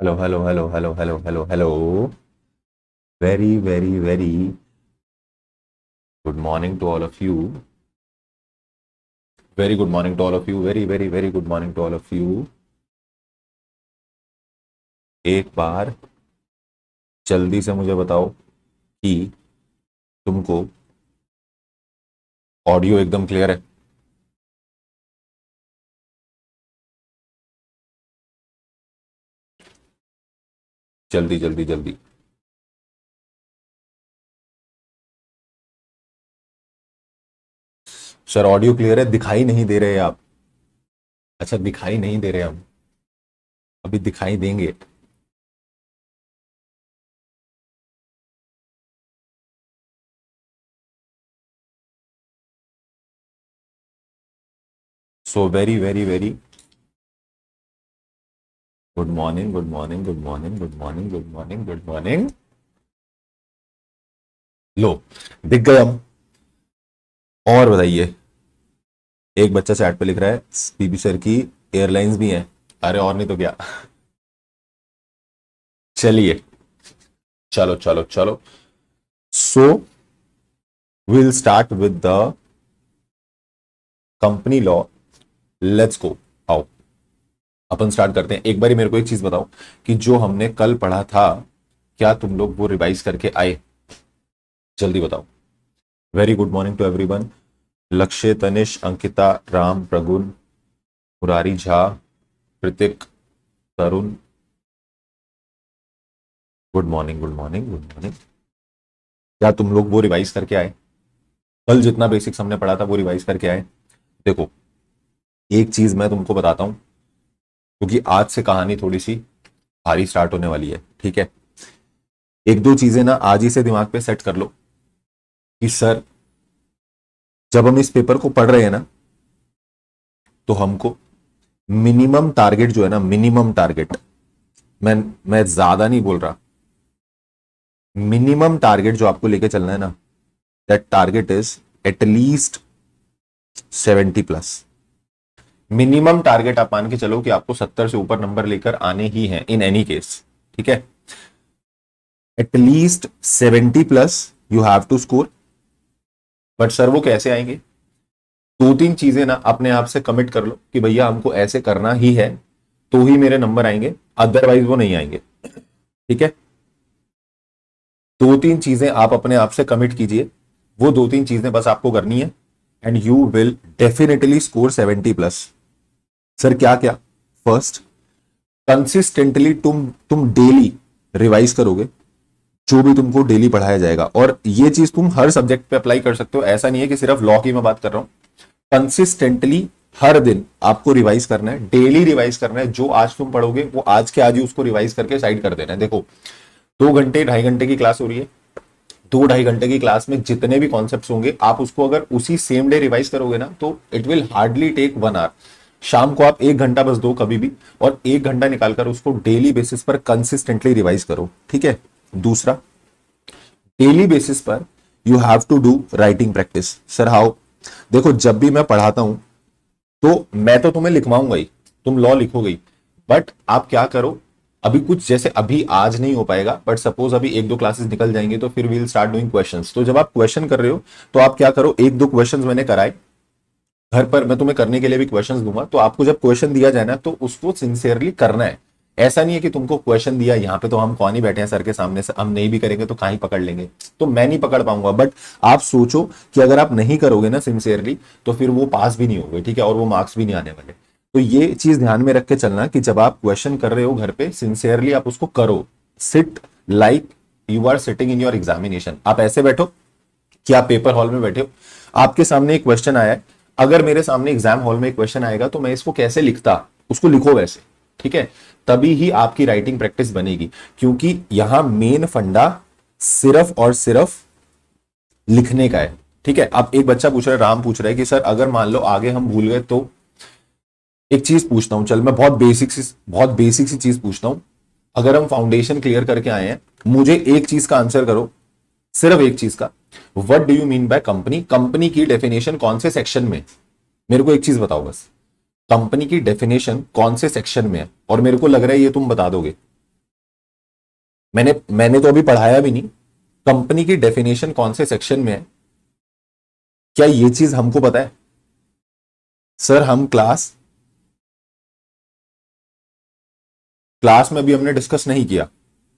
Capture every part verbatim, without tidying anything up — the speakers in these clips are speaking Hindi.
Hello, hello, hello, hello, hello, hello, hello. Very, very, very good morning to all of you. Very good morning to all of you. Very, very, very good morning to all of you. एक बार जल्दी से मुझे बताओ कि तुमको ऑडियो एकदम क्लियर है। जल्दी जल्दी जल्दी। सर ऑडियो क्लियर है, दिखाई नहीं दे रहे आप। अच्छा, दिखाई नहीं दे रहे हम, अभी दिखाई देंगे। So very very very good morning, good morning, good morning, good morning, good morning, good morning. लो, दिख गए हम। और बताइए। एक बच्चा चैट पे लिख रहा है बीबी सर की एयरलाइंस भी हैं। अरे और नहीं तो क्या। चलिए, चलो चलो चलो। So will start with the company law. Let's go. आओ अपन स्टार्ट करते हैं। एक बार मेरे को एक चीज बताओ कि जो हमने कल पढ़ा था, क्या तुम लोग वो रिवाइज करके आए? जल्दी बताओ। Very good morning to everyone. Lakshya, Tanish, Ankita, Ram, Pragun, Murari Jha, Kritik, Tarun. Good morning, good morning, good morning. क्या तुम लोग वो रिवाइज करके आए? कल जितना बेसिक्स हमने पढ़ा था वो रिवाइज करके आए? देखो, एक चीज मैं तुमको बताता हूं, क्योंकि आज से कहानी थोड़ी सी भारी स्टार्ट होने वाली है। ठीक है, एक दो चीजें ना आज ही से दिमाग पे सेट कर लो कि सर जब हम इस पेपर को पढ़ रहे हैं ना, तो हमको मिनिमम टारगेट जो है ना, मिनिमम टारगेट, मैं मैं ज्यादा नहीं बोल रहा, मिनिमम टारगेट जो आपको लेके चलना है ना, that target is at least seventy plus. Minimum target आप मान के चलो कि आपको सत्तर से ऊपर नंबर लेकर आने ही हैं इन एनी केस। ठीक है, at least seventy plus you have to score. But sir वो कैसे आएंगे? दो तीन चीजें ना अपने आप से कमिट कर लो कि भैया हमको ऐसे करना ही है, तो ही मेरे नंबर आएंगे, अदरवाइज वो नहीं आएंगे। ठीक है, दो तीन चीजें आप अपने आप से कमिट कीजिए, वो दो तीन चीजें बस आपको करनी है and you will definitely score seventy plus. Sir क्या क्या? फर्स्ट, कंसिस्टेंटली तुम तुम डेली रिवाइज करोगे जो भी तुमको डेली पढ़ाया जाएगा, और ये चीज तुम हर सब्जेक्ट पे अप्लाई कर सकते हो। ऐसा नहीं है कि सिर्फ लॉ की मैं बात कर रहा हूं। कंसिस्टेंटली हर दिन आपको रिवाइज करना है, डेली रिवाइज करना है। जो आज तुम पढ़ोगे वो आज के आज ही उसको रिवाइज करके साइड कर देना है। देखो, दो घंटे ढाई घंटे की क्लास हो रही है, दो ढाई घंटे की क्लास में जितने भी कॉन्सेप्ट्स होंगे आप उसको अगर उसी सेम डे रिवाइज करोगे ना, तो it will hardly take one hour. शाम को आप एक घंटा बस दो कभी भी, और एक घंटा निकालकर उसको डेली बेसिस पर कंसिस्टेंटली रिवाइज करो। ठीक है। दूसरा, डेली बेसिस पर you have to do writing practice. Sir how? देखो, जब भी मैं पढ़ाता हूं तो मैं तो तुम्हें लिखवाऊंगा ही, तुम लॉ लिखोगे ही, बट आप क्या करो, अभी कुछ जैसे अभी आज नहीं हो पाएगा, बट सपोज अभी एक दो क्लासेस निकल जाएंगे तो फिर वील स्टार्ट डूइंग क्वेश्चंस। तो जब आप क्वेश्चन कर रहे हो तो आप क्या करो, एक दो क्वेश्चंस मैंने कराए घर पर, मैं तुम्हें करने के लिए भी क्वेश्चंस दूंगा, तो आपको जब क्वेश्चन दिया जाए ना तो उसको सिंसियरली करना है। ऐसा नहीं है कि तुमको क्वेश्चन दिया, यहाँ पे तो हम कौन ही बैठे हैं सर के सामने से, हम नहीं भी करेंगे तो कहाँ ही पकड़ लेंगे, तो मैं नहीं पकड़ पाऊंगा। बट आप सोचो कि अगर आप नहीं करोगे ना सिंसियरली, तो फिर वो पास भी नहीं होगे। ठीक है, और वो मार्क्स भी नहीं आने वाले। तो ये चीज ध्यान में रख के चलना कि जब आप क्वेश्चन कर रहे हो घर पे, सिंसियरली आप उसको करो। Sit like you are sitting in your examination. आप ऐसे बैठो कि आप पेपर हॉल में बैठे हो, आपके सामने एक क्वेश्चन आया है। अगर मेरे सामने एग्जाम हॉल में एक क्वेश्चन आएगा तो मैं इसको कैसे लिखता, उसको लिखो वैसे। ठीक है, तभी ही आपकी राइटिंग प्रैक्टिस बनेगी, क्योंकि यहां मेन फंडा सिर्फ और सिर्फ लिखने का है। ठीक है, अब एक बच्चा पूछ रहा है, राम पूछ रहा है कि सर अगर मान लो आगे हम भूल गए तो। एक चीज पूछता हूं, चल मैं बहुत बेसिक सी बहुत बेसिक सी चीज पूछता हूं। अगर हम फाउंडेशन क्लियर करके आए हैं, मुझे एक चीज का आंसर करो, सिर्फ एक चीज का। What do you mean by company? Company की डेफिनेशन कौन से सेक्शन में? मेरे को एक चीज बताओ बस, कंपनी की डेफिनेशन कौन से सेक्शन में है? और मेरे को लग रहा है ये तुम बता दोगे। मैंने मैंने तो अभी पढ़ाया भी नहीं, कंपनी की डेफिनेशन कौन से सेक्शन में है, क्या ये चीज हमको पता है? सर हम क्लास क्लास में भी हमने डिस्कस नहीं किया,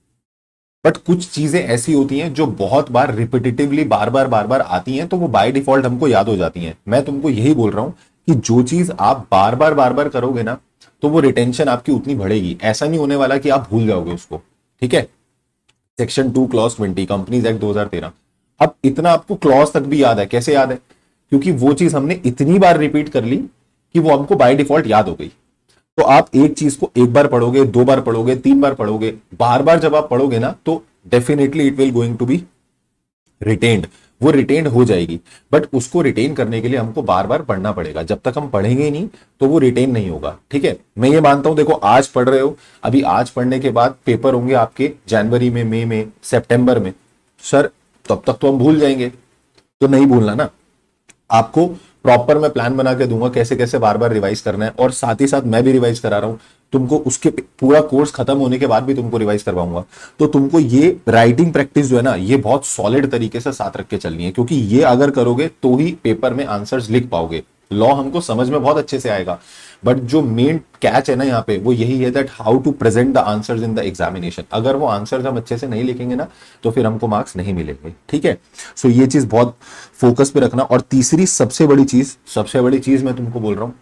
बट कुछ चीजें ऐसी होती हैं जो बहुत बार रिपीटेटिवली बार बार बार बार आती हैं, तो वो बाय डिफॉल्ट हमको याद हो जाती हैं। मैं तुमको यही बोल रहा हूं कि जो चीज आप बार बार बार बार करोगे ना, तो वो रिटेंशन आपकी उतनी बढ़ेगी। ऐसा नहीं होने वाला कि आप भूल जाओगे उसको, ठीक है। Section two clause twenty companies act दो हज़ार तेरह। अब इतना आपको क्लॉज तक भी याद है, कैसे याद है? क्योंकि वो चीज हमने इतनी बार रिपीट कर ली कि वो हमको बाय डिफॉल्ट याद हो गई। तो आप एक चीज को एक बार पढ़ोगे, दो बार पढ़ोगे, तीन बार पढ़ोगे, बार बार जब आप पढ़ोगे ना, तो definitely it will going to be retained, वो रिटेन्ड हो जाएगी। बट उसको रिटेन करने के लिए हमको बार बार पढ़ना पड़ेगा। जब तक हम पढ़ेंगे ही नहीं तो वो रिटेन नहीं होगा, ठीक है। मैं ये मानता हूं, देखो आज पढ़ रहे हो, अभी आज पढ़ने के बाद पेपर होंगे आपके जनवरी में, मई में, सितंबर में। सर तब तक तो हम भूल जाएंगे, तो नहीं भूलना ना। आपको प्रॉपर मैं प्लान बना के दूंगा कैसे कैसे बार बार रिवाइज करना है, और साथ ही साथ मैं भी रिवाइज करा रहा हूं तुमको। उसके पूरा कोर्स खत्म होने के बाद भी तुमको रिवाइज करवाऊंगा। तो तुमको ये राइटिंग प्रैक्टिस जो है ना, ये बहुत सॉलिड तरीके से साथ रख के चलनी है, क्योंकि ये अगर करोगे तो ही पेपर में आंसर्स लिख पाओगे। लॉ हमको समझ में बहुत अच्छे से आएगा, बट जो मेन कैच है ना यहाँ पे, वो यही है that how to present the answers in the examination. अगर वो आंसर्स हम अच्छे से नहीं लिखेंगे ना, तो फिर हमको मार्क्स नहीं मिलेंगे, ठीक है। सो ये चीज बहुत फोकस पे रखना। और तीसरी सबसे बड़ी चीज, सबसे बड़ी चीज मैं तुमको बोल रहा हूं,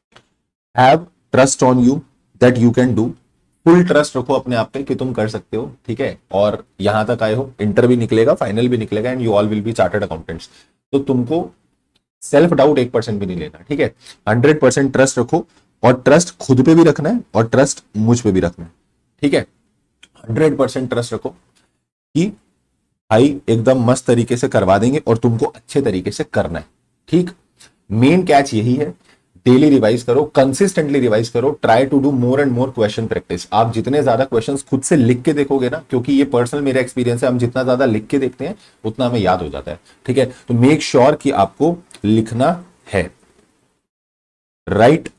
have trust on you that you can do. Full trust रखो अपने आप पे कि तुम कर सकते हो, ठीक है। और यहां तक आए हो, इंटर भी निकलेगा, फाइनल भी निकलेगा, and you all will be chartered accountants. तो तुमको सेल्फ डाउट एक परसेंट भी नहीं लेना, ठीक है। हंड्रेड परसेंट ट्रस्ट रखो, और ट्रस्ट खुद पे भी रखना है, और ट्रस्ट मुझ पे भी रखना है, ठीक है। हंड्रेड परसेंट ट्रस्ट रखो कि भाई एकदम मस्त तरीके से करवा देंगे, और तुमको अच्छे तरीके से करना है, ठीक। मेन कैच यही है, डेली रिवाइज करो, कंसिस्टेंटली रिवाइज करो, try to do more and more question practice. आप जितने ज्यादा क्वेश्चंस खुद से लिख के देखोगे ना, क्योंकि ये पर्सनल मेरा एक्सपीरियंस है, हम जितना ज्यादा लिख के देखते हैं उतना हमें याद हो जाता है, ठीक है। तो मेक श्योर कि आपको लिखना है, राइट।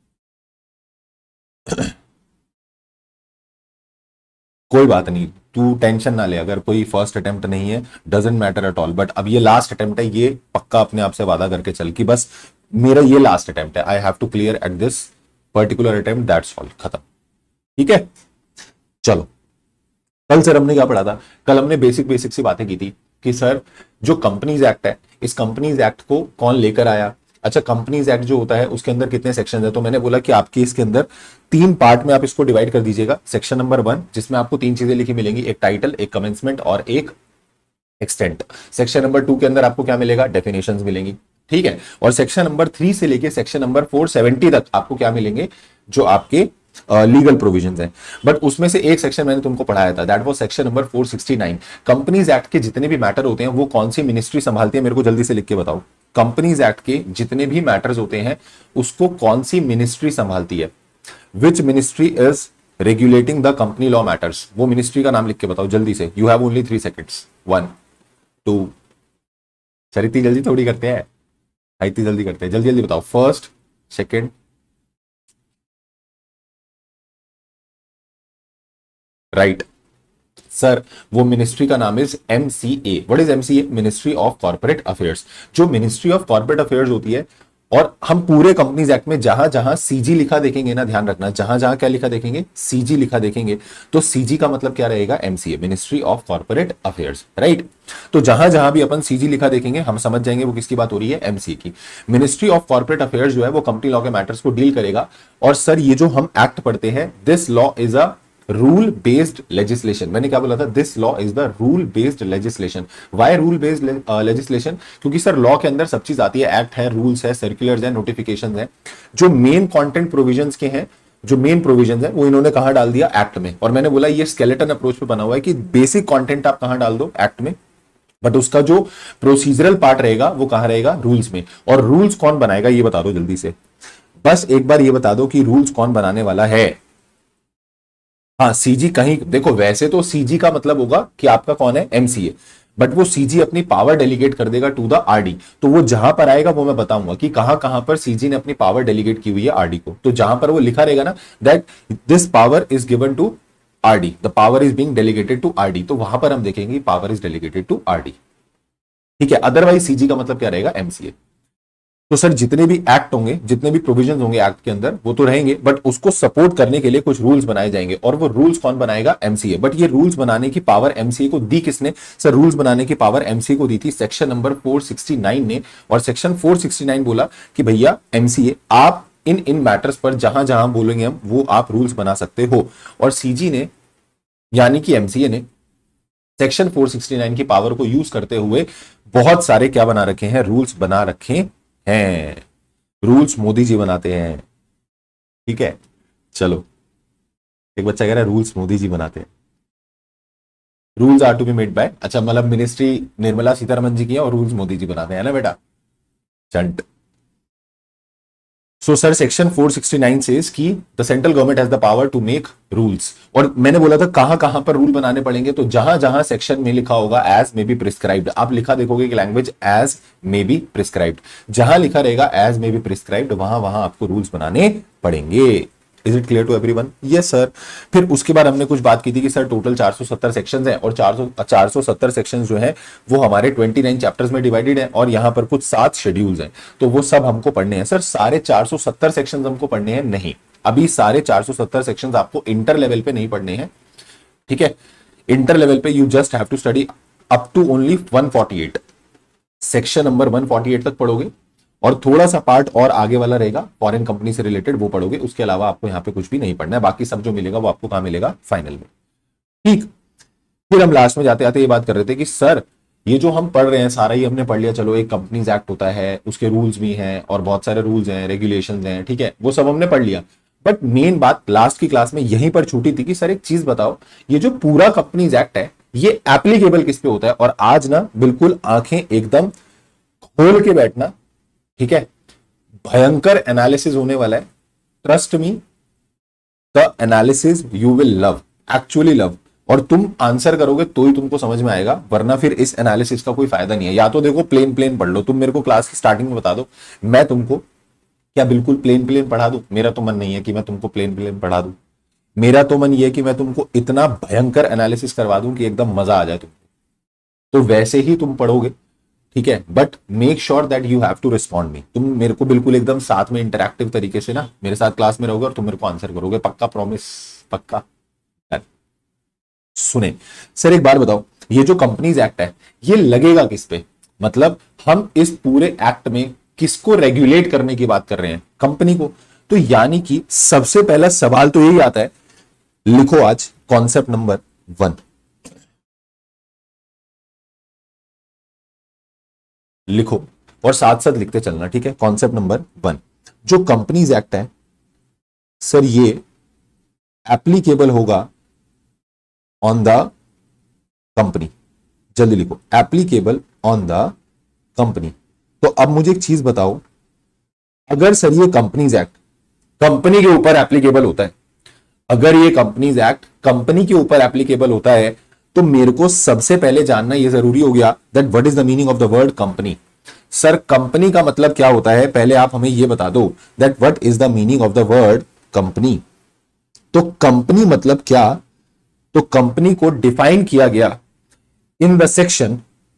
कोई बात नहीं, तू टेंशन ना ले, अगर कोई फर्स्ट अटेम्प्ट नहीं है, doesn't matter at all. But अब ये लास्ट अटेम्प्ट है, ये पक्का अपने आप से वादा करके चल कि बस मेरा ये लास्ट अटेम्प्ट है, I have to clear at this particular attempt, that's all, खत्म, ठीक है। चलो, कल सर हमने क्या पढ़ा था? कल हमने बेसिक बेसिक सी बातें की थी कि सर जो कंपनीज एक्ट है, इस कंपनीज एक्ट को कौन लेकर आया। अच्छा, कंपनीज एक्ट जो होता है उसके अंदर कितने सेक्शन है? तो मैंने बोला कि आपके इसके अंदर तीन पार्ट में आप इसको डिवाइड कर दीजिएगा। सेक्शन नंबर वन, जिसमें आपको तीन चीजें लिखी मिलेंगी, एक टाइटल, एक कमेंसमेंट और एक एक्सटेंट। सेक्शन नंबर टू के अंदर आपको क्या मिलेगा? डेफिनेशंस मिलेंगी, ठीक है। और सेक्शन नंबर थ्री से लेके सेक्शन नंबर फोर सेवेंटी तक आपको क्या मिलेंगे? जो आपके लीगल uh, प्रोविजंस हैं। बट उसमें से एक सेक्शन मैंने तुमको पढ़ाया था, that was section number four sixty nine. Companies act के जितने भी मैटर होते हैं वो कौन सी मिनिस्ट्री संभालती है? मेरे को जल्दी से लिख के बताओ। कंपनीज एक्ट के जितने भी मैटर्स होते हैं उसको कौन सी मिनिस्ट्री संभालती है? Which ministry is regulating the company law matters? वो मिनिस्ट्री का नाम लिख के बताओ जल्दी से। You have only three seconds. One, two, sir इतनी जल्दी थोड़ी करते हैं, इतनी जल्दी करते हैं, जल्दी जल्दी बताओ। फर्स्ट, सेकेंड, राइट सर, वो मिनिस्ट्री का नाम is MCA. What is MCA? Ministry of corporate affairs. जो मिनिस्ट्री ऑफ कॉर्पोरेट अफेयर्स होती है, और हम पूरे कंपनीज एक्ट में जहां जहां सीजी लिखा देखेंगे ना, ध्यान रखना, जहां जहां क्या लिखा देखेंगे? सीजी लिखा देखेंगे। तो सीजी का मतलब क्या रहेगा? MCA, ministry of corporate affairs, right. तो जहां जहां भी अपन सीजी लिखा देखेंगे हम समझ जाएंगे वो किसकी बात हो रही है? एमसीए की। मिनिस्ट्री ऑफ कॉर्पोरेट अफेयर्स जो है वो कंपनी लॉ के मैटर्स को डील करेगा। और सर ये जो हम एक्ट पढ़ते हैं, this law is a rule based legislation. मैंने क्या बोला था? This law is the rule based legislation. Why rule based legislation? क्योंकि सर लॉ के अंदर सब चीज आती है, एक्ट है, रूल्स है, सर्कुलर्स है, नोटिफिकेशंस है। जो मेन कंटेंट प्रोविजंस के हैं, जो मेन प्रोविजंस है, वो इन्होंने कहां डाल दिया? एक्ट में। और मैंने बोला ये स्केलेटन अप्रोच पे बना हुआ है कि बेसिक कंटेंट आप कहां डाल दो? एक्ट में, बट उसका जो प्रोसीजरल पार्ट रहेगा वो कहां रहेगा? रूल्स में। और रूल्स कौन बनाएगा ये बता दो जल्दी से, बस एक बार ये बता दो कि रूल्स कौन बनाने वाला है। हाँ, सीजी कहीं देखो, वैसे तो सीजी का मतलब होगा कि आपका कौन है? एमसीए। बट वो सीजी अपनी पावर डेलीगेट कर देगा टू द आरडी। तो वो जहां पर आएगा वो मैं बताऊंगा कि कहां कहां पर सीजी ने अपनी पावर डेलीगेट की हुई है आरडी को। तो जहां पर वो लिखा रहेगा ना that this power is given to RD, the power is being delegated to RD, तो वहां पर हम देखेंगे power is delegated to RD, ठीक है। अदरवाइज सीजी का मतलब क्या रहेगा, एमसीए। तो सर जितने भी एक्ट होंगे, जितने भी प्रोविजन होंगे एक्ट के अंदर, वो तो रहेंगे, बट उसको सपोर्ट करने के लिए कुछ रूल्स बनाए जाएंगे, और वो रूल्स कौन बनाएगा, एमसीए। बट ये रूल्स बनाने की पावर एमसीए को दी किसने, सर रूल्स बनाने की पावर एमसीए को दी थी section number four sixty nine ने, और सेक्शन फोर सिक्सटी नाइन बोला कि भैया एमसीए आप इन इन मैटर्स पर जहां जहां बोलेंगे हम वो आप रूल्स बना सकते हो, और सीजी ने यानी कि एमसीए ने सेक्शन फोर सिक्सटी नाइन की पावर को यूज करते हुए बहुत सारे क्या बना रखे हैं, रूल्स बना रखे हैं। रूल्स मोदी जी बनाते हैं, ठीक है। चलो, एक बच्चा कह रहा है रूल्स मोदी जी बनाते हैं, rules are to be made by, अच्छा मतलब मिनिस्ट्री निर्मला सीतारमन जी की है और रूल्स मोदी जी बनाते हैं ना बेटा, चंट। So sir section four sixty nine says कि the central government has the power to make rules, और मैंने बोला था कहां कहां पर रूल बनाने पड़ेंगे, तो जहां जहां सेक्शन में लिखा होगा एज मे बी प्रिस्क्राइब्ड, आप लिखा देखोगे कि language as may be prescribed, जहां लिखा रहेगा एज मे बी प्रिस्क्राइब्ड वहां वहां आपको रूल्स बनाने पड़ेंगे। Is it clear to everyone? Yes sir. फिर उसके बाद हमने कुछ बात की थी कि सर टोटल चार सौ सत्तर सेक्शंस हैं, और चार सौ सत्तर सेक्शंस जो हैं वो हमारे उनतीस चैप्टर्स में डिवाइडेड हैं, और यहां पर कुछ सात शेड्यूल्स हैं, तो वो सब हमको पढ़ने हैं। सर सारे चार सौ सत्तर सेक्शंस हमको पढ़ने हैं? नहीं, अभी सारे चार सौ सत्तर सेक्शंस आपको इंटर लेवल पे नहीं पढ़ने हैं, ठीक है। इंटर लेवल पे you just have to study up to only one forty eight, section number one forty eight तक पढ़ोगे, और थोड़ा सा पार्ट और आगे वाला रहेगा फॉरेन कंपनी से रिलेटेड, वो पढ़ोगे। उसके अलावा आपको यहां पे कुछ भी नहीं पढ़ना है, बाकी सब जो मिलेगा वो आपको कहां मिलेगा, फाइनल में, ठीक। फिर हम लास्ट में जाते आते ये बात कर रहे थे कि सर ये जो हम पढ़ रहे हैं सारा ही हमने पढ़ लिया, चलो एक कंपनीज एक्ट होता है, उसके रूल्स भी हैं और बहुत सारे रूल्स हैं, रेगुलेशंस हैं, ठीक है, वो सब हमने पढ़ लिया। बट मेन बात लास्ट की क्लास में यहीं पर छूटी थी कि सर एक चीज बताओ, ये जो पूरा कंपनीज एक्ट है ये एप्लीकेबल किस पे होता है। और आज ना बिल्कुल आंखें एकदम खोल के बैठना, ठीक है, भयंकर एनालिसिस होने वाला है। Trust me, the analysis you will love, actually love, और तुम आंसर करोगे तो ही तुमको समझ में आएगा, वरना फिर इस एनालिसिस का कोई फायदा नहीं है। या तो देखो प्लेन प्लेन पढ़ लो, तुम मेरे को क्लास की स्टार्टिंग में बता दो, मैं तुमको क्या बिल्कुल प्लेन प्लेन पढ़ा दूं? मेरा तो मन नहीं है कि मैं तुमको प्लेन प्लेन पढ़ा दूं, मेरा तो मन ये है कि मैं तुमको इतना भयंकर एनालिसिस करवा दूं कि एकदम मजा आ जाए तुमको। तो वैसे ही तुम पढ़ोगे, ठीक है, but make sure that you have to respond me. तुम मेरे को बिल्कुल एकदम साथ में इंटरैक्टिव तरीके से ना मेरे साथ क्लास में रहोगे और तुम मेरे को आंसर करोगे, पक्का, प्रॉमिस, पक्का। सुने सर एक बार बताओ, ये जो कंपनीज एक्ट है ये लगेगा किस पे, मतलब हम इस पूरे एक्ट में किसको रेगुलेट करने की बात कर रहे हैं, कंपनी को। तो यानी कि सबसे पहला सवाल तो यही आता है, लिखो आज कॉन्सेप्ट नंबर वन, लिखो और साथ साथ लिखते चलना, ठीक है। कॉन्सेप्ट नंबर वन, जो कंपनीज एक्ट है सर ये एप्लीकेबल होगा ऑन द कंपनी, जल्दी लिखो, एप्लीकेबल ऑन द कंपनी। तो अब मुझे एक चीज बताओ, अगर सर ये कंपनीज एक्ट कंपनी के ऊपर एप्लीकेबल होता है, अगर ये कंपनीज एक्ट कंपनी के ऊपर एप्लीकेबल होता है, तो मेरे को सबसे पहले जानना यह जरूरी हो गया that what is the meaning of the word company. Sir company का मतलब क्या होता है, पहले आप हमें यह बता दो that what is the meaning of the word company. तो कंपनी मतलब क्या, तो कंपनी को डिफाइन किया गया in the section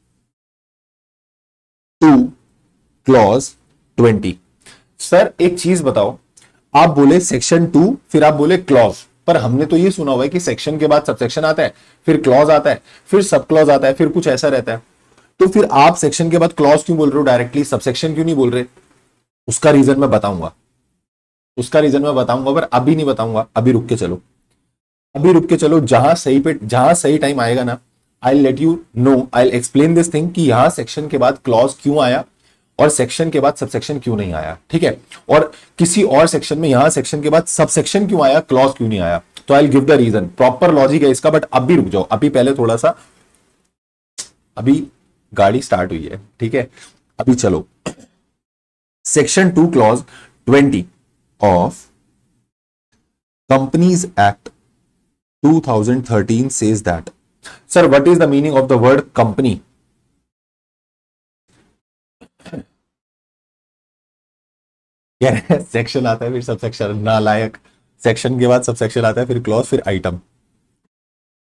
two clause twenty. Sir एक चीज बताओ, आप बोले सेक्शन टू फिर आप बोले क्लॉज, पर हमने तो ये सुना हुआ है कि सेक्शन के बाद सबसेक्शन आता है, फिर क्लॉज आता है, फिर सब क्लॉज आता है, फिर कुछ ऐसा रहता है। तो फिर आप सेक्शन के बाद क्लॉज क्यों बोल रहे हो डायरेक्टली, सबसेक्शन क्यों नहीं बोल रहे? उसका रीजन मैं बताऊंगा, उसका रीजन मैं बताऊंगा, पर अभी नहीं बताऊंगा, अभी रुक के चलो, अभी रुक के चलो, जहां सही पे जहां सही टाइम आएगा ना, I let you know, I explain this thing कि यहां सेक्शन के बाद क्लॉज क्यों आया और सेक्शन के बाद सबसेक्शन क्यों नहीं आया, ठीक है। और किसी और सेक्शन में यहां सेक्शन के बाद सबसेक्शन क्यों आया, क्लॉज क्यों नहीं आया, तो I give the reason, proper logic है इसका। बट अभी रुक जाओ, अभी पहले थोड़ा सा, अभी गाड़ी स्टार्ट हुई है, ठीक है, अभी चलो। Section two clause twenty of companies act two thousand thirteen says that, sir what is the meaning of the word company? क्या सेक्शन आता है फिर सबसेक्शन, नालायक, सेक्शन के बाद सबसेक्शन आता है, फिर क्लॉज, फिर आइटम,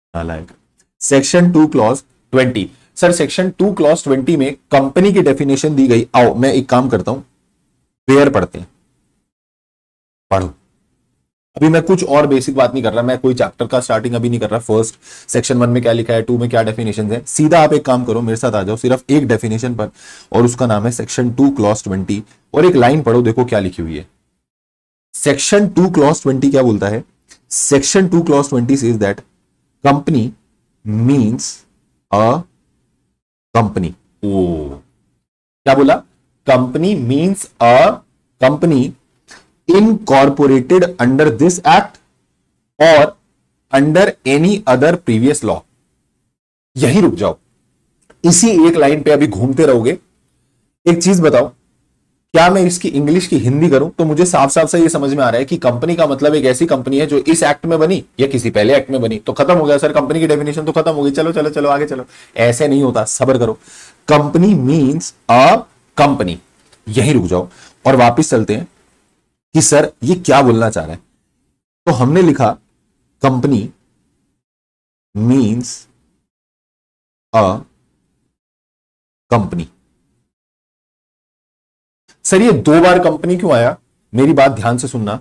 नालायक। Section two clause twenty, sir section two clause twenty में कंपनी की डेफिनेशन दी गई। आओ मैं एक काम करता हूं, पेयर पढ़ते हैं, पढ़ो। अभी मैं कुछ और बेसिक बात नहीं कर रहा, मैं कोई चैप्टर का स्टार्टिंग अभी नहीं कर रहा। फर्स्ट सेक्शन वन में क्या लिखा है, टू में क्या डेफिनेशन है, सीधा आप एक काम करो, मेरे साथ आ जाओ सिर्फ एक डेफिनेशन पर, और उसका नाम है सेक्शन टू क्लॉज ट्वेंटी। और एक लाइन पढ़ो, देखो क्या लिखी हुई है। सेक्शन टू क्लॉज ट्वेंटी क्या बोलता है? Section two clause twenty says that company means a company. ओ क्या बोला? Company means a company incorporated under this act or under any other previous law। यही रुक जाओ, इसी एक लाइन पे अभी घूमते रहोगे। एक चीज बताओ, क्या मैं इसकी इंग्लिश की हिंदी करूं तो मुझे साफ साफ से ये समझ में आ रहा है कि कंपनी का मतलब एक ऐसी कंपनी है जो इस एक्ट में बनी या किसी पहले एक्ट में बनी। तो खत्म हो गया सर, कंपनी की डेफिनेशन तो खत्म हो गई। चलो चलो चलो आगे चलो। ऐसे नहीं होता, सब्र करो। कंपनी मीन्स अ कंपनी, यही रुक जाओ और वापिस चलते हैं कि सर ये क्या बोलना चाह रहा है। तो हमने लिखा company means a company. Sir ये दो बार कंपनी क्यों आया? मेरी बात ध्यान से सुनना,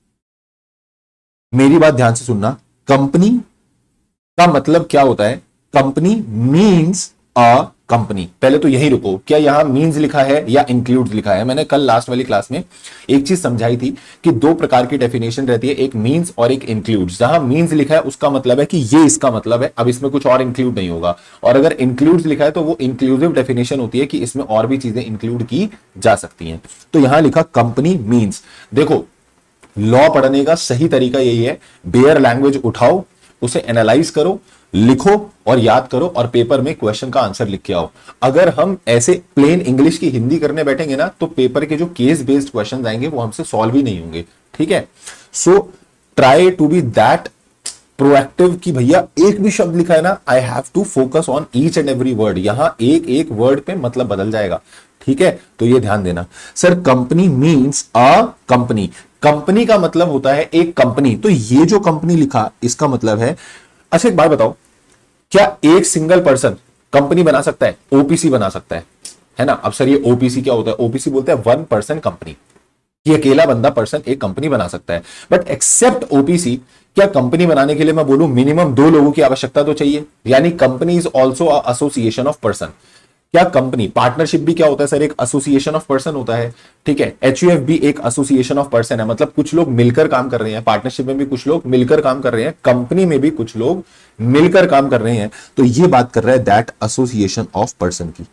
मेरी बात ध्यान से सुनना। कंपनी का मतलब क्या होता है? Company means a company. पहले तो यही रुको, क्या यहां मीन्स लिखा है या इंक्लूड्स लिखा है? मैंने कल लास्ट वाली क्लास में एक चीज समझाई थी कि दो प्रकार की डेफिनेशन रहती है, एक मीन्स और एक इंक्लूड्स। जहां मीन्स लिखा है उसका मतलब है कि ये इसका मतलब है, अब इसमें कुछ और इंक्लूड नहीं होगा। और अगर इंक्लूड्स लिखा है तो वो इंक्लूसिव डेफिनेशन होती है कि इसमें और भी चीजें इंक्लूड की जा सकती हैं। तो यहां लिखा कंपनी मीन्स। देखो लॉ पढ़ने का सही तरीका यही है, बेयर लैंग्वेज उठाओ, उसे एनालाइज करो, लिखो और याद करो और पेपर में क्वेश्चन का आंसर लिख के आओ। अगर हम ऐसे प्लेन इंग्लिश की हिंदी करने बैठेंगे ना तो पेपर के जो केस बेस्ड क्वेश्चन आएंगे वो हमसे सॉल्व ही नहीं होंगे। ठीक है, so try to be that proactive कि भैया एक भी शब्द लिखा है ना, I have to focus on each and every word. यहां एक एक वर्ड पे मतलब बदल जाएगा। ठीक है, तो ये ध्यान देना। Sir company means a company, company का मतलब होता है एक कंपनी। तो ये जो कंपनी लिखा इसका मतलब है। अच्छा एक बात बताओ, क्या एक सिंगल पर्सन कंपनी बना सकता है? ओपीसी बना सकता है, है ना? अब सर ये ओपीसी क्या होता है? ओपीसी बोलते हैं वन पर्सन कंपनी। ये अकेला बंदा पर्सन एक कंपनी बना सकता है। बट एक्सेप्ट ओपीसी, क्या कंपनी बनाने के लिए मैं बोलूं मिनिमम दो लोगों की आवश्यकता तो चाहिए, यानी company is also a association of person. क्या कंपनी, पार्टनरशिप भी क्या होता है सर? एक एसोसिएशन ऑफ पर्सन होता है। ठीक है, एचयूएफ भी एक एसोसिएशन ऑफ पर्सन है, मतलब कुछ लोग मिलकर काम कर रहे हैं। पार्टनरशिप में भी कुछ लोग मिलकर काम कर रहे हैं, कंपनी में भी कुछ लोग मिलकर काम कर रहे हैं। तो ये बात कर रहा है दैट एसोसिएशन ऑफ पर्सन की।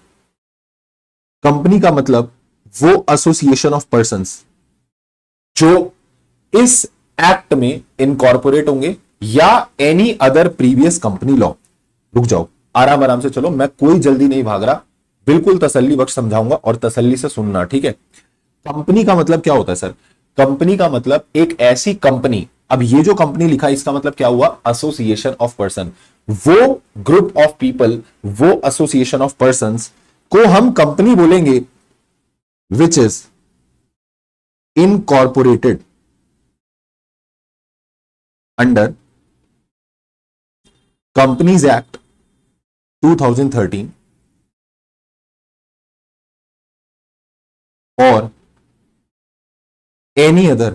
कंपनी का मतलब वो एसोसिएशन ऑफ पर्संस जो इस एक्ट में इनकॉर्पोरेट होंगे या any other previous company law. रुक जाओ, आराम आराम से चलो, मैं कोई जल्दी नहीं भाग रहा, बिल्कुल तसल्ली बख्श समझाऊंगा और तसल्ली से सुनना। ठीक है, कंपनी का मतलब क्या होता है सर? कंपनी का मतलब एक ऐसी कंपनी। अब ये जो कंपनी लिखा इसका मतलब क्या हुआ? Association of person. वो ग्रुप ऑफ पीपल, वो एसोसिएशन ऑफ पर्संस को हम कंपनी बोलेंगे which is incorporated under companies act two thousand thirteen और any other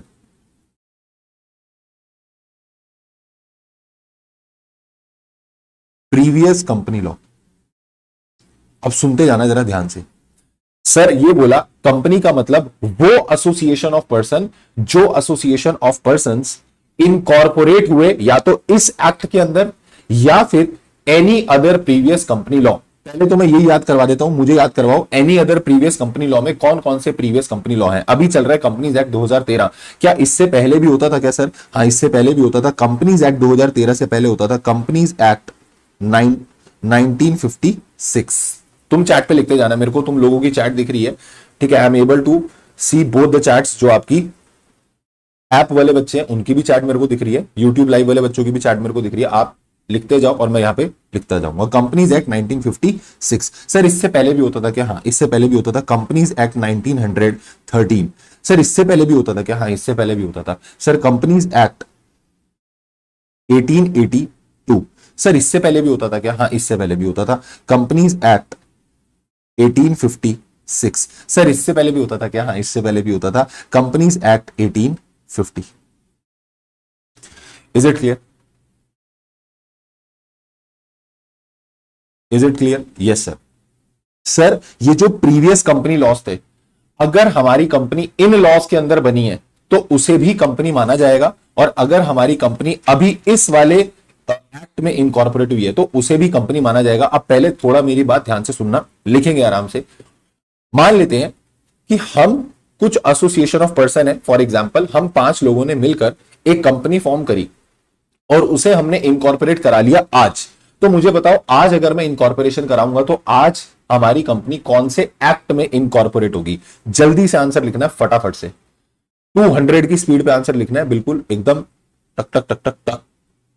previous company law. अब सुनते जाना जरा ध्यान से। सर ये बोला कंपनी का मतलब वो एसोसिएशन ऑफ पर्सन जो एसोसिएशन ऑफ पर्संस इनकॉर्पोरेट हुए या तो इस एक्ट के अंदर या फिर any other previous company law. पहले तो मैं ये याद करवा देता हूं, मुझे याद करवाओ any other previous company law में कौन कौन से प्रीवियस कंपनी लॉ हैं। अभी चल रहा है कंपनीज एक्ट दो हज़ार तेरह, क्या इससे पहले भी होता था क्या सर? हाँ इससे पहले भी होता था। कंपनीज एक्ट दो हज़ार तेरह से पहले होता था companies act nineteen fifty six. तुम चैट पे लिखते जाना, मेरे को तुम लोगों की चैट दिख रही है। ठीक है, I am able to see both the chats. जो आपकी ऐप वाले बच्चे हैं उनकी भी चैट मेरे को दिख रही है, यूट्यूब लाइव वाले बच्चों की भी चैट मेरे को दिख रही है। आप लिखते जाओ और मैं यहां पे लिखता जाऊंगा। Companies act nineteen fifty six. Sir इससे पहले भी होता था क्या? हाँ इससे पहले भी होता था companies act nineteen thirteen. Sir इससे पहले भी होता था क्या? हाँ इससे पहले भी होता था। Sir companies act eighteen eighty two. Sir इससे पहले भी होता था क्या? हाँ, इससे पहले भी होता था। Companies act eighteen fifty six. Sir इससे पहले भी होता था क्या? हाँ, इससे पहले भी होता था। Companies act eighteen fifty. Is it clear? Is it clear? Yes sir. Sir ये जो प्रीवियस कंपनी लॉस थे, अगर हमारी कंपनी इन लॉस के अंदर बनी है तो उसे भी कंपनी माना जाएगा, और अगर हमारी कंपनी अभी इस वाले एक्ट में इनकॉर्पोरेट हुई है तो उसे भी कंपनी माना जाएगा। अब पहले थोड़ा मेरी बात ध्यान से सुनना, लिखेंगे आराम से। मान लेते हैं कि हम कुछ एसोसिएशन ऑफ पर्सन है, फॉर एग्जांपल हम पांच लोगों ने मिलकर एक कंपनी फॉर्म करी और उसे हमने इनकॉर्पोरेट करा लिया आज। तो मुझे बताओ, आज अगर मैं इनकॉर्पोरेशन कराऊंगा तो आज हमारी कंपनी कौन से एक्ट में इनकॉर्पोरेट होगी? जल्दी से आंसर लिखना है, फटाफट से। टू हंड्रेड की स्पीड पे आंसर लिखना है, बिल्कुल एकदम टक टक टक टक टक।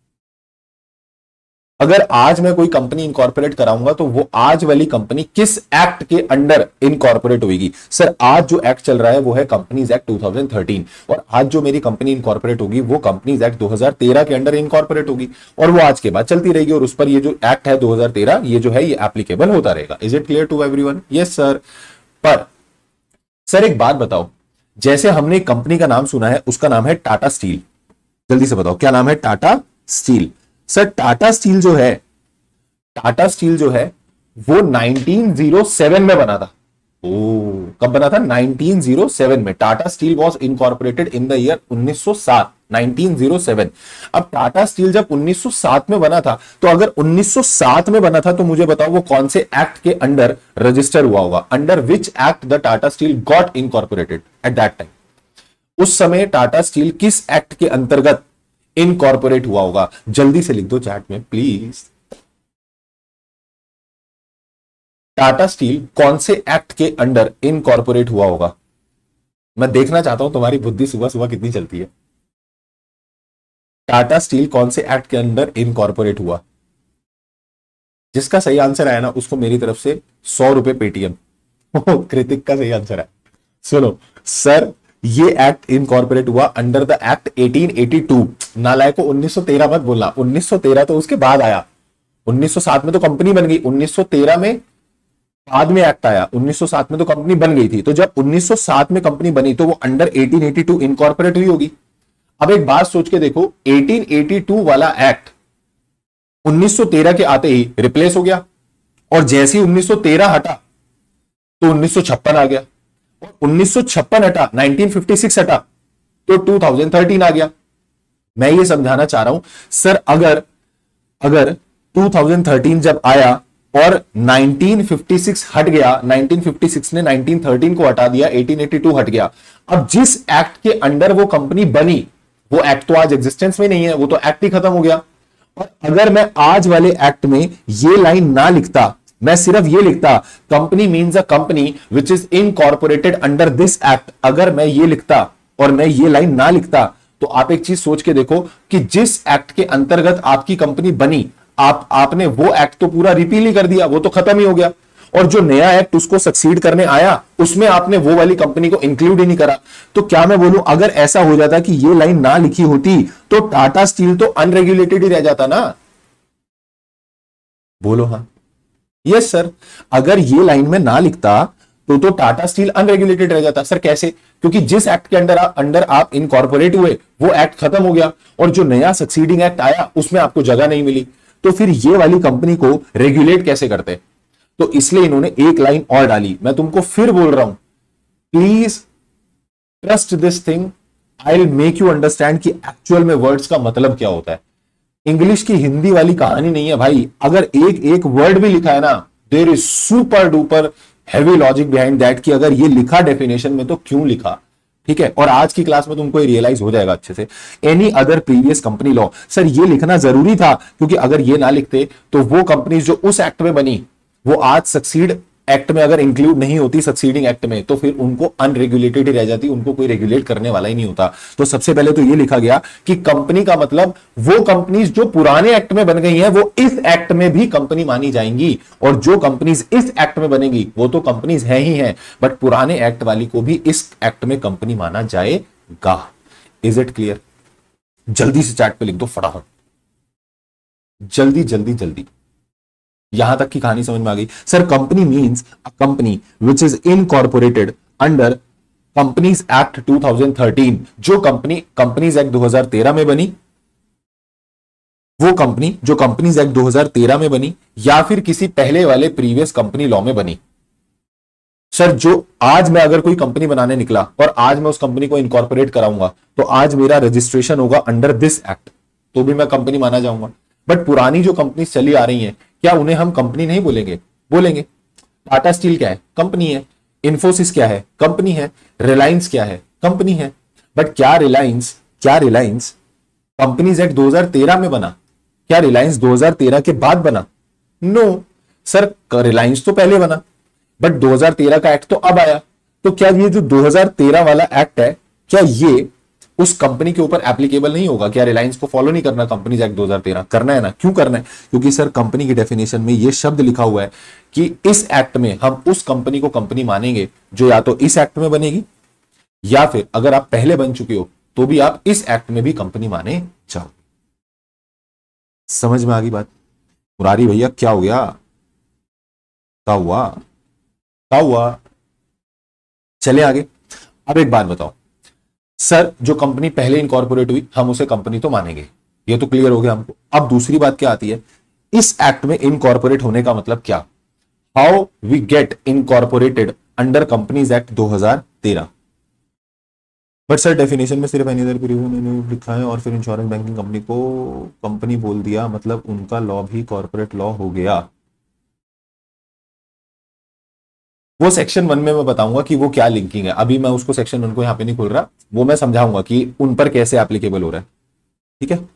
अगर आज मैं कोई कंपनी इनकॉर्पोरेट कराऊंगा तो वो आज वाली कंपनी किस एक्ट के अंडर इनकॉर्पोरेट होगी? सर आज जो एक्ट चल रहा है वो है companies act two thousand thirteen, और आज जो मेरी कंपनी इनकॉर्पोरेट होगी वो कंपनीज एक्ट दो हज़ार तेरह के अंडर इनकॉर्पोरेट होगी, और वो आज के बाद चलती रहेगी, और उस पर ये जो एक्ट है दो हज़ार तेरह, ये जो है ये एप्लीकेबल होता रहेगा। Is it clear to everyone? Yes sir. पर सर एक बात बताओ, जैसे हमने एक कंपनी का नाम सुना है, उसका नाम है टाटा स्टील। जल्दी से बताओ क्या नाम है? टाटा स्टील। सर टाटा स्टील जो है, टाटा स्टील जो है वो नाइनटीन ओ सेवन में बना था। ओ कब बना था? नाइनटीन ओ सेवन में। Tata Steel was incorporated in the year उन्नीस सौ सात, नाइनटीन ओ सेवन। अब टाटा स्टील जब उन्नीस सौ सात में बना था, तो अगर उन्नीस सौ सात में बना था तो मुझे बताओ वो कौन से एक्ट के अंडर रजिस्टर हुआ होगा? Under which act the Tata Steel got incorporated at that time? उस समय टाटा स्टील किस एक्ट के अंतर्गत इनकॉर्पोरेट हुआ होगा? जल्दी से लिख दो चैट में प्लीज। टाटा स्टील कौन से एक्ट के अंडर इनकॉर्पोरेट हुआ होगा? मैं देखना चाहता हूं तुम्हारी बुद्धि सुबह सुबह कितनी चलती है। टाटा स्टील कौन से एक्ट के अंडर इनकॉर्पोरेट हुआ? जिसका सही आंसर आया ना उसको मेरी तरफ से सौ रुपए पेटीएम। कृतिक का सही आंसर है। सुनो सर, ये एक्ट इनकॉर्पोरेट हुआ under the act eighteen eighty two. नालायक को उन्नीस सौ तेरह मत बोलना, उन्नीस सौ तेरह तो उसके बाद आया। उन्नीस सौ सात में तो कंपनी बन गई, उन्नीस सौ तेरह में बाद में एक्ट आया। उन्नीस सौ सात में तो कंपनी बन गई थी, तो जब उन्नीस सौ सात में कंपनी बनी तो वो under eighteen eighty two incorporate हुई होगी। अब एक बात सोच के देखो, एटीन एटी टू वाला एक्ट उन्नीस सौ तेरह के आते ही रिप्लेस हो गया, और जैसे ही उन्नीस सौ तेरह हटा तो उन्नीस सौ छप्पन आ गया, और उन्नीस सौ छप्पन हटा, नाइनटीन फिफ्टी सिक्स हटा तो टू थाउजेंड थर्टीन आ गया। मैं ये समझाना चाह रहा हूं सर, अगर अगर टू थाउजेंड थर्टीन जब आया और नाइनटीन फिफ्टी सिक्स हट गया, नाइनटीन फिफ्टी सिक्स ने नाइनटीन थर्टीन को हटा दिया, एटीन एटी टू हट गया। अब जिस एक्ट के अंडर वो कंपनी बनी, वो एक्ट तो आज एग्जिस्टेंस में नहीं है, वो तो एक्ट ही खत्म हो गया। और अगर मैं आज वाले एक्ट में ये लाइन ना लिखता, मैं सिर्फ ये लिखता company means a company which is incorporated under this act, अगर मैं ये लिखता और मैं ये लाइन ना लिखता, तो आप एक चीज सोच के देखो कि जिस एक्ट के अंतर्गत आपकी कंपनी बनी, आप आपने वो एक्ट तो पूरा रिपील ही कर दिया, वो तो खत्म ही हो गया, और जो नया एक्ट उसको सक्सीड करने आया उसमें आपने वो वाली कंपनी को इंक्लूड ही नहीं करा। तो क्या मैं बोलूं, अगर ऐसा हो जाता कि ये लाइन ना लिखी होती तो टाटा स्टील तो अनरेगुलेटेड ही रह जाता ना? बोलो हाँ। यस सर, अगर ये लाइन में ना लिखता तो तो टाटा स्टील अनरेगुलेटेड रह जाता। सर कैसे? क्योंकि जिस एक्ट के अंडर अंडर आप इनकॉर्पोरेट हुए वो एक्ट खत्म हो गया, और जो नया सक्सीडिंग एक्ट आया उसमें आपको जगह नहीं मिली, तो फिर ये वाली कंपनी को रेगुलेट कैसे करते? तो इसलिए इन्होंने एक लाइन और डाली। मैं तुमको फिर बोल रहा हूं, please trust this thing, I will make you understand कि एक्चुअल में वर्ड्स का मतलब क्या होता है। इंग्लिश की हिंदी वाली कहानी नहीं है भाई। अगर एक एक वर्ड भी लिखा है ना, there is super duper heavy logic behind that, कि अगर ये लिखा डेफिनेशन में तो क्यों लिखा, ठीक है। और आज की क्लास में तुमको ये रियलाइज हो जाएगा अच्छे से। Any other previous company law, sir ये लिखना जरूरी था, क्योंकि अगर ये ना लिखते तो वो कंपनी जो उस एक्ट में बनी वो आज सक्सीड एक्ट में अगर इंक्लूड नहीं होती, सक्सीडिंग एक्ट में, तो फिर उनको अनरेगुलेटेड ही रह जाती, उनको कोई रेगुलेट करने वाला ही नहीं होता। तो सबसे पहले तो ये लिखा गया कि कंपनी का मतलब वो कंपनीज जो पुराने एक्ट में बन गई हैं वो इस एक्ट में भी कंपनी मानी जाएंगी, और जो कंपनीज इस एक्ट में बनेगी वो तो कंपनीज हैं ही हैं, बट पुराने एक्ट वाली को भी इस एक्ट में कंपनी माना जाएगा। Is it clear? जल्दी से चैट पे लिख दो फटाफट। जल्दी जल्दी जल्दी। यहां तक की कहानी समझ में आ गई। Sir company means a company which is incorporated under companies act two thousand thirteen. जो कंपनी कंपनीज एक्ट दो हज़ार तेरह में बनी, वो कंपनी जो कंपनीज एक्ट दो हज़ार तेरह में बनी या फिर किसी पहले वाले प्रीवियस कंपनी लॉ में बनी। सर जो आज मैं अगर कोई कंपनी बनाने निकला और आज मैं उस कंपनी को इनकॉर्पोरेट कराऊंगा तो आज मेरा रजिस्ट्रेशन होगा अंडर दिस एक्ट, तो भी मैं कंपनी माना जाऊंगा। बट पुरानी जो कंपनी चली आ रही हैं, क्या उन्हें हम कंपनी नहीं बोलेंगे? बोलेंगे। टाटा स्टील क्या है? कंपनी है। इंफोसिस क्या है? कंपनी है। रिलायंस क्या है? कंपनी है। बट क्या रिलायंस क्या रिलायंस कंपनीज एक्ट दो हज़ार तेरह में बना? क्या रिलायंस दो हज़ार तेरह के बाद बना? No no. सर रिलायंस तो पहले बना, बट दो हज़ार तेरह का एक्ट तो अब आया। तो क्या ये जो दो हज़ार तेरह वाला एक्ट है, क्या ये उस कंपनी के ऊपर एप्लीकेबल नहीं होगा? क्या रिलायंस को फॉलो नहीं करना कंपनीज एक्ट दो हज़ार तेरह? करना है ना। क्यों करना है? क्योंकि सर कंपनी की डेफिनेशन में ये शब्द लिखा हुआ है कि इस एक्ट में हम उस कंपनी को कंपनी मानेंगे जो या तो इस एक्ट में बनेगी, या फिर अगर आप पहले बन चुके हो तो भी आप इस एक्ट में भी कंपनी माने जाओ। समझ में आ गई बात? मुरारी भैया क्या हो गया? क्या हुआ? क्या हुआ? चले आगे। अब एक बात बताओ, सर जो कंपनी पहले इनकॉर्पोरेट हुई हम उसे कंपनी तो मानेंगे, ये तो क्लियर हो गया हमको। अब दूसरी बात क्या आती है, इस एक्ट में इनकॉर्पोरेट होने का मतलब क्या? How we get incorporated under companies act दो हज़ार तेरह। बट सर डेफिनेशन में सिर्फ एनी अदर प्रीवियस लिखा है और फिर इंश्योरेंस बैंकिंग कंपनी को कंपनी बोल दिया, मतलब उनका लॉ भी कॉर्पोरेट लॉ हो गया। वो सेक्शन वन में मैं बताऊंगा कि वो क्या लिंकिंग है। अभी मैं उसको सेक्शन वन को यहां पे नहीं खोल रहा, वो मैं समझाऊंगा कि उन पर कैसे एप्लीकेबल हो रहा है। ठीक है।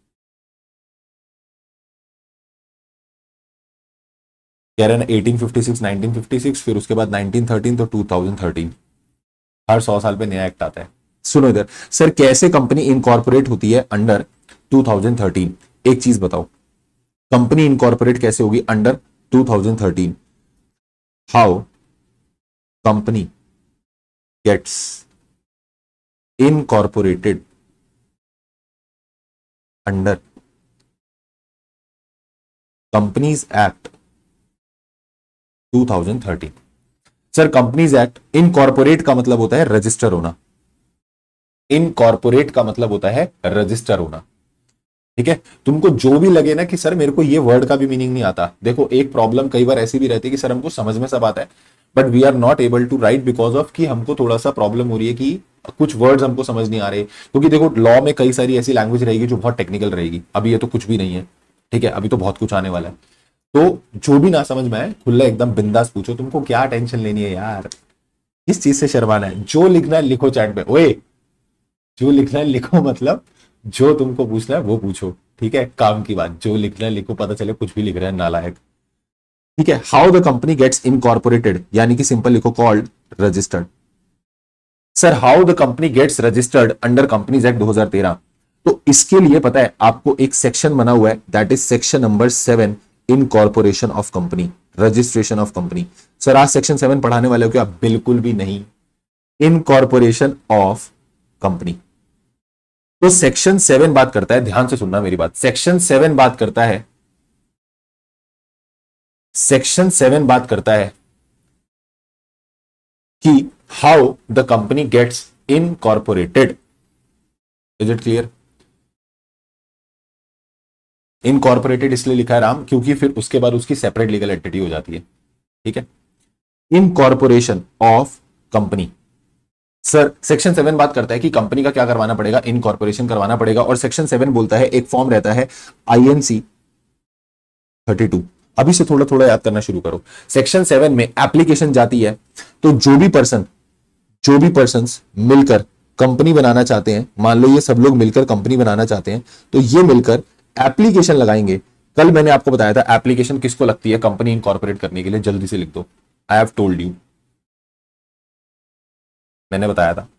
कह रहे हैं eighteen fifty six, nineteen fifty six, फिर उसके बाद नाइनटीन थर्टीन, तो टू थाउजेंड थर्टीन। हर सौ साल पे नया एक्ट आता है। सुनो इधर, सर कैसे कंपनी इनकॉर्पोरेट होती है अंडर टू थाउजेंड थर्टीन? एक चीज बताओ, कंपनी इनकॉर्पोरेट कैसे होगी under two thousand thirteen? How company gets incorporated under companies act two thousand thirteen. Sir companies act, incorporate का मतलब होता है रजिस्टर होना। इनकॉर्पोरेट का मतलब होता है रजिस्टर होना। ठीक है। तुमको जो भी लगे ना कि सर मेरे को ये वर्ड का भी मीनिंग नहीं आता, देखो एक प्रॉब्लम कई बार ऐसी भी रहती है कि सर हमको समझ में सब आता है but we are not able to write because of कि हमको थोड़ा सा प्रॉब्लम हो रही है कि कुछ वर्ड्स हमको समझ नहीं आ रहे, क्योंकि देखो लॉ में कई सारी ऐसी लैंग्वेज रहेगी जो बहुत टेक्निकल रहेगी। अभी ये तो कुछ भी नहीं है, ठीक है, अभी तो बहुत कुछ आने वाला है। तो जो भी ना समझ में आए खुला एकदम बिंदास पूछो, तुमको क्या टेंशन लेनी है यार, इस चीज से शर्माना है? जो लिखना है लिखो चैट पे। ओए जो लिखना है लिखो, मतलब जो तुमको पूछना है वो पूछो। ठीक है, काम की बात, जो लिखना है लिखो, पता चले कुछ भी लिख रहे हैं नालायक। ठीक है। How the company gets incorporated, यानी कि सिंपल लिखो called registered. Sir how the company gets registered under companies act दो हज़ार तेरह। तो इसके लिए पता है आपको एक सेक्शन बना हुआ है, that is section number seven, incorporation of company, registration of company. Sir आज सेक्शन सेवन पढ़ाने वाले हो क्या? बिल्कुल भी नहीं। Incorporation of company. तो सेक्शन सेवन बात करता है, ध्यान से सुनना मेरी बात, सेक्शन सेवन बात करता है सेक्शन सेवन बात करता है कि how the company gets incorporated. Is it clear? Incorporated इसलिए लिखा है राम क्योंकि फिर उसके बाद उसकी सेपरेट लीगल एंटिटी हो जाती है। ठीक है। Incorporation of company. Sir section seven बात करता है कि कंपनी का क्या करवाना पड़ेगा? इनकॉर्पोरेशन करवाना पड़ेगा। और सेक्शन सेवन बोलता है एक फॉर्म रहता है आईएनसी थर्टी टू। अभी से थोड़ा थोड़ा याद करना शुरू करो। सेक्शन सेवन में एप्लीकेशन जाती है, तो जो भी पर्सन जो भी पर्सन मिलकर कंपनी बनाना चाहते हैं, मान लो ये सब लोग मिलकर कंपनी बनाना चाहते हैं, तो ये मिलकर एप्लीकेशन लगाएंगे। कल मैंने आपको बताया था एप्लीकेशन किसको लगती है कंपनी इनकॉर्पोरेट करने के लिए, जल्दी से लिख दो। आई हैव टोल्ड यू, मैंने बताया था।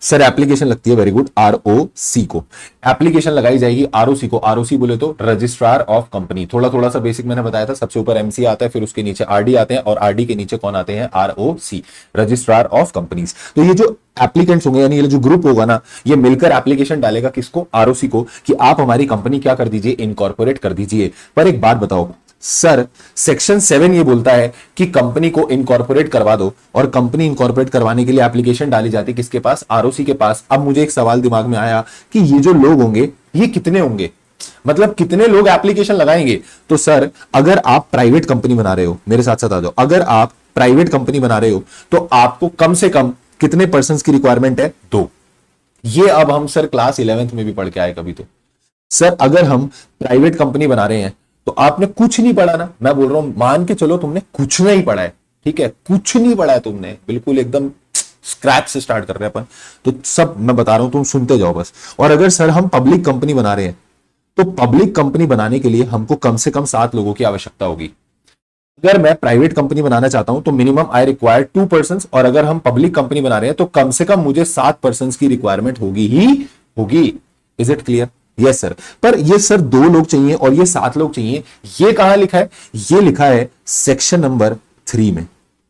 सर एप्लीकेशन लगती है, वेरी गुड, आरओसी को एप्लीकेशन लगाई जाएगी। आरओसी को, आरओसी बोले तो रजिस्ट्रार ऑफ कंपनी। थोड़ा थोड़ा सा बेसिक मैंने बताया था, सबसे ऊपर एमसी आता है, फिर उसके नीचे आरडी आते हैं, और आरडी के नीचे कौन आते हैं, आरओसी, रजिस्ट्रार ऑफ कंपनीज। तो ये जो एप्लीकेंट्स होंगे, यानी ये जो ग्रुप होगा ना, ये मिलकर एप्लीकेशन डालेगा किसको, आरओसी को, कि आप हमारी कंपनी क्या कर दीजिए, इनकॉर्पोरेट कर दीजिए। पर एक बात बताओ सर, सेक्शन सेवन ये बोलता है कि कंपनी को इनकॉर्पोरेट करवा दो, और कंपनी इनकॉर्पोरेट करवाने के लिए एप्लीकेशन डाली जाती है किसके पास, आरओसी के पास। अब मुझे एक सवाल दिमाग में आया कि ये जो लोग होंगे ये कितने होंगे, मतलब कितने लोग एप्लीकेशन लगाएंगे। तो सर अगर आप प्राइवेट कंपनी बना रहे हो, मेरे साथ साथ आ जाओ, अगर आप प्राइवेट कंपनी बना रहे हो तो आपको कम से कम कितने पर्सन की रिक्वायरमेंट है, दो। ये अब हम सर क्लास इलेवेंथ में भी पढ़ के आए कभी। तो सर अगर हम प्राइवेट कंपनी बना रहे हैं तो आपने कुछ नहीं पढ़ा ना, मैं बोल रहा हूं मान के चलो तुमने कुछ नहीं पढ़ा है, ठीक है, कुछ नहीं पढ़ा है तुमने, बिल्कुल एकदम स्क्रैच से स्टार्ट कर रहे हैं अपन, तो सब मैं बता रहा हूं, तुम सुनते जाओ बस। और अगर सर हम पब्लिक कंपनी बना रहे हैं तो पब्लिक कंपनी बनाने के लिए हमको कम से कम सात लोगों की आवश्यकता होगी। अगर मैं प्राइवेट कंपनी बनाना चाहता हूं तो minimum I require two person, और अगर हम पब्लिक कंपनी बना रहे हैं तो कम से कम मुझे सात पर्सन की रिक्वायरमेंट होगी ही होगी। Is it clear? Yes sir. पर ये सर दो लोग चाहिए और ये सात लोग चाहिए, ये कहां लिखा है, ये लिखा है सेक्शन नंबर थ्री में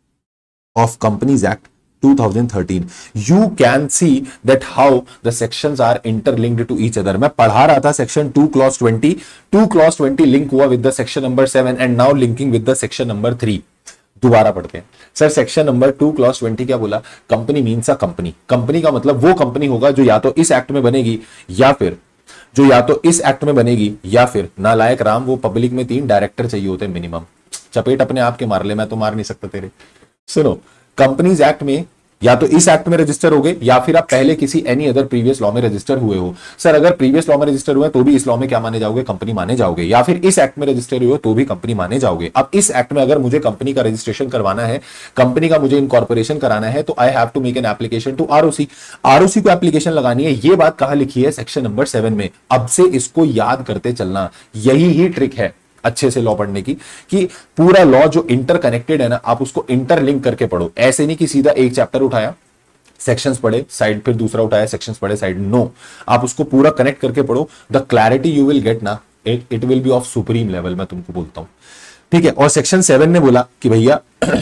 of companies act two thousand thirteen. You can see that how the sections are interlinked to each other. मैं पढ़ा रहा था section two clause twenty, two clause twenty link हुआ with the section number seven and now linking with the section number three. दोबारा पढ़ते हैं sir, section number two clause twenty क्या बोला, company means a company. Company का मतलब वो कंपनी होगा जो या तो इस एक्ट में बनेगी या फिर जो या तो इस एक्ट में बनेगी या फिर नालायक राम, वो पब्लिक में तीन डायरेक्टर चाहिए होते हैं मिनिमम। चपेट अपने आप के मार ले, मैं तो मार नहीं सकता तेरे। सुनो, कंपनीज एक्ट में या तो इस एक्ट में रजिस्टर हो गए या फिर आप पहले किसी एनी अदर प्रीवियस लॉ में रजिस्टर हुए हो। सर अगर प्रीवियस लॉ में रजिस्टर हुए तो भी इस लॉ में क्या माने जाओगे, कंपनी माने जाओगे, या फिर इस एक्ट में रजिस्टर हुए हो तो भी कंपनी माने जाओगे। अब इस एक्ट में अगर मुझे कंपनी का रजिस्ट्रेशन करवाना है, कंपनी का मुझे इनकॉर्पोरेशन कराना है, तो I have to make an application to ROC. ROC को एप्लीकेशन लगानी है, ये बात कहां लिखी है, सेक्शन नंबर सेवन में। अब से इसको याद करते चलना, यही ही ट्रिक है अच्छे से लॉ पढ़ने की, कि पूरा लॉ जो इंटरकनेक्टेड है ना, आप उसको इंटरलिंक करके पढ़ो। ऐसे नहीं कि सीधा एक चैप्टर उठाया, सेक्शंस पढ़े साइड, फिर दूसरा उठाया, सेक्शंस पढ़े साइड। नो, आप उसको पूरा कनेक्ट करके पढ़ो। The clarity you will get ना, it it will be of supreme level, मैं तुमको बोलता हूं, ठीक है। और सेक्शन सेवन ने बोला कि भैया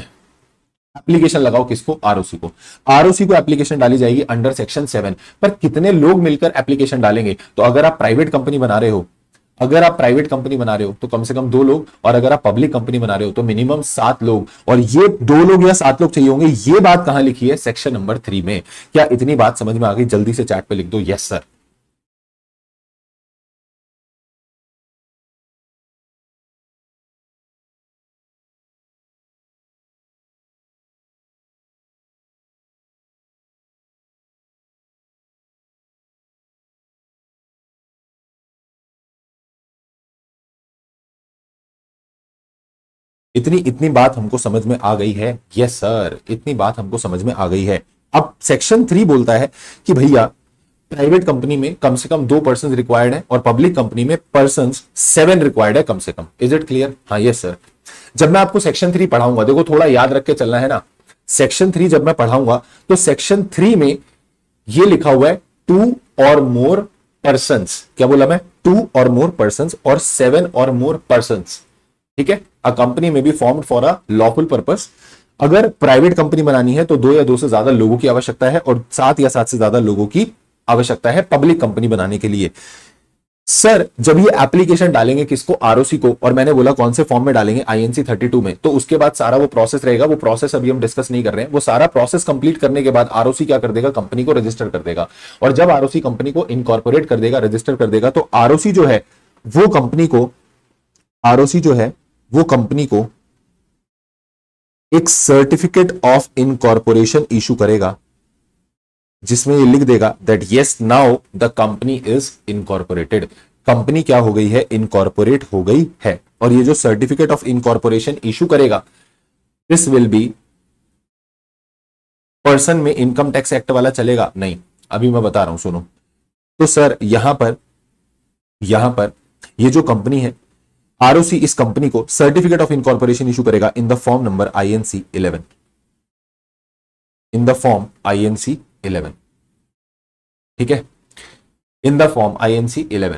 एप्लीकेशन लगाओ किसको, आरओसी को। आरओसी को एप्लीकेशन डाली जाएगी अंडर सेक्शन सेवन। पर कितने लोग मिलकर एप्लीकेशन डालेंगे, तो अगर आप प्राइवेट कंपनी बना रहे हो अगर आप प्राइवेट कंपनी बना रहे हो तो कम से कम दो लोग, और अगर आप पब्लिक कंपनी बना रहे हो तो मिनिमम सात लोग। और ये दो लोग या सात लोग चाहिए होंगे, ये बात कहां लिखी है, सेक्शन नंबर थ्री में। क्या इतनी बात समझ में आ गई? जल्दी से चैट पे लिख दो यस सर। इतनी इतनी बात हमको समझ में आ गई है? यस सर, इतनी बात हमको समझ में आ गई है। अब सेक्शन थ्री बोलता है कि भैया प्राइवेट कंपनी में कम से कम दो पर्सन रिक्वायर्ड है और पब्लिक कंपनी में पर्सन सेवन रिक्वायर्ड है कम से कम। Is it clear? हाँ यस सर। जब मैं आपको सेक्शन थ्री पढ़ाऊंगा, देखो थोड़ा याद रख के चलना है ना, सेक्शन थ्री जब मैं पढ़ाऊंगा तो सेक्शन थ्री में ये लिखा हुआ है टू और मोर पर्सन। क्या बोला मैं? टू और मोर पर्सन और सेवन और मोर पर्सन, ठीक है। A company may be formed for a lawful purpose. अगर प्राइवेट कंपनी बनानी है तो दो या दो से ज्यादा लोगों की आवश्यकता है, और सात या सात से ज्यादा लोगों की आवश्यकता है पब्लिक कंपनी बनाने के लिए। सर जब ये एप्लीकेशन डालेंगे किसको, आरओसी को, और मैंने बोला कौन से फॉर्म में डालेंगे, आईएनसी थर्टी टू में, तो उसके बाद सारा वो प्रोसेस रहेगा। वो प्रोसेस अभी हम डिस्कस नहीं कर रहे हैं। वो सारा प्रोसेस कंप्लीट करने के बाद आरओसी क्या कर देगा, कंपनी को रजिस्टर कर देगा। और जब आरओसी कंपनी को इनकॉर्पोरेट कर देगा, रजिस्टर कर देगा, तो आरओसी जो है वो कंपनी को आरओसी जो है वो कंपनी को एक सर्टिफिकेट ऑफ इनकॉर्पोरेशन इशू करेगा, जिसमें ये लिख देगा that yes now the company is incorporated. Company क्या हो गई है, इनकॉर्पोरेट हो गई है। और ये जो सर्टिफिकेट ऑफ इनकॉर्पोरेशन इशू करेगा, दिस विल बी पर्सन में इनकम टैक्स एक्ट वाला चलेगा नहीं, अभी मैं बता रहा हूं सुनो। तो सर यहां पर यहां पर ये जो कंपनी है, आरओसी इस कंपनी को सर्टिफिकेट ऑफ इनकॉर्पोरेशन इशू करेगा in the form number INC eleven, in the form INC eleven. ठीक है, in the form I N C eleven.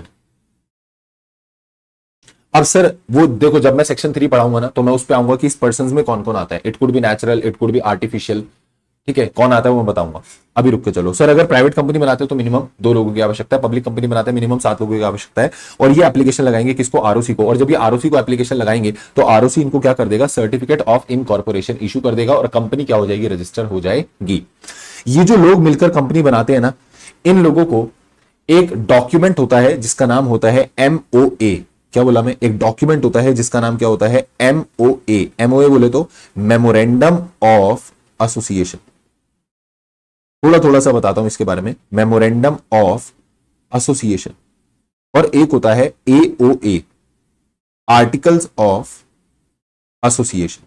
अब सर वो देखो, जब मैं सेक्शन थ्री पढ़ाऊंगा ना तो मैं उस पर आऊंगा कि इस पर्सन में कौन कौन आता है। It could be natural, it could be artificial, ठीक है, कौन आता है वो मैं बताऊंगा। अभी रुक के चलो। सर अगर प्राइवेट कंपनी बनाते हो तो मिनिमम दो लोगों की आवश्यकता है, पब्लिक कंपनी बनाते हैं मिनिमम सात लोगों की आवश्यकता है। और ये एप्लीकेशन लगाएंगे किसको, आरओसी को। और जब ये आरओसी को एप्लीकेशन लगाएंगे तो आरओसी इनको क्या कर देगा, सर्टिफिकेट ऑफ इनकॉर्पोरेशन इशू कर देगा और कंपनी क्या हो जाएगी, रजिस्टर हो जाएगी। ये जो लोग मिलकर कंपनी बनाते हैं ना, इन लोगों को एक डॉक्यूमेंट होता है जिसका नाम होता है एमओए। क्या बोला मैं, एक डॉक्यूमेंट होता है जिसका नाम क्या होता है, एमओए। एमओए बोले तो मेमोरेंडम ऑफ एसोसिएशन। थोड़ा थोड़ा सा बताता हूं इसके बारे में, मेमोरेंडम ऑफ एसोसिएशन। और एक होता है AOA, articles of association.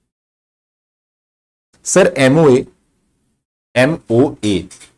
Sir MOA, MOA,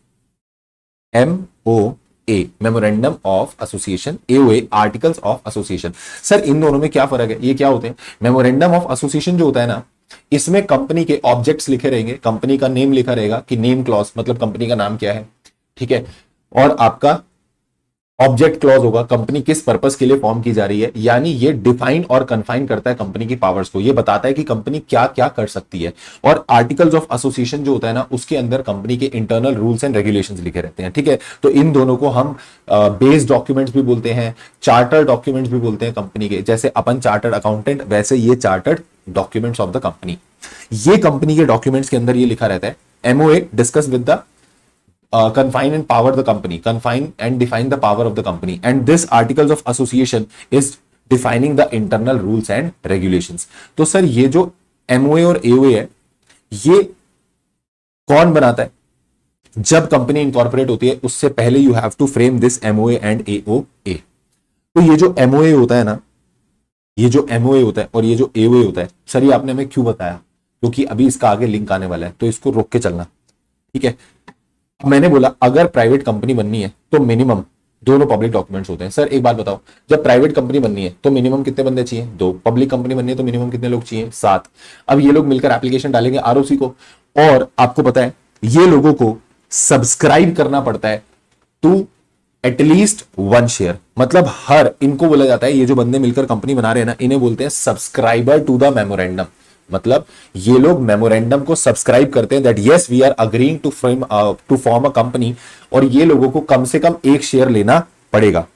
MOA memorandum of association, AOA articles of association. Sir इन दोनों में क्या फर्क है, ये क्या होते हैं। मेमोरेंडम ऑफ एसोसिएशन जो होता है ना, इसमें कंपनी के ऑब्जेक्ट्स लिखे रहेंगे, कंपनी का नेम लिखा रहेगा कि नेम क्लॉज मतलब कंपनी का नाम क्या है, ठीक है। और आपका ऑब्जेक्ट क्लॉज होगा, कंपनी किस पर्पस के लिए फॉर्म की जा रही है। यानी ये डिफाइन और कन्फाइन करता है कंपनी की पावर्स को, ये बताता है कि कंपनी क्या क्या कर सकती है। और आर्टिकल्स ऑफ एसोसिएशन जो होता है ना, उसके अंदर कंपनी के इंटरनल रूल्स एंड रेगुलेशंस लिखे रहते हैं, ठीक है। तो इन दोनों को हम बेस डॉक्यूमेंट्स भी बोलते हैं, चार्टर डॉक्यूमेंट्स भी बोलते हैं कंपनी के। जैसे अपन चार्टर्ड अकाउंटेंट, वैसे ये chartered documents of the company. ये कंपनी के डॉक्यूमेंट्स के अंदर ये लिखा रहता है, MOA discuss with the Uh, confine and power the company, confine and define the power of the company, and this articles of association is defining the internal rules and regulations. तो सर ये जो M O A और A O A है, ये कौन बनाता है, जब कंपनी इनकॉर्पोरेट होती है उससे पहले you have to frame this M O A and A O A। तो ये जो M O A होता है ना, ये जो M O A होता है और ये जो A O A होता है, सर ये आपने हमें क्यों बताया, क्योंकि अभी इसका आगे लिंक आने वाला है, तो इसको रोक के चलना, ठीक है। मैंने बोला अगर प्राइवेट कंपनी बननी है तो मिनिमम दोनों पब्लिक डॉक्यूमेंट्स होते हैं। सर एक बात बताओ, जब प्राइवेट कंपनी बननी है तो मिनिमम कितने बंदे चाहिए, दो। पब्लिक कंपनी बननी है तो मिनिमम कितने लोग चाहिए, सात। अब ये लोग मिलकर एप्लीकेशन डालेंगे आरओसी को, और आपको पता है ये लोगों को सब्सक्राइब करना पड़ता है टू एटलीस्ट वन शेयर। मतलब हर, इनको बोला जाता है, ये जो बंदे मिलकर कंपनी बना रहे हैं ना, इन्हें बोलते हैं सब्सक्राइबर टू द मेमोरेंडम। मतलब ये लोग मेमोरेंडम को सब्सक्राइब करते हैं that yes we are agreeing to frame to form a company. और ये लोगों को कम से कम एक शेयर लेना पड़ेगा,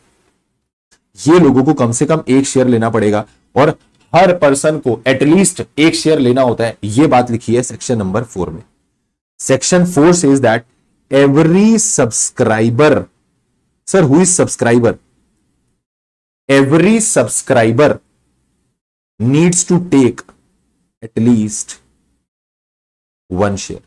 ये लोगों को कम से कम एक शेयर लेना पड़ेगा, और हर पर्सन को एटलीस्ट एक शेयर लेना होता है। ये बात लिखी है सेक्शन नंबर फोर में। Section four says that every subscriber, sir who is subscriber, every subscriber needs to take at least one share।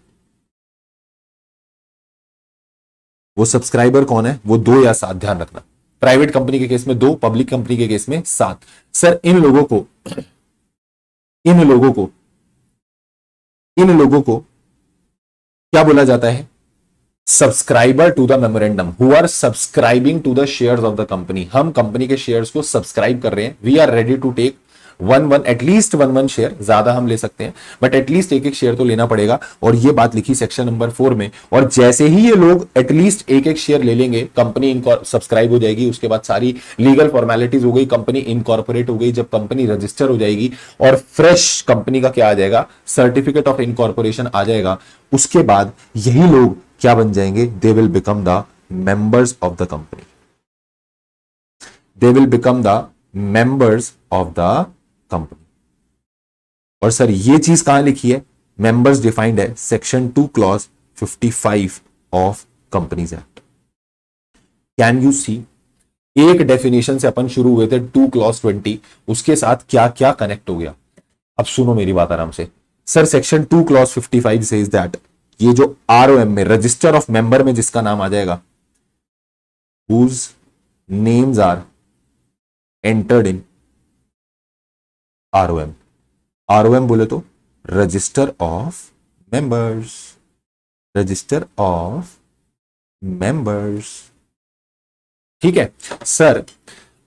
वो सब्सक्राइबर कौन है, वो दो या सात, ध्यान रखना। प्राइवेट कंपनी के केस में दो, पब्लिक कंपनी के केस में सात। सर इन लोगों को इन लोगों को इन लोगों को क्या बोला जाता है, subscriber to the memorandum, who are subscribing to the shares of the company. हम कंपनी के शेयर्स को सब्सक्राइब कर रहे हैं, we are ready to take one one at least one one share, ज्यादा हम ले सकते हैं बट एटलीस्ट एक एक शेयर तो लेना पड़ेगा। और ये बात लिखी सेक्शन नंबर फोर में। और जैसे ही ये लोग एटलीस्ट एक एक शेयर ले लेंगे, कंपनी इनको सब्सक्राइब हो जाएगी, उसके बाद सारी लीगल फॉर्मेलिटीज हो गई, कंपनी इनकॉर्पोरेट हो गई। जब कंपनी रजिस्टर हो जाएगी और फ्रेश कंपनी का क्या आ जाएगा, सर्टिफिकेट ऑफ इनकॉर्पोरेशन आ जाएगा, उसके बाद यही लोग क्या बन जाएंगे, they will become the members of the company, they will become the members of the company. और सर ये चीज कहां लिखी है, मेंबर्स डिफाइंड है section two clause fifty five of companies act. Can you see, एक डेफिनेशन से अपन शुरू हुए थे टू क्लॉज ट्वेंटी, उसके साथ क्या क्या कनेक्ट हो गया। अब सुनो मेरी बात आराम से। Sir section two clause fifty five says that ये जो आरओएम में रजिस्टर ऑफ मेंबर में जिसका नाम आ जाएगा, whose names are entered in ROM. ROM बोले तो register of members, register of members, ठीक है। सर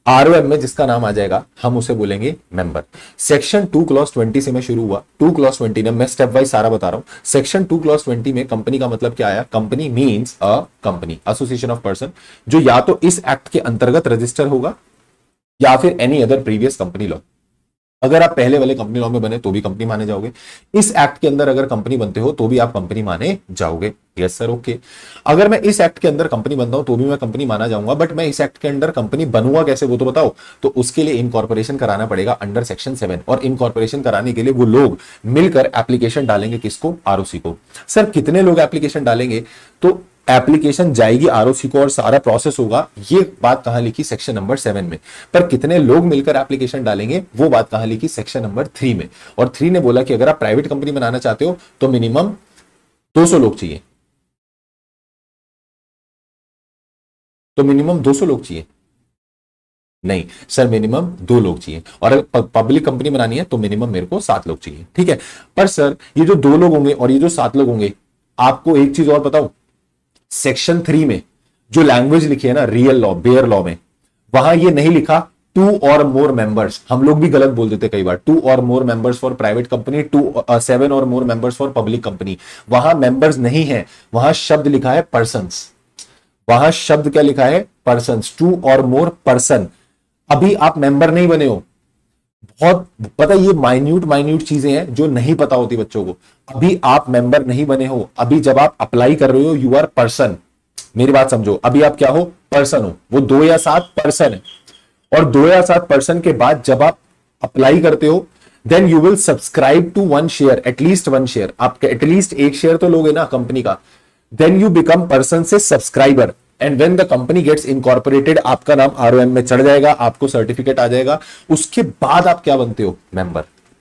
आरओएम में जिसका नाम आ जाएगा हम उसे बोलेंगे member. Section two clause twenty से मैं शुरू हुआ, टू क्लॉज ट्वेंटी ने, मैं स्टेप वाइज सारा बता रहा हूं। सेक्शन टू क्लॉज ट्वेंटी में कंपनी का मतलब क्या आया? Company means a company, association of person, जो या तो इस एक्ट के अंतर्गत रजिस्टर होगा या फिर any other previous company law. अगर आप पहले वाले कंपनी लॉ में बने तो भी कंपनी माने जाओगे, इस एक्ट के अंदर अगर कंपनी बनते हो तो भी आप कंपनी माने जाओगे। Yes sir, okay. अगर मैं इस एक्ट के अंदर कंपनी बनता हूं तो भी मैं कंपनी माना जाऊंगा, बट मैं इस एक्ट के अंदर कंपनी बनूंगा कैसे वो तो बताओ। तो उसके लिए इनकॉर्पोरेशन कराना पड़ेगा अंडर सेक्शन सेवन, और इनकॉर्पोरेशन कराने के लिए वो लोग मिलकर एप्लीकेशन डालेंगे, किसको? आरओसी को। सर कितने लोग एप्लीकेशन डालेंगे? तो एप्लीकेशन जाएगी आरओसी को और सारा प्रोसेस होगा, ये बात कहां लिखी? सेक्शन नंबर सेवन में। पर कितने लोग मिलकर एप्लीकेशन डालेंगे वो बात कहां लिखी? सेक्शन नंबर थ्री में। और थ्री ने बोला कि अगर आप प्राइवेट कंपनी बनाना चाहते हो तो मिनिमम दो सौ लोग चाहिए, तो मिनिमम दो सौ लोग चाहिए। नहीं सर, मिनिमम दो लोग चाहिए, और अगर पब्लिक कंपनी बनानी है तो मिनिमम मेरे को सात लोग चाहिए, ठीक है। पर सर ये जो दो लोग होंगे और ये जो सात लोग होंगे, आपको एक चीज और बताओ, सेक्शन थ्री में जो लैंग्वेज लिखी है ना रियल लॉ, बेयर लॉ में, वहां ये नहीं लिखा टू और मोर मेंबर्स। हम लोग भी गलत बोल देते कई बार, two or more members for private company, two seven or more members for public company. वहां मेंबर्स नहीं है, वहां शब्द लिखा है पर्सन्स। वहां शब्द क्या लिखा है? Persons, to or more person. अभी आप मेंबर नहीं बने हो, बहुत पता, ये माइन्यूट माइन्यूट चीजें हैं जो नहीं पता होती बच्चों को। अभी आप मेंबर नहीं बने हो, अभी जब आप अप्लाई कर रहे हो यू आर पर्सन। मेरी बात समझो, अभी आप क्या हो? पर्सन हो। वो दो या सात पर्सन है, और दो या सात पर्सन के बाद जब आप अप्लाई करते हो then you will subscribe to one share, at least one share. आप एटलीस्ट एक शेयर तो लोगे ना कंपनी का। देन यू बिकम पर्सन से subscriber, and when the company gets incorporated आपका नाम आरओएम में चढ़ जाएगा, आपको सर्टिफिकेट आ जाएगा, उसके बाद आप क्या बनते हो? मेंबर।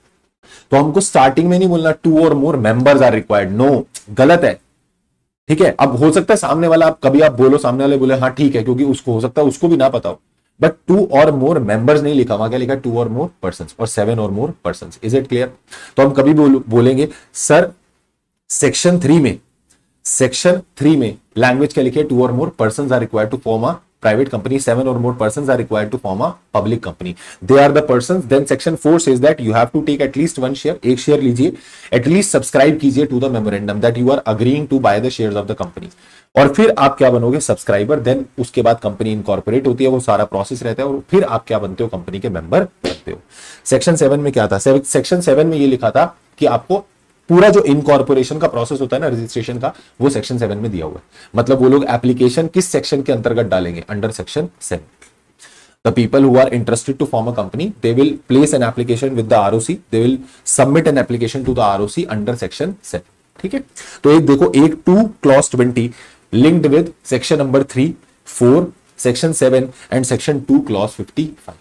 तो हमको स्टार्टिंग में नहीं बोलना two or more members are required, no, गलत है, ठीक है। अब हो सकता है सामने वाला, आप कभी आप बोलो, सामने वाले बोले हाँ ठीक है, क्योंकि उसको हो सकता है उसको भी ना पता हो, but to or more members नहीं लिखा, वहां क्या लिखा? टू और मोर पर्सन और seven or more person. Is it clear? तो हम कभी बोल, बोलेंगे सर सेक्शन थ्री में, सेक्शन थ्री में लैंग्वेज क्या लिखे? Two or more person are required to form a private company, seven or more person are required to form a public company, they are the person. Then section four says that you have to take at least one share, एक शेयर लीजिए, एटलीस्ट सब्सक्राइब कीजिए to the memorandum that you are agreeing to buy the shares of the company, और फिर आप क्या बनोगे? सब्सक्राइबर। देन उसके बाद कंपनी इनकॉर्पोरेट होती है, वो सारा प्रोसेस रहता है, और फिर आप क्या बनते हो? कंपनी के मेंबर बनते हो। सेक्शन सेवन में क्या था? सेक्शन सेवन में ये लिखा था कि आपको पूरा जो इनकॉर्पोरेशन का प्रोसेस होता है ना, रजिस्ट्रेशन का, वो सेक्शन सेवन में दिया हुआ है। मतलब वो लोग एप्लीकेशन किस सेक्शन के अंतर्गत डालेंगे? Under section seven. The people who are interested to form a company, they will place an application with the R O C. They will submit an application to the R O C under section seven. ठीक है। तो एक देखो, एक two clause twenty linked with section number three, four, section seven and section two clause fifty five.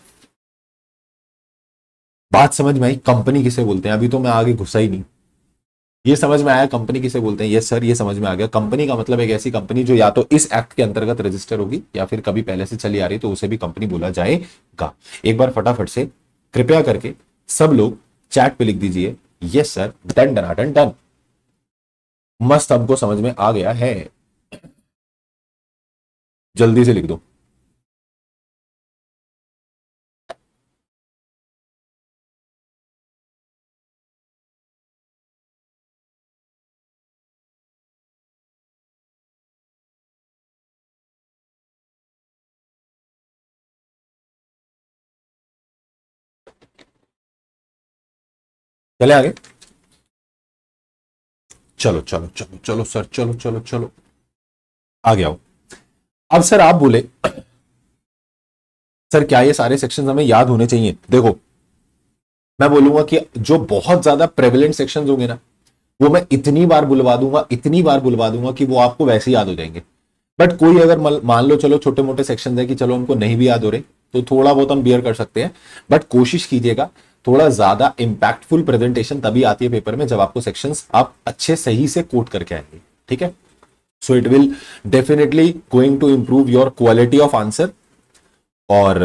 बात समझ में आई? कंपनी किसे बोलते हैं? अभी तो मैं आगे घुसा ही नहीं। ये समझ में आया कंपनी किसे बोलते हैं? यस सर, ये समझ में आ गया। कंपनी का मतलब एक ऐसी कंपनी जो या तो इस एक्ट के अंतर्गत रजिस्टर होगी या फिर कभी पहले से चली आ रही, तो उसे भी कंपनी बोला जाएगा। एक बार फटाफट से कृपया करके सब लोग चैट पे लिख दीजिए yes sir, done done done. मस्त, हमको समझ में आ गया है। जल्दी से लिख दो। चले आगे। चलो चलो चलो चलो सर, चलो चलो चलो आ गया हो। अब सर आप बोले सर क्या ये सारे सेक्शंस हमें याद होने चाहिए? देखो मैं बोलूंगा कि जो बहुत ज्यादा प्रेवलेंट सेक्शंस होंगे ना, वो मैं इतनी बार बुलवा दूंगा, इतनी बार बुलवा दूंगा कि वो आपको वैसे ही याद हो जाएंगे। बट कोई अगर मान लो चलो छोटे मोटे सेक्शन है कि चलो हमको नहीं भी याद हो रहे, तो थोड़ा बहुत हम बियर कर सकते हैं, बट कोशिश कीजिएगा थोड़ा ज्यादा इंपैक्टफुल प्रेजेंटेशन तभी आती है पेपर में जब आपको सेक्शंस आप अच्छे सही से कोट करके आएंगे, ठीक है। So it will definitely going to improve your quality of answer. और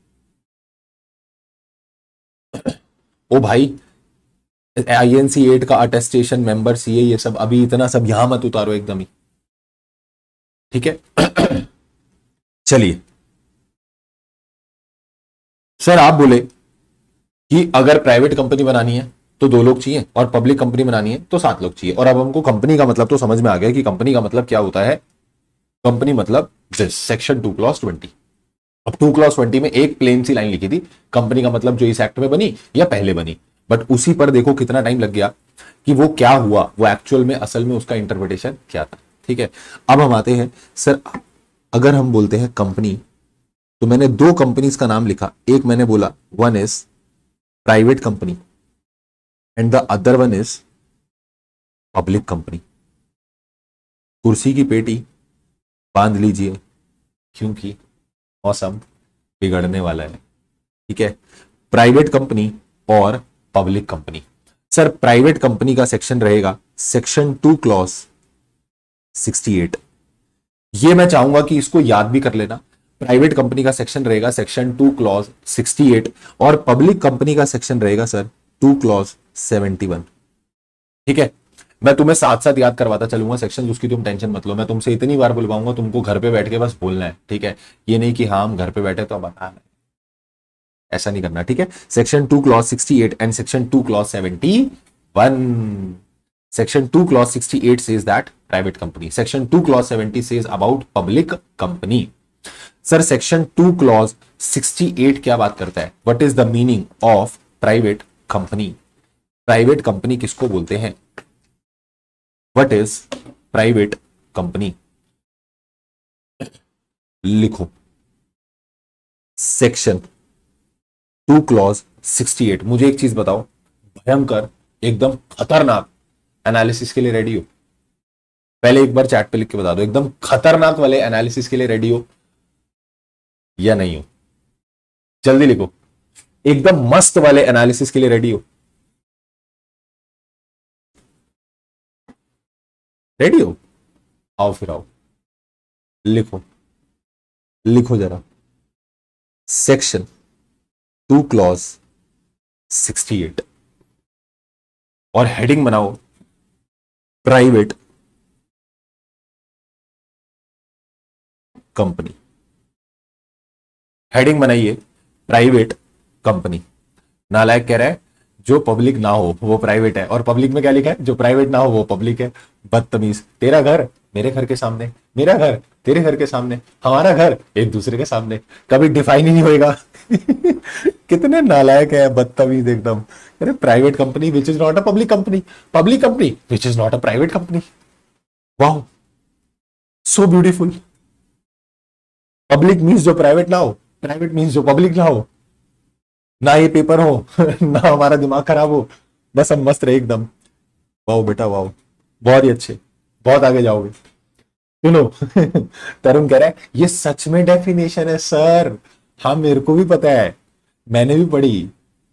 ओ भाई, आईएनसी एट का अटेस्टेशन, मेंबर सीए, ये सब अभी इतना सब यहां मत उतारो एकदम ही, ठीक है। चलिए सर आप बोले कि अगर प्राइवेट कंपनी बनानी है तो दो लोग चाहिए और पब्लिक कंपनी बनानी है तो सात लोग चाहिए, और अब हमको कंपनी का मतलब तो समझ में आ गया कि कंपनी का मतलब क्या होता है। कंपनी मतलब सेक्शन टू क्लॉज ट्वेंटी। अब टू क्लॉज ट्वेंटी में एक प्लेन सी लाइन लिखी थी, कंपनी का मतलब जो इस एक्ट में बनी या पहले बनी, बट उसी पर देखो कितना टाइम लग गया कि वो क्या हुआ, वो एक्चुअल में असल में उसका इंटरप्रिटेशन क्या था। ठीक है, अब हम आते हैं सर, अगर हम बोलते हैं कंपनी, तो मैंने दो कंपनीज का नाम लिखा, एक मैंने बोला one is private company and the other one is public company. कुर्सी की पेटी बांध लीजिए क्योंकि मौसम बिगड़ने वाला है। ठीक है, प्राइवेट कंपनी और public company. Sir private company का सेक्शन रहेगा section two clause sixty eight. ये मैं चाहूंगा कि इसको याद भी कर लेना। प्राइवेट कंपनी का सेक्शन रहेगा section two clause sixty eight और पब्लिक कंपनी का सेक्शन रहेगा sir two clause seventy one. ठीक है, मैं तुम्हें साथ साथ याद करवाता चलूंगा सेक्शन, उसकी तुम टेंशन मत लो। मैं तुमसे इतनी बार बुलवाऊंगा, तुमको घर पे बैठ के बस बोलना है। ठीक है, ये नहीं कि हाँ हम घर पे बैठे तो बता रहे, ऐसा नहीं करना। ठीक है, section two clause sixty eight and section two clause seventy one. Section two clause sixty eight says that private company, section two clause seventy says about public company. Sir section two clause sixty eight क्या बात करता है, what is the meaning of private company? Private company किसको बोलते हैं? What is private company? लिखो section two clause sixty eight. मुझे एक चीज बताओ, भयंकर एकदम खतरनाक एनालिसिस के लिए रेडी हो? पहले एक बार चैट पे लिख के बता दो, एकदम खतरनाक वाले एनालिसिस के लिए रेडी हो या नहीं हो? जल्दी लिखो, एकदम मस्त वाले एनालिसिस के लिए रेडी हो? रेडी हो? आओ फिर आओ, लिखो लिखो जरा, section two clause sixty eight और हेडिंग बनाओ प्राइवेट कंपनी। हेडिंग बनाइए प्राइवेट कंपनी। नालायक कह रहा है जो पब्लिक ना हो वो प्राइवेट है, और पब्लिक में क्या लिखा है? जो प्राइवेट ना हो वो पब्लिक है। बदतमीज, तेरा घर मेरे घर के सामने, मेरा घर तेरे घर के सामने, हमारा घर एक दूसरे के सामने, कभी डिफाइन ही नहीं होएगा। कितने नालायक है, बदतमीज एकदम। अरे private company which is not a public company, public company which is not a private company. Wow, so beautiful. Public means जो प्राइवेट ना हो, प्राइवेट मीन्स जो पब्लिक ना हो, ना ये पेपर हो ना हमारा दिमाग खराब हो, बस हम मस्त रहे एकदम। वाओ बेटा वाओ, बहुत ही अच्छे, बहुत आगे जाओगे। सुनो तरुण कह रहा है ये सच में डेफिनेशन है सर। हाँ मेरे को भी पता है, मैंने भी पढ़ी।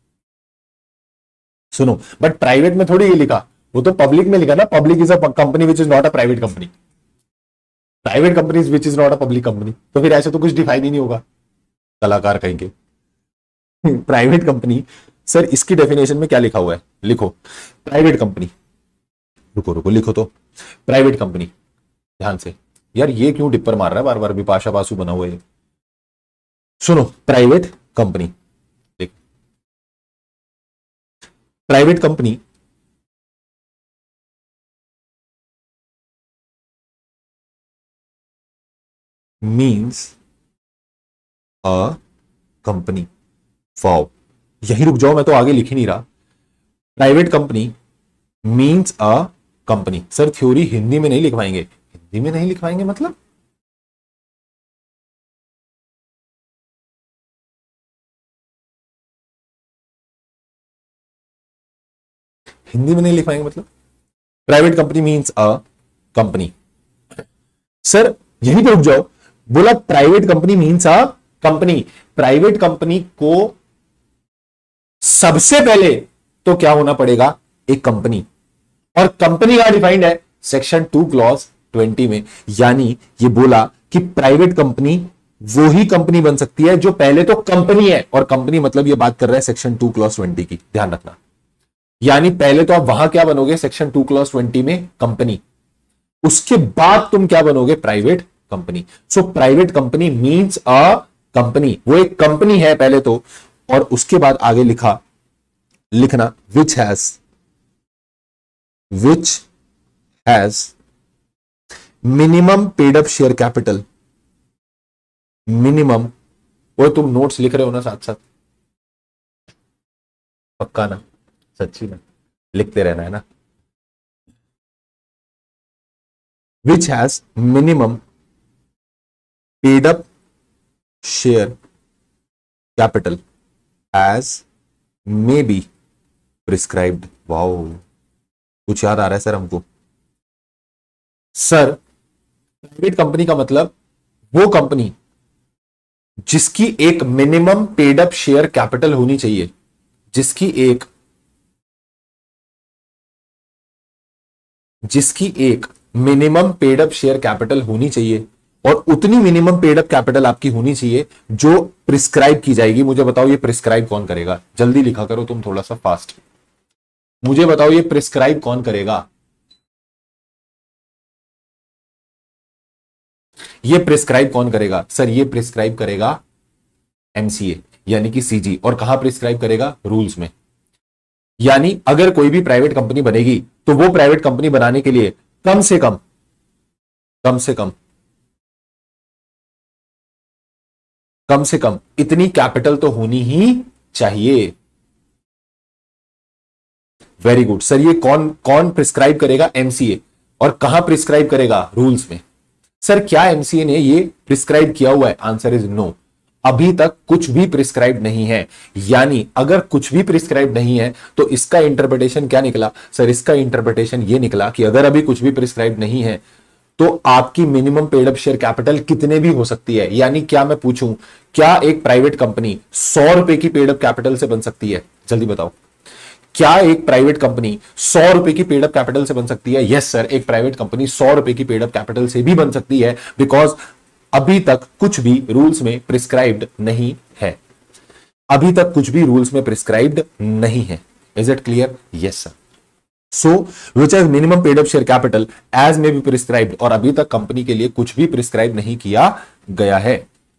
सुनो, बट प्राइवेट में थोड़ी ये लिखा, वो तो पब्लिक में लिखा ना, public is a company which is not a private company, private company which is not a public company. तो फिर ऐसे तो कुछ डिफाइन ही नहीं होगा, कलाकार कहेंगे। प्राइवेट कंपनी, सर इसकी डेफिनेशन में क्या लिखा हुआ है? लिखो प्राइवेट कंपनी। रुको रुको लिखो तो, प्राइवेट कंपनी ध्यान से। यार ये क्यों टिप्पर मार रहा है बार बार, बिपाशा बासु बना हुआ है। सुनो, private company, private company means a company. Wow, यही रुक जाओ, मैं तो आगे लिख ही नहीं रहा। Private company means a company. Sir theory Hindi में नहीं लिखवाएंगे? हिंदी में नहीं लिखवाएंगे मतलब? हिंदी में नहीं लिखवाएंगे मतलब? Private company means a company. Sir यहीं पे रुक जाओ, बोला private company means a company. Private company को सबसे पहले तो क्या होना पड़ेगा? एक कंपनी। और कंपनी का डिफाइंड है सेक्शन टू क्लॉज ट्वेंटी में। यानी ये बोला कि प्राइवेट कंपनी वो ही कंपनी बन सकती है जो पहले तो कंपनी है, और कंपनी मतलब ये बात कर रहा है सेक्शन टू क्लॉज ट्वेंटी की, ध्यान रखना। यानी पहले तो आप वहां क्या बनोगे सेक्शन टू क्लॉज ट्वेंटी में? कंपनी। उसके बाद तुम क्या बनोगे? Private company. So private company means a company, वो एक कंपनी है पहले तो, और उसके बाद आगे लिखा लिखना which has which has minimum paid up share capital, minimum, वो तुम नोट्स लिख रहे हो ना साथ साथ, पक्का ना, सच्ची ना, लिखते रहना है ना। Which has minimum paid up share capital as may be prescribed. Wow, कुछ याद आ रहा है सर हमको? सर प्राइवेट कंपनी का मतलब वो कंपनी जिसकी एक minimum paid up share capital होनी चाहिए, जिसकी एक जिसकी एक minimum paid up share capital होनी चाहिए और उतनी मिनिमम पेड अप कैपिटल आपकी होनी चाहिए जो प्रिस्क्राइब की जाएगी। मुझे बताओ ये प्रिस्क्राइब कौन करेगा? जल्दी लिखा करो तुम, थोड़ा सा फास्ट। मुझे बताओ ये प्रिस्क्राइब कौन करेगा? ये प्रिस्क्राइब कौन करेगा? सर ये प्रिस्क्राइब करेगा एमसीए यानी कि सीजी। और कहां प्रिस्क्राइब करेगा? रूल्स में। यानी अगर कोई भी प्राइवेट कंपनी बनेगी तो वो प्राइवेट कंपनी बनाने के लिए कम से कम कम से कम कम से कम इतनी कैपिटल तो होनी ही चाहिए। वेरी गुड सर, ये कौन कौन प्रिस्क्राइब करेगा? एमसीए। और कहां प्रिस्क्राइब करेगा? रूल्स में। सर क्या एमसीए ने ये प्रिस्क्राइब किया हुआ है? आंसर इज नो, अभी तक कुछ भी प्रिस्क्राइब नहीं है। यानी अगर कुछ भी प्रिस्क्राइब नहीं है तो इसका इंटरप्रिटेशन क्या निकला? सर इसका इंटरप्रिटेशन ये निकला कि अगर अभी कुछ भी प्रिस्क्राइब नहीं है तो आपकी minimum paid up share capital कितने भी हो सकती है। यानी क्या मैं पूछूं, क्या एक प्राइवेट कंपनी सौ रुपए की पेड अप कैपिटल से बन सकती है? जल्दी बताओ, क्या एक प्राइवेट कंपनी सौ रुपए की पेड अप कैपिटल से बन सकती है? यस सर, एक प्राइवेट कंपनी सौ रुपए की पेड अप कैपिटल से भी बन सकती है, बिकॉज अभी तक कुछ भी रूल्स में प्रिस्क्राइब्ड नहीं है। अभी तक कुछ भी रूल्स में प्रिस्क्राइब्ड नहीं है। Is it clear? Yes sir. So which has minimum paid up share capital as may be prescribed, और अभी तक कंपनी के लिए कुछ भी प्रिस्क्राइब नहीं किया गया है।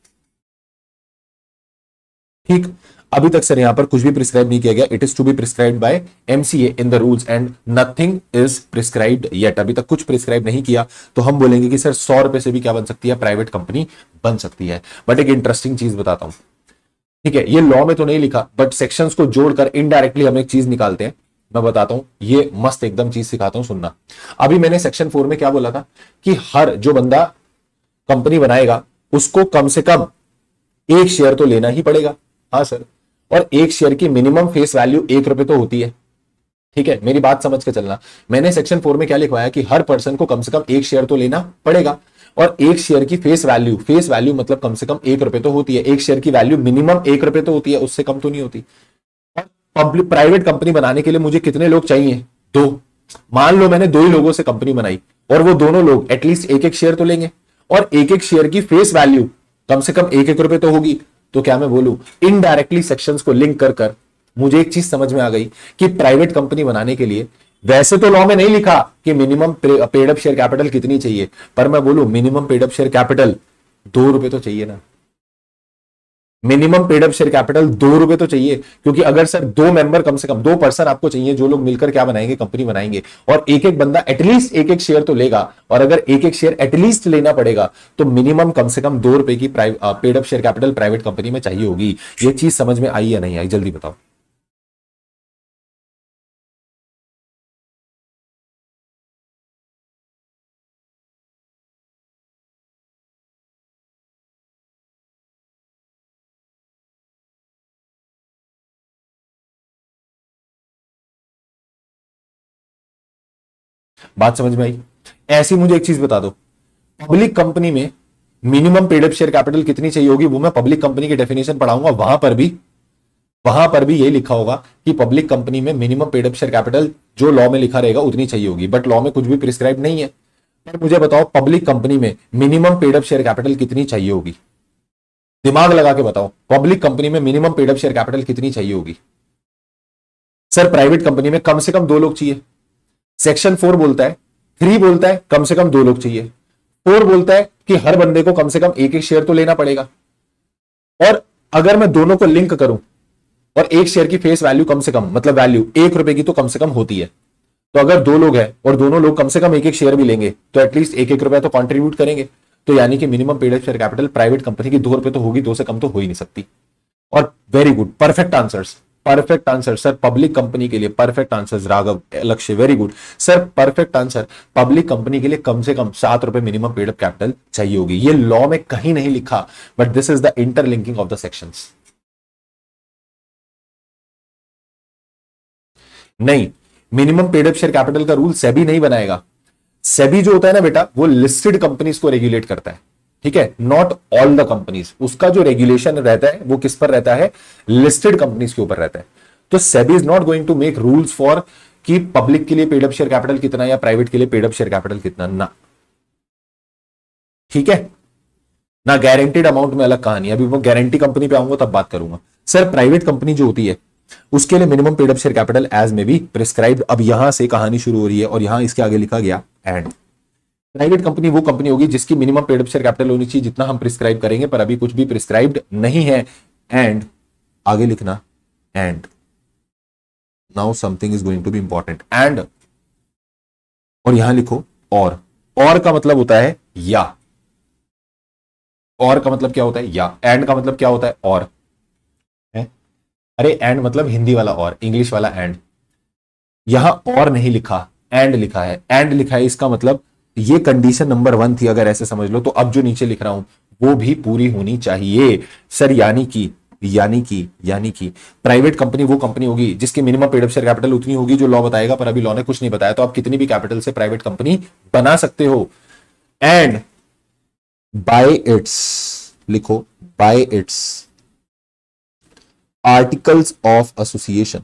ठीक, अभी तक सर यहां पर कुछ भी प्रिस्क्राइब नहीं किया गया। It is to be prescribed by MCA in the rules and nothing is prescribed yet. अभी तक कुछ प्रिस्क्राइब नहीं किया तो हम बोलेंगे कि सर सौ रुपए से भी क्या बन सकती है? प्राइवेट कंपनी बन सकती है। बट एक इंटरेस्टिंग चीज बताता हूं, ठीक है, ये लॉ में तो नहीं लिखा बट सेक्शंस को जोड़कर इनडायरेक्टली हम एक चीज निकालते हैं। मैं बताता हूं, ये मस्त एकदम चीज सिखाता हूं, सुनना। अभी मैंने सेक्शन फोर में क्या बोला था कि हर जो बंदा कंपनी बनाएगा उसको कम से कम एक शेयर तो लेना ही पड़ेगा। हाँ सर, और एक शेयर की मिनिमम फेस वैल्यू एक रुपए तो होती है। ठीक है, मेरी बात समझ के चलना। मैंने सेक्शन फोर में क्या लिखवाया कि हर पर्सन को कम से कम एक शेयर तो लेना पड़ेगा और एक शेयर की फेस वैल्यू, फेस वैल्यू मतलब कम से कम एक रुपए तो होती है। एक शेयर की वैल्यू मिनिमम एक रुपए तो होती है, उससे कम तो नहीं होती। पब्लिक प्राइवेट कंपनी बनाने के लिए मुझे कितने लोग चाहिए? दो। मान लो मैंने दो ही लोगों से कंपनी बनाई और वो दोनों लोग एटलीस्ट एक एक शेयर तो लेंगे और एक एक शेयर की फेस वैल्यू कम से कम एक एक रुपए तो होगी। तो क्या मैं बोलूं, इनडायरेक्टली सेक्शंस को लिंक कर कर मुझे एक चीज समझ में आ गई कि प्राइवेट कंपनी बनाने के लिए वैसे तो लॉ में नहीं लिखा कि minimum paid up share capital कितनी चाहिए, पर मैं बोलूं minimum paid up share capital दो रुपए तो चाहिए ना। Minimum paid up share capital दो रुपए तो चाहिए, क्योंकि अगर सर दो मेंबर, कम से कम दो पर्सन आपको चाहिए जो लोग मिलकर क्या बनाएंगे? कंपनी बनाएंगे, और एक एक बंदा एटलीस्ट एक एक शेयर तो लेगा, और अगर एक एक शेयर एटलीस्ट लेना पड़ेगा तो मिनिमम कम से कम दो रुपए की paid up share capital private company में चाहिए होगी। ये चीज समझ में आई या नहीं आई? जल्दी बताओ। बात समझ में आई? ऐसी मुझे एक चीज बता दो, पब्लिक कंपनी में minimum paid up share capital कितनी चाहिए होगी? वो मैं पब्लिक कंपनी की डेफिनेशन पढ़ाऊंगा, वहां पर भी वहां पर भी यही लिखा होगा कि पब्लिक कंपनी में minimum paid up share capital जो लॉ में लिखा रहेगा उतनी चाहिए होगी। बट लॉ में कुछ भी प्रिस्क्राइब नहीं है। पर मुझे बताओ पब्लिक कंपनी में minimum paid up share capital कितनी चाहिए होगी? दिमाग लगा के बताओ, पब्लिक कंपनी में minimum paid up share capital कितनी चाहिए होगी? सर प्राइवेट कंपनी में कम से कम दो लोग चाहिए। सेक्शन फोर बोलता है, थ्री बोलता है कम से कम दो लोग चाहिए, फोर बोलता है कि हर बंदे को कम से कम एक एक शेयर तो लेना पड़ेगा। और अगर मैं दोनों को लिंक करूं, और एक शेयर की फेस वैल्यू कम से कम, मतलब वैल्यू एक रुपए की तो कम से कम होती है। तो अगर दो लोग हैं और दोनों लोग कम से कम एक एक शेयर भी लेंगे तो एटलीस्ट एक एक रुपया तो कंट्रीब्यूट करेंगे। तो यानी कि minimum paid up share capital private company की दो रुपए तो होगी, दो से कम तो हो ही नहीं सकती। और very good, perfect answers, perfect answer sir, public company के लिए perfect answer. Raghav, Lakshya, very good sir, perfect answer. Public company के लिए कम से कम सात रुपए मिनिमम पेड अप कैपिटल चाहिए होगी। ये लॉ में कहीं नहीं लिखा, but this is the interlinking of the sections. नहीं, minimum paid up share capital का रूल सेबी नहीं बनाएगा। सेबी जो होता है ना बेटा, वो लिस्टेड कंपनीज को रेगुलेट करता है, ठीक है, नॉट ऑल द कंपनीज। उसका जो रेगुलेशन रहता है वो किस पर रहता है, लिस्टेड कंपनीज के ऊपर रहता है। तो SEBI is not going to make rules for कि पब्लिक के लिए पेड अप शेयर कैपिटल कितना या प्राइवेट के लिए पेड अप शेयर कैपिटल कितना, ना, ठीक है ना। गारंटीड अमाउंट में अलग कहानी, अभी वो गारंटी कंपनी पे आऊंगा तब बात करूंगा। सर प्राइवेट कंपनी जो होती है उसके लिए minimum paid up share capital as में बी प्रिस्क्राइब्ड। अब यहां से कहानी शुरू हो रही है और यहां इसके आगे लिखा गया एंड। प्राइवेट कंपनी वो कंपनी होगी जिसकी minimum paid up share capital होनी चाहिए जितना हम प्रिस्क्राइब करेंगे, पर अभी कुछ भी प्रिस्क्राइब्ड नहीं है। एंड आगे लिखना and, now something is going to be important. And और यहां लिखो और। और का मतलब होता है या, और का मतलब क्या होता है या, एंड का मतलब क्या होता है और है? अरे एंड मतलब हिंदी वाला और, इंग्लिश वाला एंड। यहां और नहीं लिखा, एंड लिखा है। एंड लिखा है, इसका मतलब ये कंडीशन नंबर वन थी, अगर ऐसे समझ लो। तो अब जो नीचे लिख रहा हूं वो भी पूरी होनी चाहिए सर। यानी कि यानी कि यानी कि प्राइवेट कंपनी वो कंपनी होगी जिसकी minimum paid up share capital उतनी होगी जो लॉ बताएगा, पर अभी लॉ ने कुछ नहीं बताया। तो आप कितनी भी कैपिटल से प्राइवेट कंपनी बना सकते हो। एंड बाय इट्स, लिखो by its articles of association,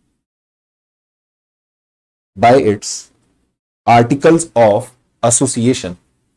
by its articles of association.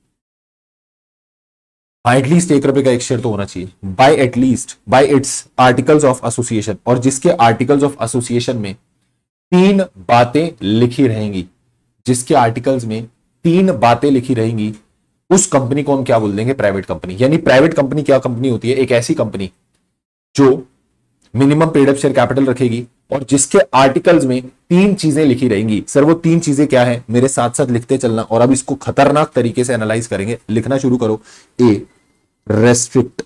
At least एक रुपए का एक शेयर तो होना चाहिए। By at least, by its articles of association, और जिसके आर्टिकल्स ऑफ एसोसिएशन में तीन बातें लिखी रहेंगी, जिसके आर्टिकल्स में तीन बातें लिखी रहेंगी, उस कंपनी को हम क्या बोल देंगे, प्राइवेट कंपनी। यानी प्राइवेट कंपनी क्या कंपनी होती है, एक ऐसी कंपनी जो minimum paid up share capital रखेगी और जिसके आर्टिकल्स में तीन चीजें लिखी रहेंगी। सर वो तीन चीजें क्या है, मेरे साथ साथ लिखते चलना, और अब इसको खतरनाक तरीके से एनालाइज करेंगे। लिखना शुरू करो। A, restrict,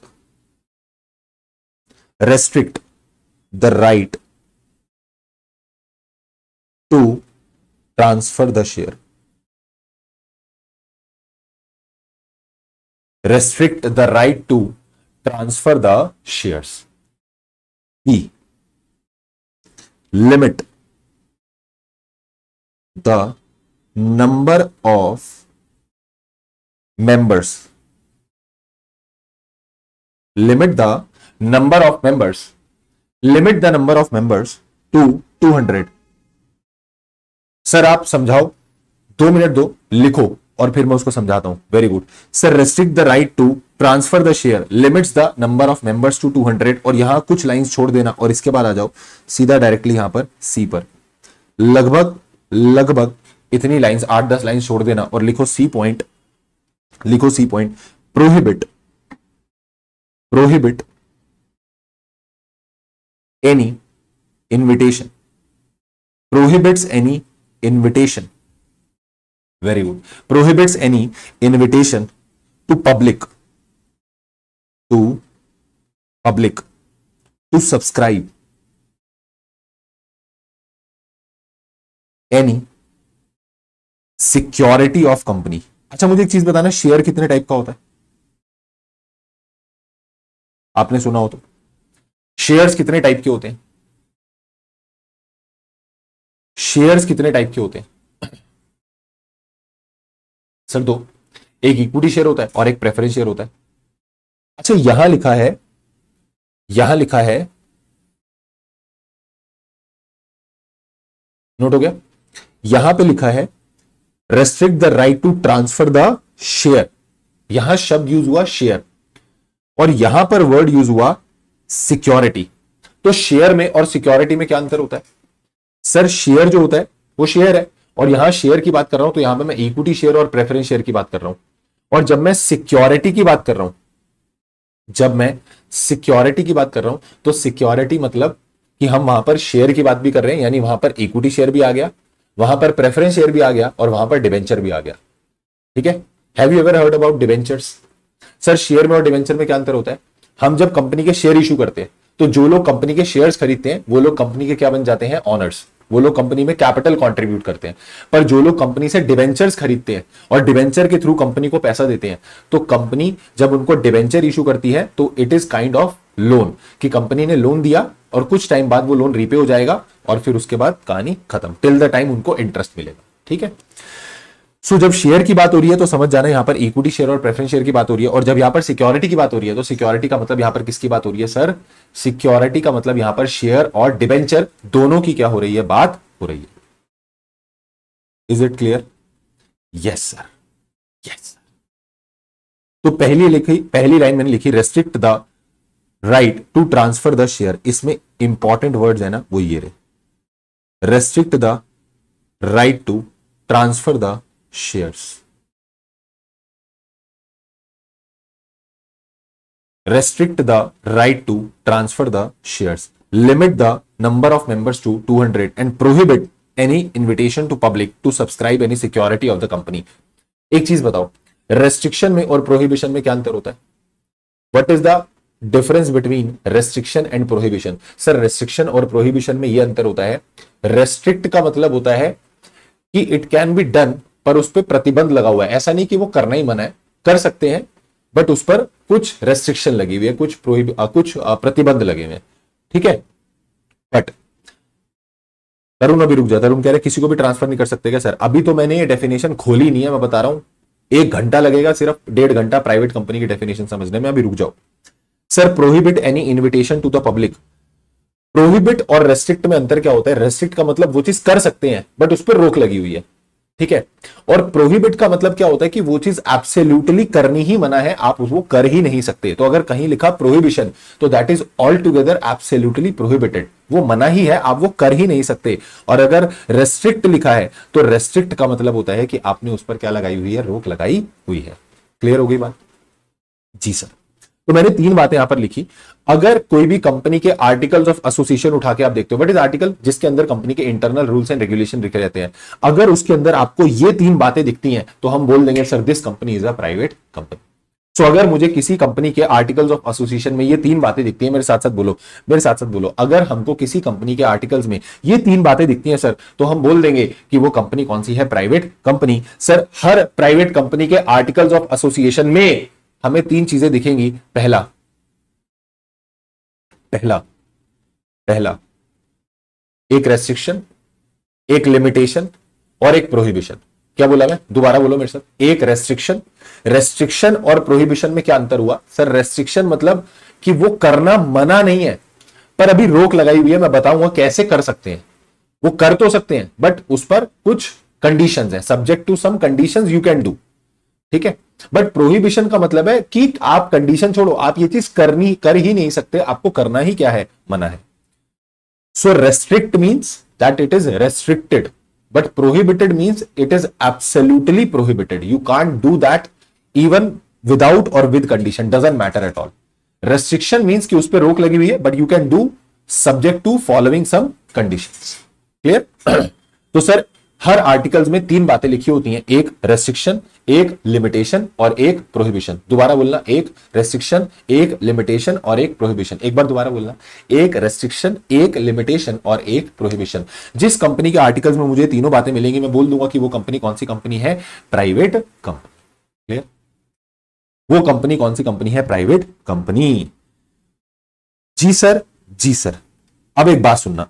restrict the right to transfer the share, restrict the right to transfer the shares. B, limit the number of members, limit the number of members, limit the number of members to two hundred. Sir आप समझाओ, दो मिनट दो, लिखो और फिर मैं उसको समझाता हूं। Very good sir. Restrict the right to transfer the share, limits the number of members to two hundred. और यहां कुछ लाइंस छोड़ देना और इसके बाद आ जाओ सीधा डायरेक्टली यहां पर सी पर। लगभग लगभग इतनी लाइंस, आठ दस लाइंस छोड़ देना और लिखो सी पॉइंट, लिखो C point. Prohibit, prohibit any invitation, prohibits any invitation, very good, prohibits any invitation to public, to public to subscribe any security of company. अच्छा मुझे एक चीज बताना, शेयर कितने टाइप का होता है, आपने सुना हो तो? शेयर्स कितने टाइप के होते हैं? शेयर्स कितने टाइप के होते हैं सर? दो, एक इक्विटी शेयर होता है और एक प्रेफरेंस शेयर होता है। अच्छा यहां लिखा है, यहां लिखा है, नोट हो गया? यहां पे लिखा है restrict the right to transfer the share. यहां शब्द यूज हुआ शेयर और यहां पर वर्ड यूज हुआ सिक्योरिटी। तो शेयर में और सिक्योरिटी में क्या अंतर होता है? सर शेयर जो होता है वो शेयर है, और यहां शेयर की बात कर रहा हूं तो यहां पे मैं इक्विटी शेयर और प्रेफरेंस शेयर की बात कर रहा हूं। और जब मैं सिक्योरिटी की बात कर रहा हूं, जब मैं सिक्योरिटी की बात कर रहा हूं तो सिक्योरिटी मतलब कि हम वहां पर शेयर की बात भी कर रहे हैं, यानी वहां पर इक्विटी शेयर भी आ गया, वहां पर प्रेफरेंस शेयर भी आ गया और वहां पर डिवेंचर भी आ गया। ठीक है, have you ever heard about debentures? Sir share में और डिवेंचर में क्या अंतर होता है? हम जब कंपनी के शेयर इशू करते हैं तो जो लोग कंपनी के शेयर्स खरीदते हैं वो लोग कंपनी के क्या बन जाते हैं? ऑनर्स। वो लोग कंपनी में कैपिटल कंट्रीब्यूट करते हैं। पर जो लोग कंपनी से डिवेंचर्स खरीदते हैं और डिवेंचर के थ्रू कंपनी को पैसा देते हैं, तो कंपनी जब उनको डिवेंचर इशू करती है तो it is kind of loan, कि कंपनी ने लोन दिया और कुछ टाइम बाद वो लोन रीपे हो जाएगा और फिर उसके बाद कहानी खत्म, टिल द टाइम उनको इंटरेस्ट मिलेगा। ठीक है, सो so, जब शेयर की बात हो रही है तो समझ जाना यहां पर इक्विटी शेयर और प्रेफरेंस शेयर की बात हो रही है, और जब यहां पर सिक्योरिटी की बात हो रही है तो सिक्योरिटी का मतलब यहां पर किसकी बात हो रही है? सर सिक्योरिटी का मतलब यहां पर शेयर और डिवेंचर दोनों की क्या हो रही है? बात हो रही है। Is it clear? Yes sir, yes sir. तो पहली लिखी पहली लाइन मैंने लिखी restrict the right to transfer the share. इसमें इंपॉर्टेंट वर्ड्स है ना, वो ये रहे, restrict the right to transfer the shares. restrict the right to transfer the shares, limit the number of members to two hundred and prohibit any invitation to public to subscribe any security of the company। एक चीज बताओ, restriction में और prohibition में क्या अंतर होता है? What is the difference between restriction and prohibition? Sir restriction और prohibition में यह अंतर होता है, restrict का मतलब होता है कि it can be done, पर उस पर प्रतिबंध लगा हुआ है। ऐसा नहीं कि वो करना ही मना है, कर सकते हैं, बट उस पर कुछ रेस्ट्रिक्शन लगी हुई है, कुछ प्रोहिब कुछ प्रतिबंध लगे हुए हैं। ठीक है, बट तरुण अभी रुक जाता, तरुण कह रहे किसी को भी ट्रांसफर नहीं कर सकते क्या? सर अभी तो मैंने ये डेफिनेशन खोली नहीं है, मैं बता रहा हूं, एक घंटा लगेगा, सिर्फ डेढ़ घंटा प्राइवेट कंपनी की डेफिनेशन समझने में। अभी रुक जाओ। Sir prohibit any invitation to the public. Prohibit और रेस्ट्रिक्ट में अंतर क्या होता है? रेस्ट्रिक्ट का मतलब वो चीज कर सकते हैं बट उस पर रोक लगी हुई है। ठीक है, और प्रोहिबिट का मतलब क्या होता है कि वो चीज एब्सोल्युटली करनी ही मना है, आप उसको कर ही नहीं सकते। तो अगर कहीं लिखा प्रोहिबिशन तो that is altogether absolutely prohibited, वो मना ही है, आप वो कर ही नहीं सकते। और अगर रेस्ट्रिक्ट लिखा है तो रेस्ट्रिक्ट का मतलब होता है कि आपने उस पर क्या लगाई हुई है? रोक लगाई हुई है। क्लियर हो गई बात? जी सर। तो मैंने तीन बातें यहां पर लिखी। अगर कोई भी कंपनी के आर्टिकल्स ऑफ एसोसिएशन उठा के आप देखते हो, व्हाट इज आर्टिकल? जिसके अंदर कंपनी के इंटरनल रूल्स एंड रेगुलेशन लिखे रहते हैं, अगर उसके अंदर आपको ये तीन बातें दिखती हैं तो हम बोल देंगे sir this company is a private company. So अगर मुझे किसी कंपनी के आर्टिकल्स ऑफ एसोसिएशन में ये तीन बातें दिखती हैं, मेरे साथ साथ बोलो, मेरे साथ साथ बोलो, अगर हमको किसी कंपनी के आर्टिकल्स में ये तीन बातें दिखती हैं सर, तो हम बोल देंगे कि वो कंपनी कौन सी है? Private company. सर हर प्राइवेट कंपनी के आर्टिकल्स ऑफ एसोसिएशन में हमें तीन चीजें दिखेंगी। पहला पहला पहला एक रेस्ट्रिक्शन, एक लिमिटेशन और एक प्रोहिबिशन। क्या बोला मैं? दोबारा बोलो मेरे साथ, एक रेस्ट्रिक्शन। रेस्ट्रिक्शन और प्रोहिबिशन में क्या अंतर हुआ? सर रेस्ट्रिक्शन मतलब कि वो करना मना नहीं है, पर अभी रोक लगाई हुई है। मैं बताऊंगा कैसे कर सकते हैं। वो कर तो सकते हैं बट उस पर कुछ कंडीशंस हैं, subject to some conditions you can do. ठीक है, बट प्रोहिबिशन का मतलब है कि आप कंडीशन छोड़ो, आप ये चीज करनी कर ही नहीं सकते, आपको करना ही क्या है? मना है। So restrict means that it is restricted, but prohibited means it is absolutely prohibited. You can't do that even without और with condition, doesn't matter at all. Restriction means कि उस पर रोक लगी हुई है, but you can do subject to following some conditions. Clear? तो सर हर आर्टिकल्स में तीन बातें लिखी होती हैं, एक रेस्ट्रिक्शन, एक लिमिटेशन और एक प्रोहिबिशन। दोबारा बोलना, एक रेस्ट्रिक्शन, एक लिमिटेशन और एक प्रोहिबिशन। एक बार दोबारा बोलना, एक रेस्ट्रिक्शन, एक लिमिटेशन और एक प्रोहिबिशन। जिस कंपनी के आर्टिकल्स में मुझे तीनों बातें मिलेंगी, मैं बोल दूंगा कि वो कंपनी कौन सी कंपनी है? Private company. क्लियर? वो कंपनी कौन सी कंपनी है? Private company. जी सर, जी सर। अब एक बात सुनना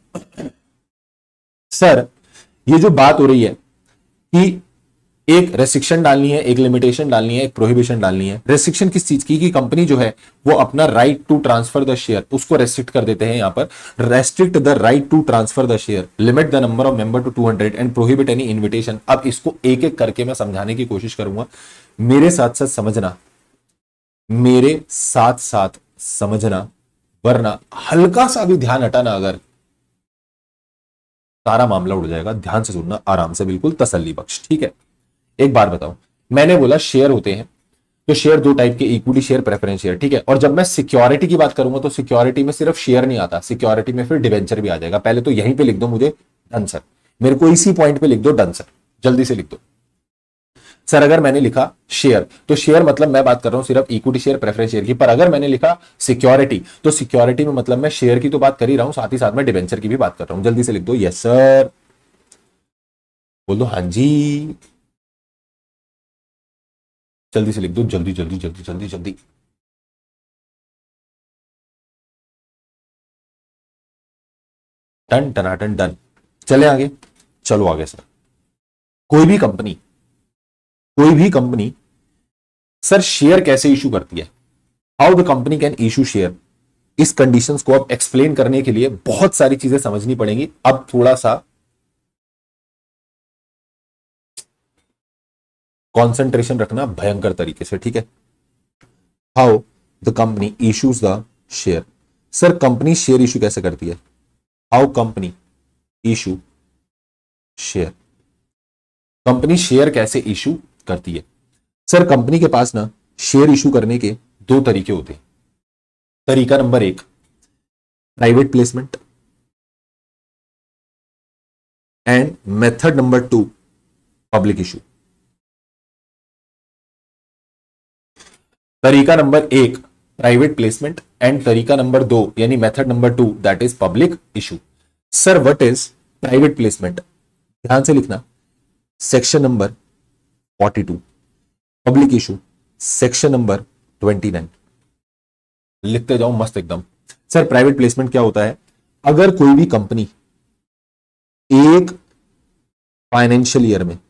सर, ये जो बात हो रही है कि एक रेस्ट्रिक्शन डालनी है, एक लिमिटेशन डालनी है, एक प्रोहिबिशन डालनी है। रेस्ट्रिक्शन किस चीज की? कि कंपनी जो है वो अपना right to transfer the share उसको रेस्ट्रिक्ट कर देते हैं। यहां पर restrict the right to transfer the share, limit the number of member to two hundred and prohibit any invitation. अब इसको एक एक करके मैं समझाने की कोशिश करूंगा, मेरे साथ साथ समझना, मेरे साथ साथ समझना, वरना हल्का सा भी ध्यान हटाना अगर, सारा मामला उड़ जाएगा। ध्यान से सुनना, आराम से, बिल्कुल तसल्ली बख्श। ठीक है, एक बार बताओ, मैंने बोला शेयर होते हैं, तो शेयर दो टाइप के, इक्विटी शेयर, प्रेफरेंस शेयर, ठीक है। और जब मैं सिक्योरिटी की बात करूंगा तो सिक्योरिटी में सिर्फ शेयर नहीं आता, सिक्योरिटी में फिर डिवेंचर भी आ जाएगा। पहले तो यहीं पे लिख दो मुझे डन सर, मेरे को इसी पॉइंट पे लिख दो डन सर, जल्दी से लिख दो सर। अगर मैंने लिखा शेयर तो शेयर मतलब मैं बात कर रहा हूं सिर्फ इक्विटी शेयर, प्रेफरेंस शेयर की। पर अगर मैंने लिखा सिक्योरिटी तो सिक्योरिटी में मतलब मैं शेयर की तो बात कर ही रहा हूं, साथ ही साथ में डिवेंचर की भी बात कर रहा हूं। जल्दी से लिख दो यस सर, बोल दो हाँ जी, जल्दी से लिख दो, जल्दी जल्दी जल्दी जल्दी जल्दी। टन टनाटन डन। चले आगे, चलो आगे सर। कोई भी कंपनी कोई भी कंपनी सर शेयर कैसे इशू करती है, how the company can issue share, इस कंडीशंस को अब एक्सप्लेन करने के लिए बहुत सारी चीजें समझनी पड़ेंगी। अब थोड़ा सा कंसंट्रेशन रखना भयंकर तरीके से, ठीक है। How the company issues the share, sir company share issue कैसे करती है, how company issue share, company share कैसे इशू करती है। सर कंपनी के पास ना शेयर इशू करने के दो तरीके होते हैं। तरीका नंबर एक private placement and method number two public issue. तरीका नंबर एक प्राइवेट प्लेसमेंट एंड तरीका नंबर दो यानी method number two that is public issue. Sir what is private placement, ध्यान से लिखना, section number forty two, public issue section number twenty nine. लिखते जाओ मस्त एकदम। सर प्राइवेट प्लेसमेंट क्या होता है, अगर कोई भी कंपनी एक फाइनेंशियल ईयर में,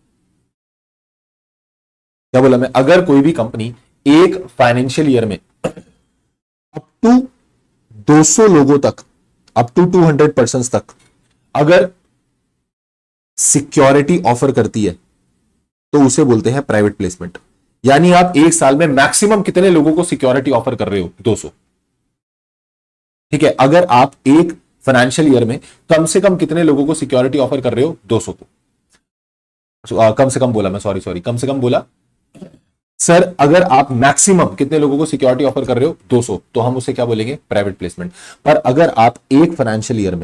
क्या बोला मैं, अगर कोई भी कंपनी एक फाइनेंशियल ईयर में अप टू दो सौ लोगों तक, up to two hundred person तक अगर सिक्योरिटी ऑफर करती है तो उसे बोलते हैं प्राइवेट प्लेसमेंट। यानी आप एक साल में मैक्सिमम कितने लोगों को सिक्योरिटी ऑफर कर रहे हो, दो सौ, ठीक है। अगर आप एक फाइनेंशियल ईयर में कम से कम कितने लोगों को सिक्योरिटी ऑफर कर रहे हो, दो सौ को, आ, कम से कम बोला मैं, सॉरी सॉरी कम से कम बोला। सर अगर आप मैक्सिमम कितने लोगों को सिक्योरिटी ऑफर कर रहे हो, दो सौ, तो हम उसे क्या बोलेंगे, प्राइवेट प्लेसमेंट। पर अगर आप एक फाइनेंशियल ईयर में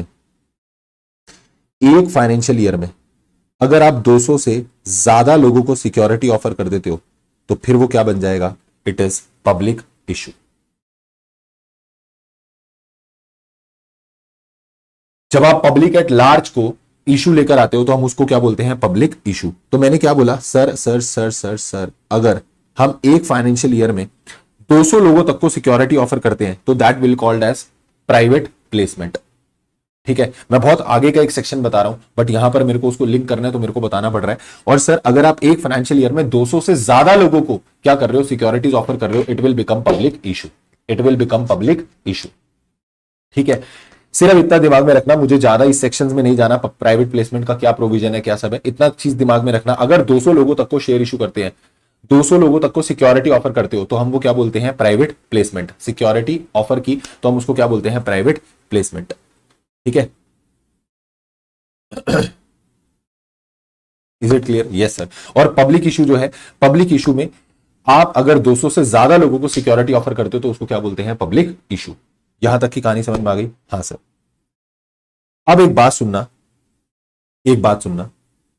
एक फाइनेंशियल ईयर में अगर आप दो सौ से ज्यादा लोगों को सिक्योरिटी ऑफर कर देते हो तो फिर वो क्या बन जाएगा, इट इज पब्लिक इशू। जब आप पब्लिक एट लार्ज को इशू लेकर आते हो तो हम उसको क्या बोलते हैं, पब्लिक इशू। तो मैंने क्या बोला, sir sir sir sir sir अगर हम एक फाइनेंशियल ईयर में दो सौ लोगों तक को सिक्योरिटी ऑफर करते हैं तो that will called as private placement, ठीक है। मैं बहुत आगे का एक सेक्शन बता रहा हूं बट यहां पर मेरे को उसको लिंक करना है तो मेरे को बताना पड़ रहा है। और सर अगर आप एक फाइनेंशियल ईयर में दो सौ से ज्यादा लोगों को क्या कर रहे हो, सिक्योरिटीज ऑफर कर रहे हो, it will become public issue, it will become public issue, ठीक है। सिर्फ इतना दिमाग में रखना, मुझे ज्यादा इस सेक्शंस में नहीं जाना, प्राइवेट प्लेसमेंट का क्या प्रोविजन है, क्या सब है, इतना चीज दिमाग में रखना। अगर दो सौ लोगों तक को शेयर इशू करते हैं, दो सौ लोगों तक को सिक्योरिटी ऑफर करते हो तो हम वो क्या बोलते हैं, प्राइवेट प्लेसमेंट। सिक्योरिटी ऑफर की तो हम उसको क्या बोलते हैं, प्राइवेट प्लेसमेंट, ठीक है। Is it clear, yes sir. और पब्लिक इशू जो है, पब्लिक इशू में आप अगर दो सौ से ज्यादा लोगों को सिक्योरिटी ऑफर करते हो तो उसको क्या बोलते हैं, पब्लिक इशू। यहां तक की कहानी समझ में आ गई, हाँ सर। अब एक बात सुनना, एक बात सुनना,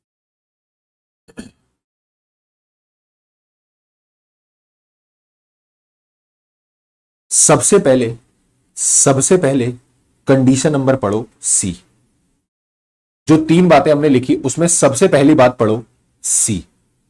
सबसे पहले सबसे पहले कंडीशन नंबर पढ़ो सी। जो तीन बातें हमने लिखी उसमें सबसे पहली बात पढ़ो सी।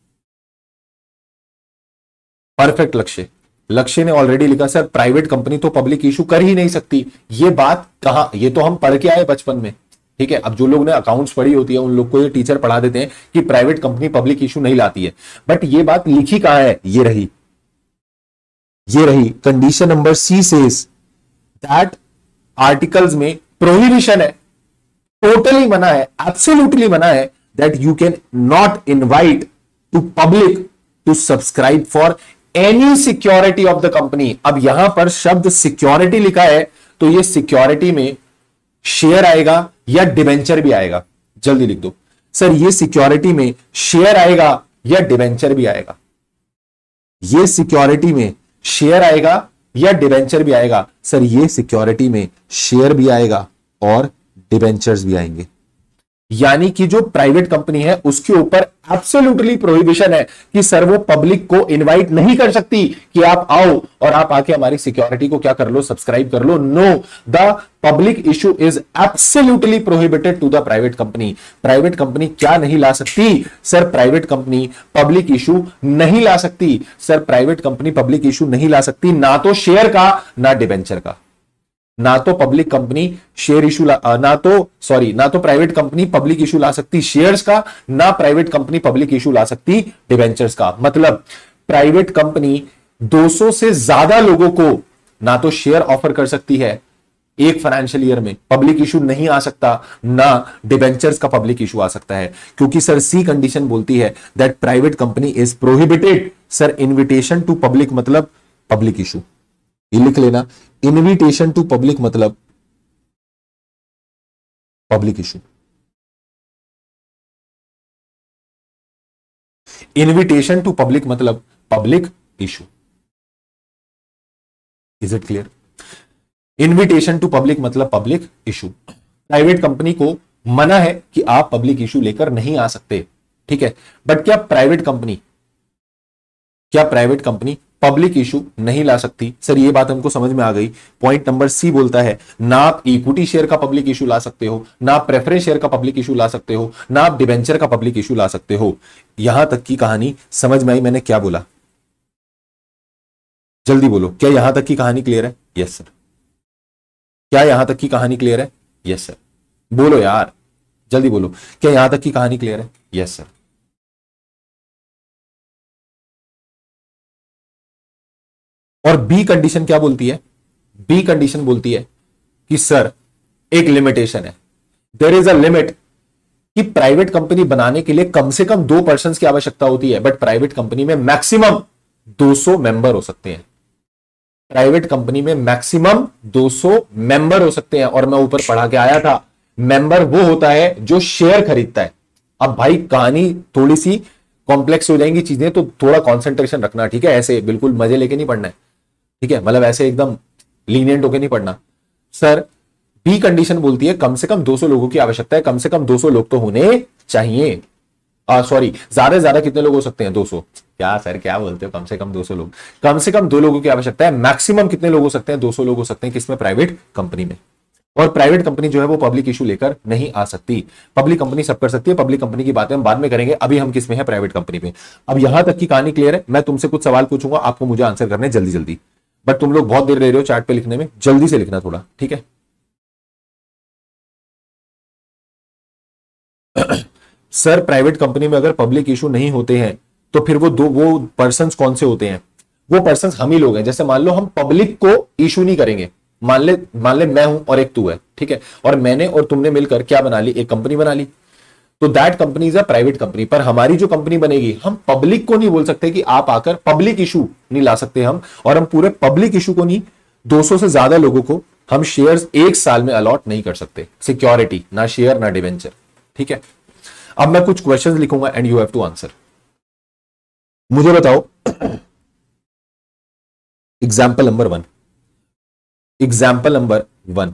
परफेक्ट। लक्ष्य लक्ष्य ने ऑलरेडी लिखा, सर प्राइवेट कंपनी तो पब्लिक इशू कर ही नहीं सकती। ये बात कहां, ये तो हम पढ़ के आए बचपन में, ठीक है। अब जो लोग ने अकाउंट्स पढ़ी होती है उन लोग को ये टीचर पढ़ा देते हैं कि प्राइवेट कंपनी पब्लिक इशू नहीं लाती है, बट ये बात लिखी कहां है, ये रही, ये रही condition number C says that articles में प्रोहिबिशन है, टोटली मना है, एब्सोल्युटली मना है, that you can not invite to public to subscribe for any security of the company. अब यहां पर शब्द सिक्योरिटी लिखा है तो ये सिक्योरिटी में शेयर आएगा या डिबेंचर भी आएगा, जल्दी लिख दो सर। ये सिक्योरिटी में शेयर आएगा या डिबेंचर भी आएगा, ये सिक्योरिटी में शेयर आएगा या डिबेंचर भी आएगा? सर ये सिक्योरिटी में शेयर भी आएगा और डिबेंचर्स भी आएंगे। यानी कि जो प्राइवेट कंपनी है उसके ऊपर एब्सोल्युटली प्रोहिबिशन है कि सर वो पब्लिक को इनवाइट नहीं कर सकती कि आप आओ और आप आके हमारी सिक्योरिटी को क्या कर लो, सब्सक्राइब कर लो। No, the public issue is absolutely prohibited to the private company. Private company क्या नहीं ला सकती? Sir private company public issue नहीं ला सकती। Sir private company public issue नहीं ला सकती, ना तो शेयर का ना डिबेंचर का। ना तो पब्लिक कंपनी शेयर इशू ना तो सॉरी ना तो प्राइवेट कंपनी पब्लिक इशू ला सकती शेयर्स का, ना प्राइवेट कंपनी पब्लिक इशू ला सकती डिबेंचर्स का। मतलब प्राइवेट कंपनी दो सौ से ज्यादा लोगों को ना तो शेयर ऑफर कर सकती है एक फाइनेंशियल ईयर में, पब्लिक इशू नहीं आ सकता, ना डिबेंचर्स का पब्लिक इशू आ सकता है। क्योंकि सर सी कंडीशन बोलती है that private company is prohibited. Sir invitation to public मतलब पब्लिक इशू, ये लिख लेना। इनविटेशन टू पब्लिक मतलब public issue. Invitation to public मतलब public issue. Is it clear? Invitation to public मतलब पब्लिक इशू। प्राइवेट कंपनी को मना है कि आप पब्लिक इशू लेकर नहीं आ सकते, ठीक है। बट क्या प्राइवेट कंपनी क्या प्राइवेट कंपनी पब्लिक इशू नहीं ला सकती? सर ये बात हमको समझ में आ गई। पॉइंट नंबर सी बोलता है ना आप इक्विटी शेयर का पब्लिक इशू ला सकते हो, ना आप प्रेफरेंस शेयर का पब्लिक इशू ला सकते हो, ना आप डिबेंचर का पब्लिक इशू ला सकते हो। यहां तक की कहानी समझ में आई मैंने क्या बोला? जल्दी बोलो, क्या यहां तक की कहानी क्लियर है? Yes sir. क्या यहां तक की कहानी क्लियर है? Yes sir. बोलो यार, जल्दी बोलो, क्या यहां तक की कहानी क्लियर है? Yes sir. और बी कंडीशन क्या बोलती है? बी कंडीशन बोलती है कि सर एक लिमिटेशन है, देयर इज अ लिमिट कि प्राइवेट कंपनी बनाने के लिए कम से कम दो पर्सन की आवश्यकता होती है, बट प्राइवेट कंपनी में मैक्सिमम दो सौ मेंबर हो सकते हैं। प्राइवेट कंपनी में मैक्सिमम दो सौ मेंबर हो सकते हैं। और मैं ऊपर पढ़ा के आया था, मेंबर वो होता है जो शेयर खरीदता है। अब भाई कहानी थोड़ी सी कॉम्प्लेक्स हो जाएंगी चीजें, तो थोड़ा कॉन्सेंट्रेशन रखना, ठीक है। ऐसे बिल्कुल मजे लेके नहीं पढ़ना है, ठीक है। मतलब ऐसे एकदम लीनियंट होके नहीं पढ़ना। सर बी कंडीशन बोलती है कम से कम दो सौ लोगों की आवश्यकता है, कम से कम दो सौ लोग तो होने चाहिए। सॉरी, ज्यादा से ज्यादा कितने लोग हो सकते हैं? दो सौ। क्या सर क्या बोलते हो, कम से कम दो सौ लोग? कम से कम दो लोगों की आवश्यकता है। मैक्सिमम कितने लोग हो सकते हैं? दो सौ लोग हो सकते हैं। किसमें? प्राइवेट कंपनी में। और प्राइवेट कंपनी जो है वो पब्लिक इशू लेकर नहीं आ सकती। पब्लिक कंपनी सब कर सकती है, पब्लिक कंपनी की बातें हम बाद में करेंगे। अभी हम किस में है? प्राइवेट कंपनी में। अब यहां तक की कहानी क्लियर है। मैं तुमसे कुछ सवाल पूछूंगा, आपको मुझे आंसर करने जल्दी जल्दी। बट तुम लोग बहुत देर ले रहे हो चार्ट पे लिखने में, जल्दी से लिखना थोड़ा, ठीक है। सर प्राइवेट कंपनी में अगर पब्लिक इशू नहीं होते हैं तो फिर वो दो वो पर्सन कौन से होते हैं? वो पर्सन हम ही लोग हैं। जैसे मान लो हम पब्लिक को इशू नहीं करेंगे, मान ले मान ले मैं हूं और एक तू है, ठीक है। और मैंने और तुमने मिलकर क्या बना ली? एक कंपनी बना ली। तो that company is a private company. पर हमारी जो कंपनी बनेगी, हम पब्लिक को नहीं बोल सकते कि आप आकर पब्लिक इशू नहीं ला सकते हम। और हम पूरे पब्लिक इशू को नहीं, दो सौ से ज्यादा लोगों को हम शेयर्स एक साल में अलॉट नहीं कर सकते। सिक्योरिटी, ना शेयर ना डिवेंचर, ठीक है। अब मैं कुछ क्वेश्चंस लिखूंगा and you have to answer. मुझे बताओ example number one. Example number one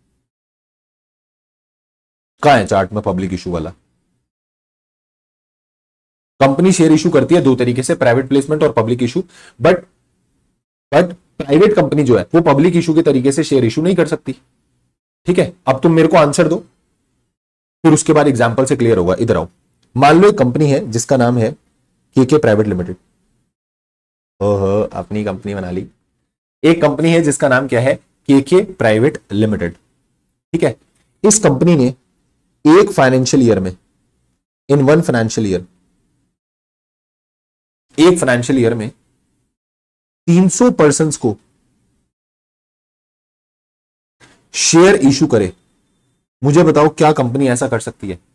कहां है चार्ट में? पब्लिक इशू वाला। कंपनी शेयर इशू करती है दो तरीके से, प्राइवेट प्लेसमेंट और public issue. But but private company जो है वो पब्लिक इशू के तरीके से शेयर इशू नहीं कर सकती, ठीक है। अब तुम मेरे को आंसर दो, फिर उसके बाद एग्जाम्पल से क्लियर होगा। इधर आओ। मान लो एक कंपनी है जिसका नाम है के के प्राइवेट लिमिटेड। ओहो, अपनी कंपनी बना ली। एक कंपनी है जिसका नाम क्या है? के के प्राइवेट लिमिटेड, ठीक है। इस कंपनी ने एक फाइनेंशियल ईयर में, इन वन फाइनेंशियल ईयर, एक फाइनेंशियल ईयर में तीन सौ पर्सन को शेयर इशू करे। मुझे बताओ क्या कंपनी ऐसा कर सकती है?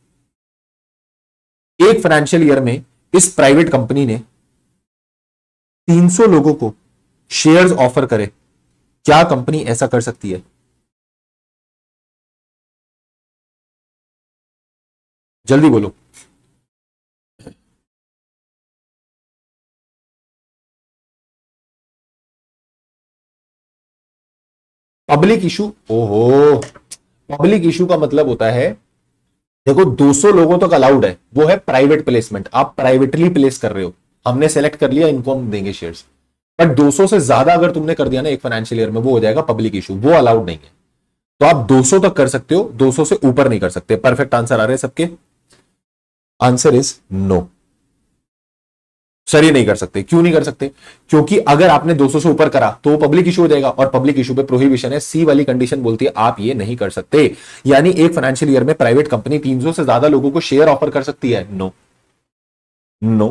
एक फाइनेंशियल ईयर में इस प्राइवेट कंपनी ने तीन सौ लोगों को शेयर्स ऑफर करे, क्या कंपनी ऐसा कर सकती है? जल्दी बोलो। पब्लिक इशू, ओहो, पब्लिक इशू का मतलब होता है, देखो दो सौ लोगों तक अलाउड है, वो है प्राइवेट प्लेसमेंट, आप प्राइवेटली प्लेस कर रहे हो, हमने सेलेक्ट कर लिया, इनको हम देंगे शेयर्स। बट दो सौ से ज्यादा अगर तुमने कर दिया ना एक फाइनेंशियल ईयर में, वो हो जाएगा पब्लिक इशू, वो अलाउड नहीं है। तो आप दो सौ तक कर सकते हो, दो सौ से ऊपर नहीं कर सकते। परफेक्ट आंसर आ रहे हैं सबके? आंसर इज नो सर, ये नहीं कर सकते। क्यों नहीं कर सकते? क्योंकि अगर आपने दो सौ से ऊपर करा तो वो पब्लिक इशू हो जाएगा, और पब्लिक इशू पे प्रोहिबिशन है, सी वाली कंडीशन बोलती है आप ये नहीं कर सकते। यानी एक फाइनेंशियल ईयर में प्राइवेट कंपनी तीन सौ से ज्यादा लोगों को शेयर ऑफर कर सकती है? No no.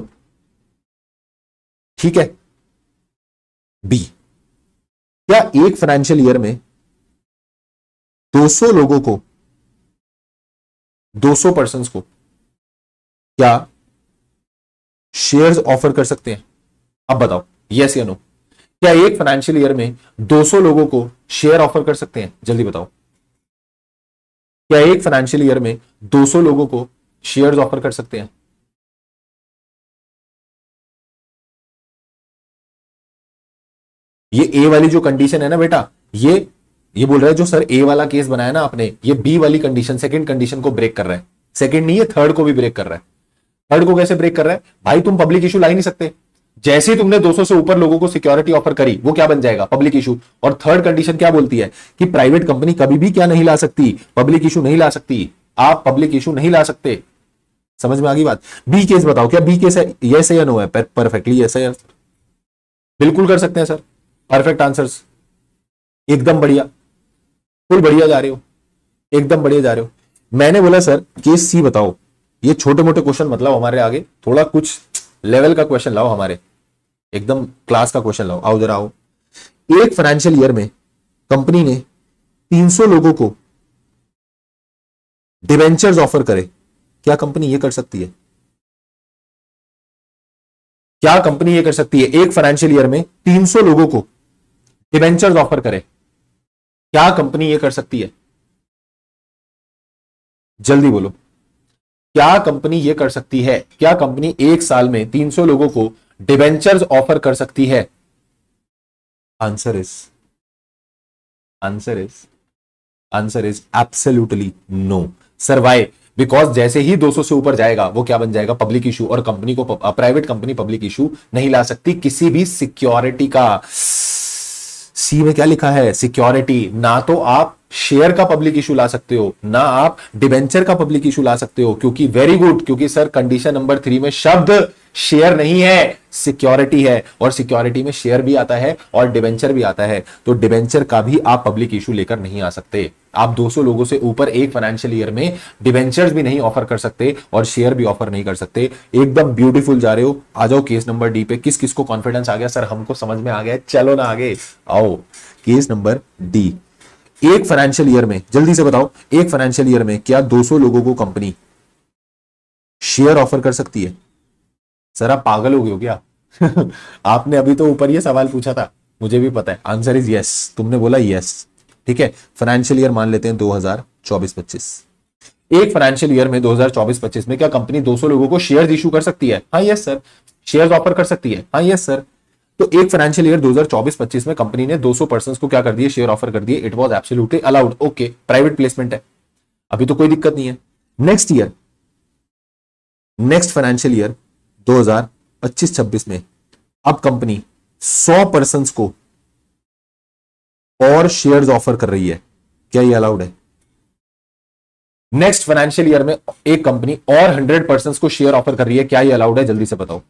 ठीक है। बी, क्या एक फाइनेंशियल ईयर में दो सौ लोगों को, दो सौ पर्संस को क्या शेयर्स ऑफर कर सकते हैं? अब बताओ यस या नो। क्या एक फाइनेंशियल ईयर में दो सौ लोगों को शेयर ऑफर कर सकते हैं? जल्दी बताओ। क्या एक फाइनेंशियल ईयर में दो सौ लोगों को शेयर्स ऑफर कर सकते हैं? ये ए वाली जो कंडीशन है ना बेटा, ये ये बोल रहा है जो सर ए वाला केस बनाया ना आपने, ये बी वाली कंडीशन, सेकंड कंडीशन को ब्रेक कर रहा है। सेकंड नहीं है, थर्ड को भी ब्रेक कर रहा है। थर्ड को कैसे ब्रेक कर रहा है भाई? तुम पब्लिक इशू ला ही नहीं सकते। जैसे ही तुमने दो सौ से ऊपर लोगों को सिक्योरिटी ऑफर करी, वो क्या बन जाएगा? Public issue. और थर्ड कंडीशन क्या बोलती है कि प्राइवेट कंपनी कभी भी क्या नहीं ला सकती? पब्लिक इशू नहीं ला सकती। आप पब्लिक इशू नहीं ला सकते। समझ में आ गई बात? बी केस बताओ, क्या बी केस है? यस है या नो है? परफेक्टली यस है, बिल्कुल कर सकते हैं सर। परफेक्ट आंसर्स, एकदम बढ़िया, फुल बढ़िया जा रहे हो, एकदम बढ़िया जा रहे हो। मैंने बोला सर केस सी बताओ। ये छोटे मोटे क्वेश्चन मतलब हमारे आगे थोड़ा कुछ लेवल का क्वेश्चन लाओ, हमारे एकदम क्लास का क्वेश्चन लाओ। आओ जरा आओ। एक फाइनेंशियल ईयर में कंपनी ने तीन सौ लोगों को डिवेंचर्स ऑफर करे, क्या कंपनी ये कर सकती है? क्या कंपनी ये कर सकती है? एक फाइनेंशियल ईयर में तीन सौ लोगों को डिवेंचर्स ऑफर करे, क्या कंपनी ये कर सकती है? जल्दी बोलो, क्या कंपनी ये कर सकती है? क्या कंपनी एक साल में तीन सौ लोगों को डिवेंचर्स ऑफर कर सकती है? Answer is answer is answer is absolutely no sir. Why? Because जैसे ही दो सौ से ऊपर जाएगा वो क्या बन जाएगा? Public issue. और कंपनी को, प्राइवेट कंपनी पब्लिक इशू नहीं ला सकती किसी भी सिक्योरिटी का। सी में क्या लिखा है? सिक्योरिटी। ना तो आप शेयर का पब्लिक इशू ला सकते हो, ना आप डिवेंचर का पब्लिक इशू ला सकते हो। क्योंकि वेरी गुड, क्योंकि सर कंडीशन नंबर थ्री में शब्द शेयर नहीं है, सिक्योरिटी है। और सिक्योरिटी में शेयर भी आता है और डिवेंचर भी आता है। तो डिवेंचर का भी आप पब्लिक इशू लेकर नहीं आ सकते। आप दो सौ लोगों से ऊपर एक फाइनेंशियल ईयर में डिवेंचर्स भी नहीं ऑफर कर सकते और शेयर भी ऑफर नहीं कर सकते। एकदम ब्यूटीफुल जा रहे हो। आ जाओ केस नंबर डी पे। किस किस को कॉन्फिडेंस आ गया? सर हमको समझ में आ गया, चलो ना आगे आओ। Case number D. एक फाइनेंशियल ईयर में, जल्दी से बताओ, एक फाइनेंशियल ईयर में क्या दो सौ लोगों को कंपनी शेयर ऑफर कर सकती है? सर आप पागल हो गए हो क्या? आपने अभी तो ऊपर ये सवाल पूछा था, मुझे भी पता है। Answer is yes. तुमने बोला यस, ठीक है। फाइनेंशियल ईयर मान लेते हैं दो हज़ार चौबीस पच्चीस। एक फाइनेंशियल ईयर में दो हज़ार चौबीस पच्चीस में क्या कंपनी दो सौ लोगों को शेयर्स इशू कर सकती है? हाँ यस सर। शेयर्स ऑफर कर सकती है? हाँ यस सर। तो एक फाइनेंशियल ईयर दो हज़ार चौबीस पच्चीस में कंपनी ने दो सौ पर्संस को क्या कर दिए? शेयर ऑफर कर दिए। It was absolutely allowed. Okay, private placement है, अभी तो कोई दिक्कत नहीं है। Next year, next financial year दो हज़ार पच्चीस छब्बीस में अब कंपनी सौ पर्संस को और शेयर्स ऑफर कर रही है, क्या ये अलाउड है? नेक्स्ट फाइनेंशियल ईयर में एक कंपनी और हंड्रेड पर्संस को शेयर ऑफर कर रही है, क्या ये अलाउड है? जल्दी से बताओ।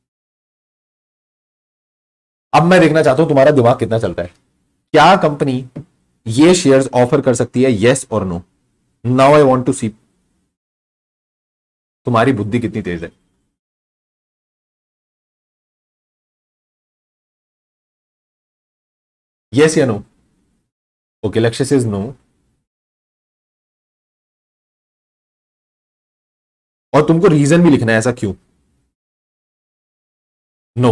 अब मैं देखना चाहता हूं तुम्हारा दिमाग कितना चलता है। क्या कंपनी ये शेयर्स ऑफर कर सकती है? यस और no. Now I want to see तुम्हारी बुद्धि कितनी तेज है। यस या नो? ओके, लक्ष्य से नो। और तुमको रीजन भी लिखना है, ऐसा क्यों? नो।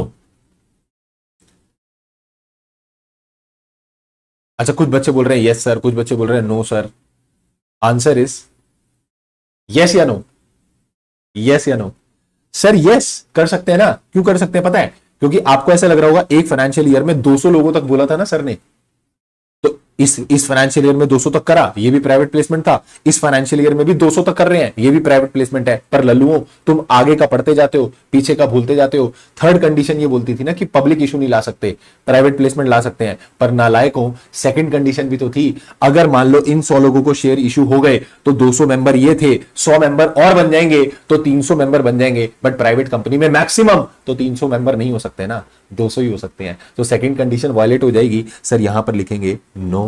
अच्छा, कुछ बच्चे बोल रहे हैं यस सर, कुछ बच्चे बोल रहे हैं no sir. Answer is yes या नो? यस या नो? सर यस कर सकते हैं ना। क्यों कर सकते हैं पता है? क्योंकि आपको ऐसा लग रहा होगा एक फाइनेंशियल ईयर में दो सौ लोगों तक बोला था ना सर ने, तो इस इस फाइनेंशियल ईयर में दो सौ तक करा, ये भी प्राइवेट प्लेसमेंट था, इस फाइनेंशियल ईयर में भी दो सौ तक कर रहे हैं, ये भी प्राइवेट प्लेसमेंट है। पर लल्लुओं, तुम आगे का पढ़ते जाते हो, पीछे का भूलते जाते हो। थर्ड कंडीशन ये बोलती थी ना कि पब्लिक इशू नहीं ला सकते, प्राइवेट प्लेसमेंट ला सकते हैं। पर नालायकों, सेकंड कंडीशन भी तो थी, अगर मान लो इन सौ लोगों को शेयर इशू हो गए तो दो सौ मेंबर ये थे, सौ मेंबर और बन जाएंगे तो तीन सौ मेंबर बन जाएंगे। बट प्राइवेट कंपनी में मैक्सिमम तो तीन सौ मेंबर नहीं हो सकते ना, दो सौ ही हो सकते हैं। तो सेकंड कंडीशन वायलेट हो जाएगी। सर यहां पर लिखेंगे नो।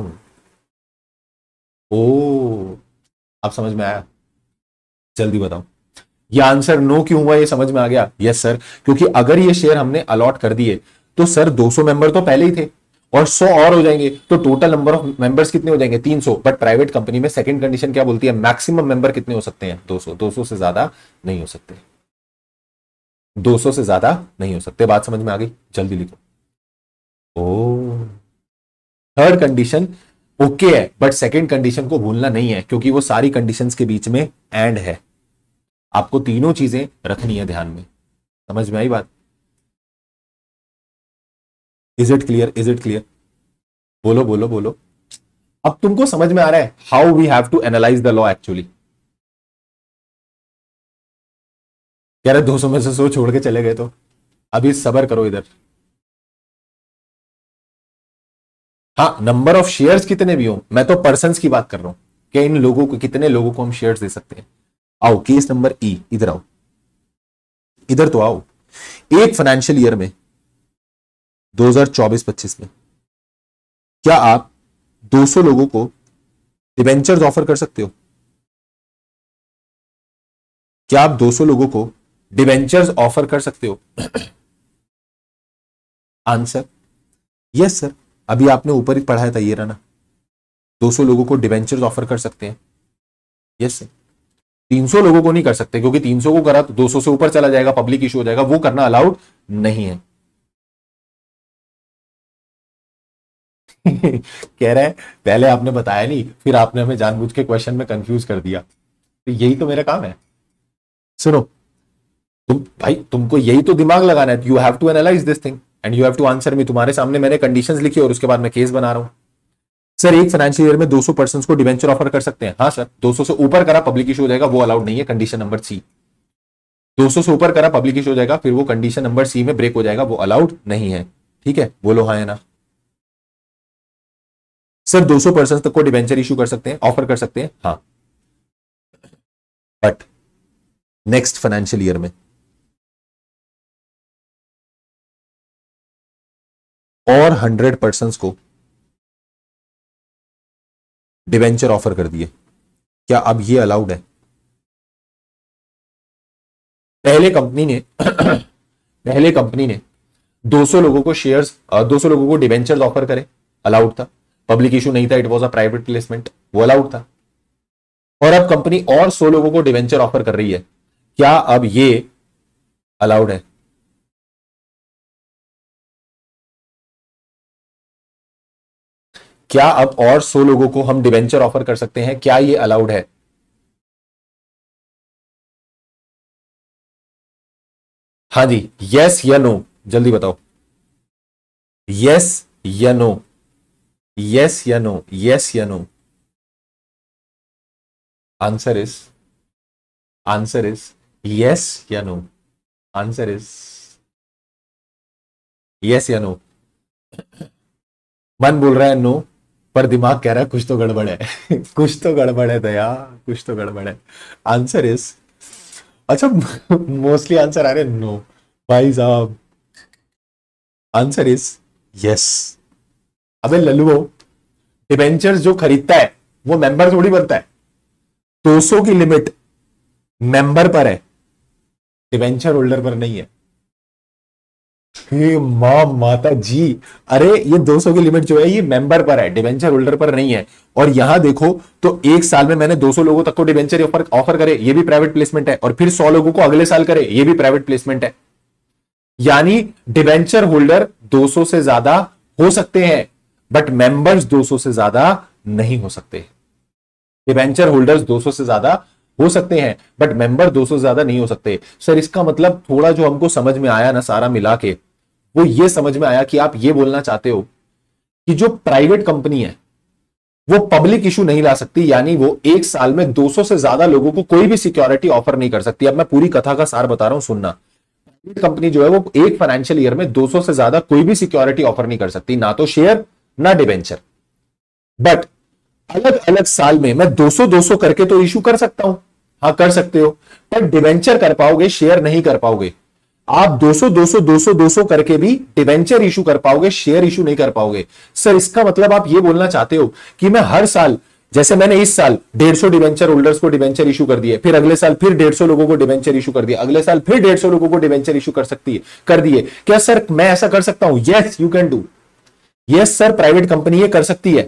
ओ, अब समझ में आया? जल्दी बताओ, ये आंसर नो क्यों हुआ, ये समझ में आ गया? यस सर, क्योंकि अगर ये शेयर हमने अलॉट कर दिए तो सर दो सौ मेंबर तो पहले ही थे और सौ और हो जाएंगे, तो टोटल नंबर ऑफ मेंबर्स कितने हो जाएंगे? तीन सौ। बट प्राइवेट कंपनी में सेकंड कंडीशन क्या बोलती है? मैक्सिमम मेंबर कितने हो सकते हैं? दो सौ। दो सौ से ज्यादा नहीं हो सकते, दो सौ से ज्यादा नहीं हो सकते। बात समझ में आ गई? जल्दी लिखो। ओ, थर्ड कंडीशन ओके है, बट सेकंड कंडीशन को भूलना नहीं है, क्योंकि वो सारी कंडीशंस के बीच में एंड है। आपको तीनों चीजें रखनी है ध्यान में। समझ में आई बात? Is it clear? Is it clear? बोलो बोलो बोलो। अब तुमको समझ में आ रहा है how we have to analyse the law actually? कह रहे दो सौ में से सौ छोड़ के चले गए तो अभी सबर करो इधर। हाँ, नंबर ऑफ शेयर्स कितने भी हो, मैं तो पर्संस की बात कर रहा हूं कि इन लोगों को, कितने लोगों को हम शेयर्स दे सकते हैं। आओ केस नंबर ई, इधर आओ, इधर तो आओ। एक फाइनेंशियल ईयर में दो हज़ार चौबीस पच्चीस में क्या आप दो सौ लोगों को डिबेंचर्स ऑफर कर सकते हो? क्या आप दो सौ लोगों को डिबेंचर्स ऑफर कर सकते हो? Answer yes sir. अभी आपने ऊपर ही पढ़ाया था, ये रहा ना, दो सौ लोगों को डिबेंचर्स ऑफर कर सकते हैं। Yes sir. तीन सौ लोगों को नहीं कर सकते, क्योंकि तीन सौ को करा तो दो सौ से ऊपर चला जाएगा, पब्लिक इशू हो जाएगा, वो करना अलाउड नहीं है। कह रहे हैं पहले आपने बताया नहीं, फिर आपने हमें जानबूझ के क्वेश्चन में कंफ्यूज कर दिया। तो यही तो मेरा काम है। सुनो तुम भाई, तुमको यही तो दिमाग लगाना है। You have to analyse this thing and you have to answer me. तुम्हारे सामने मैंने कंडीशंस लिखी और उसके बाद मैं केस बना रहा हूं। सर एक फाइनेंशियल ईयर में दो सौ पर्सन को डिवेंचर ऑफर कर सकते हैं? हाँ सर। दो सौ से ऊपर करा पब्लिक इशू हो जाएगा, वो अलाउड नहीं है, कंडीशन नंबर सी। दो सौ से ऊपर करा पब्लिक इशू हो जाएगा, फिर वो कंडीशन नंबर सी में ब्रेक हो जाएगा, वो अलाउड नहीं है। ठीक है, बोलो हाँ या ना। सर दो सौ पर्सन तक को डिवेंचर इशू कर सकते हैं, ऑफर कर सकते हैं, हाँ। बट नेक्स्ट फाइनेंशियल ईयर में और हंड्रेड पर्सन को डिवेंचर ऑफर कर दिए, क्या अब ये अलाउड है? पहले कंपनी ने पहले कंपनी ने दो सौ लोगों को शेयर्स, दो सौ लोगों को डिवेंचर्स ऑफर करे, अलाउड था, पब्लिक इशू नहीं था, it was a private placement, वो अलाउड था। और अब कंपनी और सौ लोगों को डिवेंचर ऑफर कर रही है, क्या अब ये अलाउड है? क्या अब और सौ लोगों को हम डिवेंचर ऑफर कर सकते हैं? क्या ये अलाउड है? हाँ जी, यस या नो, जल्दी बताओ। यस या नो, यस या नो, यस या no. Answer is answer is yes या नो। आंसर इज यस या नो। मन बोल रहा है नो, पर दिमाग कह रहा है कुछ तो गड़बड़ है। कुछ तो गड़बड़ है दया, कुछ तो गड़बड़ है। आंसर इज, अच्छा मोस्टली आंसर आ रहे नो भाई साहब। Answer is yes. अबे लल्लुओ, डिबेंचर्स जो खरीदता है वो मेंबर थोड़ी बनता है। दो सौ की लिमिट मेंबर पर है, डिबेंचर होल्डर पर नहीं है। हे मां माता जी, अरे ये दो सौ की लिमिट जो है ये मेंबर पर है, डिबेंचर होल्डर पर नहीं है। और यहां देखो तो एक साल में मैंने दो सौ लोगों तक को डिबेंचर ऑफर ऑफर करे, ये भी प्राइवेट प्लेसमेंट है, और फिर सौ लोगों को अगले साल करे, ये भी प्राइवेट प्लेसमेंट है। यानी डिबेंचर होल्डर दो सौ से ज्यादा हो सकते हैं, बट मेंबर्स दो सौ से ज्यादा नहीं हो सकते। डिबेंचर होल्डर्स दो सौ से ज्यादा हो सकते हैं, बट मेंबर दो सौ से ज्यादा नहीं हो सकते। सर इसका मतलब थोड़ा जो हमको समझ में आया ना सारा मिला के, वो ये समझ में आया कि आप ये बोलना चाहते हो कि जो प्राइवेट कंपनी है वो पब्लिक इशू नहीं ला सकती, यानी वो एक साल में दो सौ से ज्यादा लोगों को कोई भी सिक्योरिटी ऑफर नहीं कर सकती। अब मैं पूरी कथा का सार बता रहा हूं, सुनना। कंपनी जो है वो एक फाइनेंशियल ईयर में दो सौ से ज्यादा कोई भी सिक्योरिटी ऑफर नहीं कर सकती, ना तो शेयर ना डिवेंचर। बट अलग अलग साल में मैं दो सौ दो सौ करके तो इशू कर सकता हूं। हाँ कर सकते हो, पर डिवेंचर कर पाओगे, शेयर नहीं कर पाओगे। आप दो सौ दो सौ दो सौ दो सौ करके भी डिवेंचर इशू कर पाओगे, शेयर इशू नहीं कर पाओगे। सर इसका मतलब आप ये बोलना चाहते हो कि मैं हर साल, जैसे मैंने इस साल डेढ़ सौ डिवेंचर होल्डर्स को डिवेंचर इशू कर दिए, फिर अगले साल फिर डेढ़ सौ लोगों को डिवेंचर इशू कर दिया, अगले साल फिर डेढ़ सौ लोगों को डिवेंचर इशू कर सकती है कर दिए, क्या सर मैं ऐसा कर सकता हूं? Yes you can do. Yes sir, private company ये कर सकती है।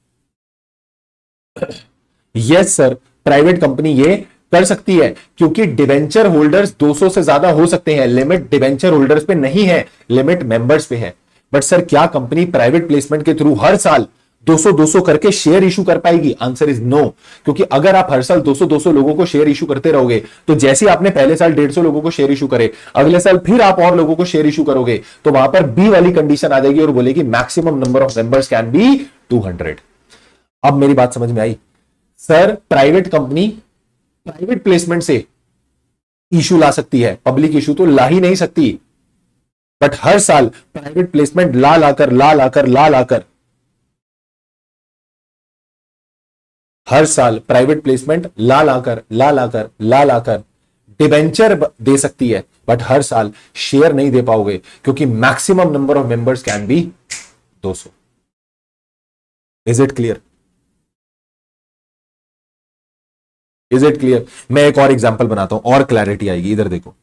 यस सर, प्राइवेट कंपनी ये कर सकती है, क्योंकि डिवेंचर होल्डर्स दो सौ से ज्यादा हो सकते हैं। लिमिट डिवेंचर होल्डर्स पे नहीं है, लिमिट मेंबर्स पे है। बट सर क्या कंपनी प्राइवेट प्लेसमेंट के थ्रू हर साल दो सौ दो सौ करके शेयर इशू कर पाएगी? Answer is no. क्योंकि अगर आप हर साल दो सौ दो सौ लोगों को शेयर इशू करते रहोगे, तो जैसे आपने पहले साल डेढ़ सौ लोगों को शेयर इशू करे, अगले साल फिर आप और लोगों को शेयर इशू करोगे, तो वहां पर बी वाली कंडीशन आ जाएगी और बोलेगी maximum number of members can be two hundred. अब मेरी बात समझ में आई? Sir private company private placement से इशू ला सकती है, पब्लिक इशू तो ला ही नहीं सकती। बट हर साल प्राइवेट प्लेसमेंट ला लाकर ला लाकर ला लाकर हर साल प्राइवेट प्लेसमेंट ला लाकर ला लाकर ला लाकर डिवेंचर दे सकती है, बट हर साल शेयर नहीं दे पाओगे, क्योंकि maximum number of members can be दो सौ। Is it clear? Is it clear? मैं एक और एग्जांपल बनाता हूं और क्लैरिटी आएगी। इधर देखो,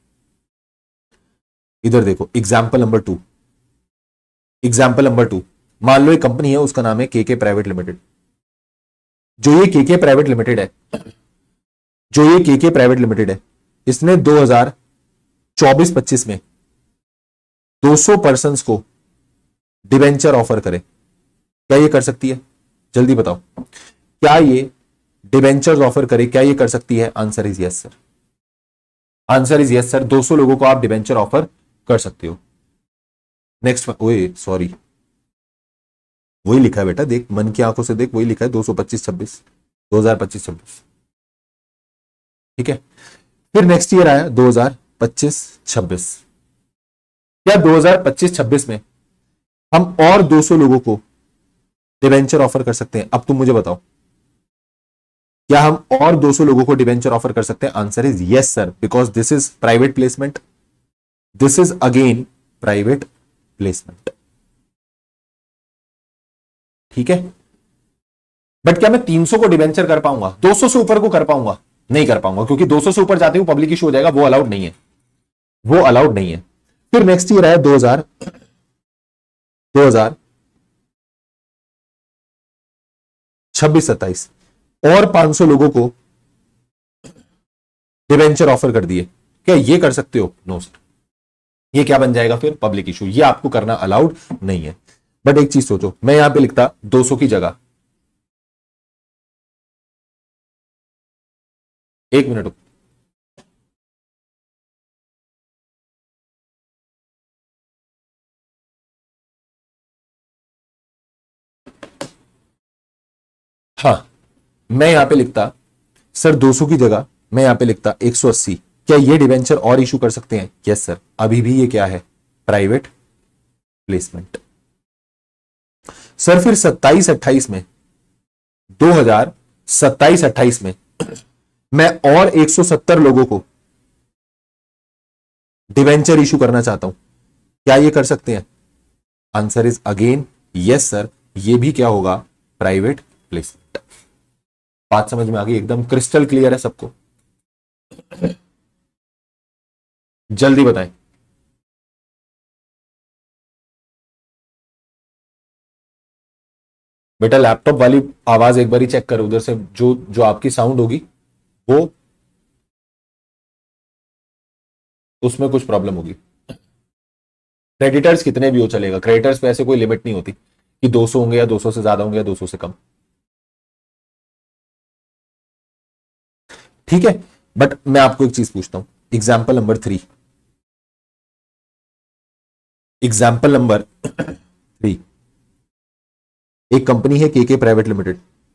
इधर देखो, example number two. Example number two, मान लो एक कंपनी है, उसका नाम है केके प्राइवेट लिमिटेड। जो ये केके प्राइवेट लिमिटेड है जो ये केके प्राइवेट लिमिटेड है इसने दो हज़ार चौबीस पच्चीस में दो सौ पर्सन्स को डिवेंचर ऑफर करे। क्या ये कर सकती है? जल्दी बताओ, क्या ये डिवेंचर्स ऑफर करे? क्या ये कर सकती है? Answer is yes sir. Answer is yes sir, दो सौ लोगों को आप डिवेंचर ऑफर कर सकते हो। नेक्स्ट, ओए सॉरी, वही लिखा है बेटा, देख मन की आंखों से देख, वही लिखा है दो सौ पच्चीस छब्बीस दो हजार पच्चीस छब्बीस। ठीक है, फिर नेक्स्ट ईयर आया दो हजार पच्चीस छब्बीस। क्या दो हजार पच्चीस छब्बीस में हम और दो सौ लोगों को डिवेंचर ऑफर कर सकते हैं? अब तुम मुझे बताओ, क्या हम और दो सौ लोगों को डिवेंचर ऑफर कर सकते हैं? Answer is yes sir, because this is private placement, this is again private placement. ठीक है, बट क्या मैं तीन सौ को डिवेंचर कर पाऊंगा? दो सौ से ऊपर को कर पाऊंगा? नहीं कर पाऊंगा, क्योंकि दो सौ से ऊपर जाते हुए पब्लिक इशू हो जाएगा, वो अलाउड नहीं है, वो अलाउड नहीं है। फिर नेक्स्ट ईयर आया दो हजार दो हजार छब्बीस सत्ताईस, और पांच सौ लोगों को डिवेंचर ऑफर कर दिए। क्या ये कर सकते हो? नो सर, ये क्या बन जाएगा फिर? Public issue. ये आपको करना अलाउड नहीं है। बट एक चीज सोचो, मैं यहां पे लिखता दो सौ की जगह, एक मिनट, हाँ मैं यहां पे लिखता सर दो सौ की जगह मैं यहां पे लिखता एक सौ अस्सी। क्या ये डिवेंचर और इशू कर सकते हैं? यस सर, अभी भी ये क्या है? Private placement. सर फिर सत्ताईस अट्ठाईस में दो हजार सत्ताईस अट्ठाईस में मैं और एक सौ सत्तर लोगों को डिवेंचर इशू करना चाहता हूं, क्या ये कर सकते हैं? Answer is again yes sir, ये भी क्या होगा? Private placement. बात समझ में आ गई? एकदम क्रिस्टल क्लियर है सबको? जल्दी बताएं। बेटा लैपटॉप वाली आवाज एक बार ही चेक करो, उधर से जो जो आपकी साउंड होगी वो, उसमें कुछ प्रॉब्लम होगी। क्रेडिटर्स कितने भी हो चलेगा, क्रेडिटर्स पे ऐसे कोई लिमिट नहीं होती कि दो सौ होंगे या दो सौ से ज्यादा होंगे या दो सौ से कम। ठीक है, बट मैं आपको एक चीज पूछता हूं, example number three, example number three, एक कंपनी है केके प्राइवेट लिमिटेड।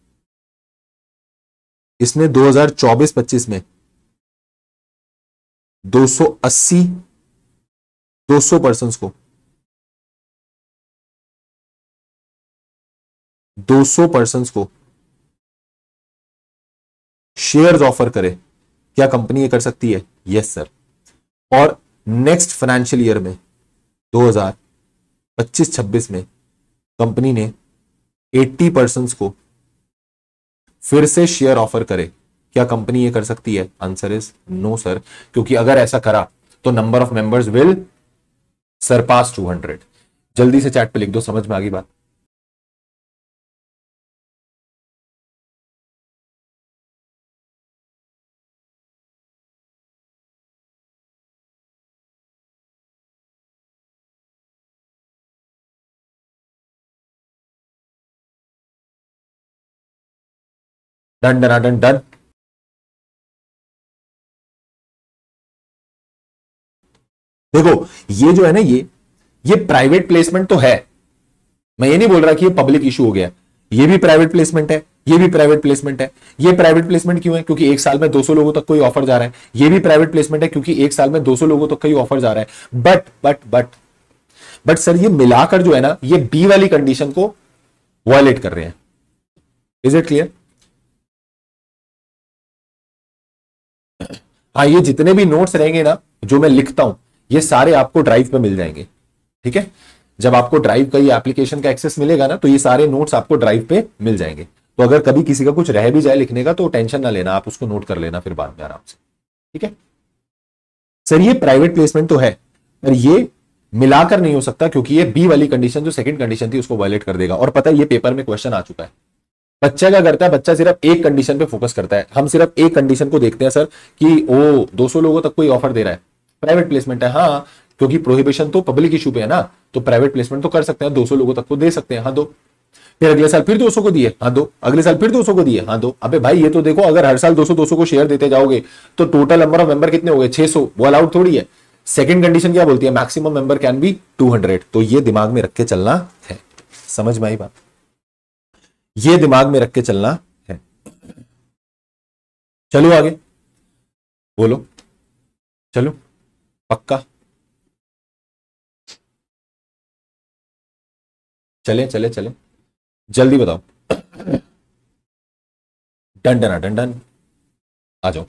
इसने दो हज़ार चौबीस पच्चीस में दो सौ अस्सी दो सौ पर्सन को दो सौ पर्सन को शेयर्स ऑफर करे, क्या कंपनी ये कर सकती है? Yes sir. और नेक्स्ट फाइनेंशियल ईयर में दो हज़ार पच्चीस छब्बीस में कंपनी ने अस्सी पर्सन को फिर से शेयर ऑफर करे, क्या कंपनी ये कर सकती है? आंसर इज नो सर, क्योंकि अगर ऐसा करा तो number of members will surpass two hundred. जल्दी से चैट पे लिख दो, समझ में आ गई बात? Done done done done. देखो ये जो है ना, ये ये प्राइवेट प्लेसमेंट तो है, मैं ये नहीं बोल रहा कि ये पब्लिक इशू हो गया। ये भी प्राइवेट प्लेसमेंट है, ये भी प्राइवेट प्लेसमेंट है। ये प्राइवेट प्लेसमेंट क्यों है? क्योंकि एक साल में दो सौ लोगों तक कोई ऑफर जा रहा है। ये भी प्राइवेट प्लेसमेंट है क्योंकि एक साल में दो सौ लोगों तक कोई ऑफर जा रहा है। But but but but sir ये मिलाकर जो है ना, ये बी वाली कंडीशन को वायलेट कर रहे हैं। Is it clear? हाँ, ये जितने भी नोट्स रहेंगे ना जो मैं लिखता हूं, ये सारे आपको ड्राइव पे मिल जाएंगे। ठीक है, जब आपको ड्राइव का ये एप्लीकेशन का एक्सेस मिलेगा ना, तो ये सारे नोट्स आपको ड्राइव पे मिल जाएंगे। तो अगर कभी किसी का कुछ रह भी जाए लिखने का तो टेंशन ना लेना, आप उसको नोट कर लेना फिर बाद में आराम से। ठीक है सर, ये प्राइवेट प्लेसमेंट तो है, पर ये मिलाकर नहीं हो सकता क्योंकि ये बी वाली कंडीशन जो सेकंड कंडीशन थी उसको वायलेट कर देगा। और पता है ये पेपर में क्वेश्चन आ चुका है। बच्चा क्या करता है? बच्चा सिर्फ एक कंडीशन पे फोकस करता है। हम सिर्फ एक कंडीशन को देखते हैं सर कि ओ दो सौ लोगों तक कोई ऑफर दे रहा है, प्राइवेट प्लेसमेंट है। हाँ, क्योंकि प्रोहिबिशन तो पब्लिक इशू पे है ना, तो प्राइवेट प्लेसमेंट तो कर सकते हैं, दो सौ लोगों तक को दे सकते हैं। हाँ दो, फिर अगले साल फिर दो सौ को दिए, हाँ दो, अगले साल फिर दो सौ को दिए, हाँ दो। अबे भाई ये तो देखो, अगर हर साल दो सौ दो सौ को शेयर देते जाओगे तो टोटल नंबर ऑफ मेंबर कितने हो गए? छह सौ। वो अलाउड थोड़ी है। सेकंड कंडीशन क्या बोलती है? Maximum member can be two hundred. तो ये दिमाग में रख के चलना है। समझ में आई बात? ये दिमाग में रख के चलना है। चलो आगे बोलो, चलो पक्का चले चले चले, जल्दी बताओ। डन डन डन डन, आ जाओ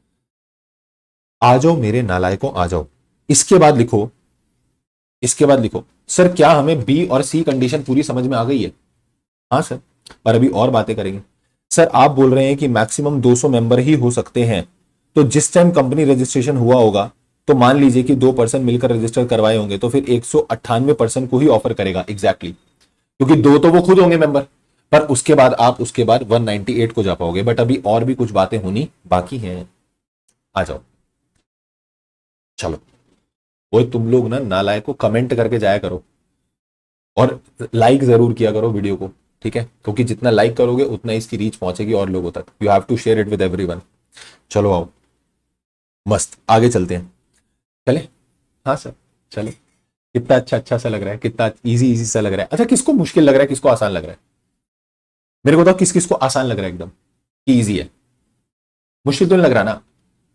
आ जाओ मेरे नालायकों, आ जाओ। इसके बाद लिखो, इसके बाद लिखो सर क्या हमें बी और सी कंडीशन पूरी समझ में आ गई है? हाँ सर, पर अभी और बातें करेंगे। सर आप बोल रहे हैं कि मैक्सिमम दो सौ मेंबर ही हो सकते हैं, तो जिस टाइम कंपनी रजिस्ट्रेशन हुआ होगा तो मान लीजिए कि दो पर्सन मिलकर रजिस्टर करवाए होंगे, तो फिर एक सौ अट्ठानवे पर्सन को ही ऑफर करेगा। Exactly exactly. क्योंकि दो तो वो खुद होंगे मेंबर, पर उसके बाद आप उसके बाद एक सौ अट्ठानवे को जा पाओगे। बट अभी और भी कुछ बातें होनी बाकी हैं। आ जाओ चलो। वो तुम लोग ना नालायक को कमेंट करके जाया करो और लाइक जरूर किया करो वीडियो को, ठीक है? क्योंकि जितना लाइक करोगे उतना इसकी रीच पहुंचेगी और लोगों तक। You have to share it with everyone. चलो आओ, मस्त आगे चलते हैं। चले? हाँ सर चलो। कितना अच्छा अच्छा सा लग रहा है, कितना इजी इजी सा लग रहा है। अच्छा, किसको मुश्किल लग रहा है, किसको आसान लग रहा है? मेरे को बताओ किस किस को आसान लग रहा है, एकदम इजी है? मुश्किल तो नहीं लग रहा ना?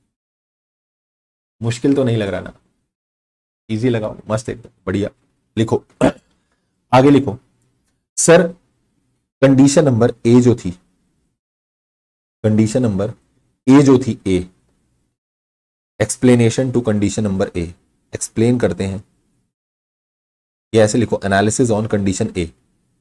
मुश्किल तो नहीं लग रहा ना? इजी लगाओ, मस्त एकदम बढ़िया। लिखो आगे लिखो। सर कंडीशन नंबर ए जो थी, कंडीशन नंबर ए जो थी, A explanation to condition number A, explain करते हैं। ये ऐसे लिखो, एनालिसिस ऑन कंडीशन ए।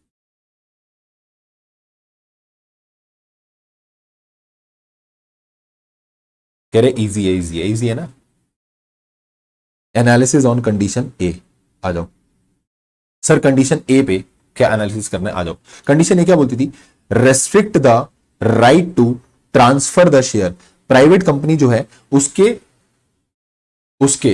कह रहे इजी है, इजी है, इजी है ना? एनालिसिस ऑन कंडीशन ए, आ जाओ सर। कंडीशन ए पे क्या एनालिसिस करना है? आ जाओ। कंडीशन ए क्या बोलती थी? Restrict the right to transfer the share. Private company जो है उसके उसके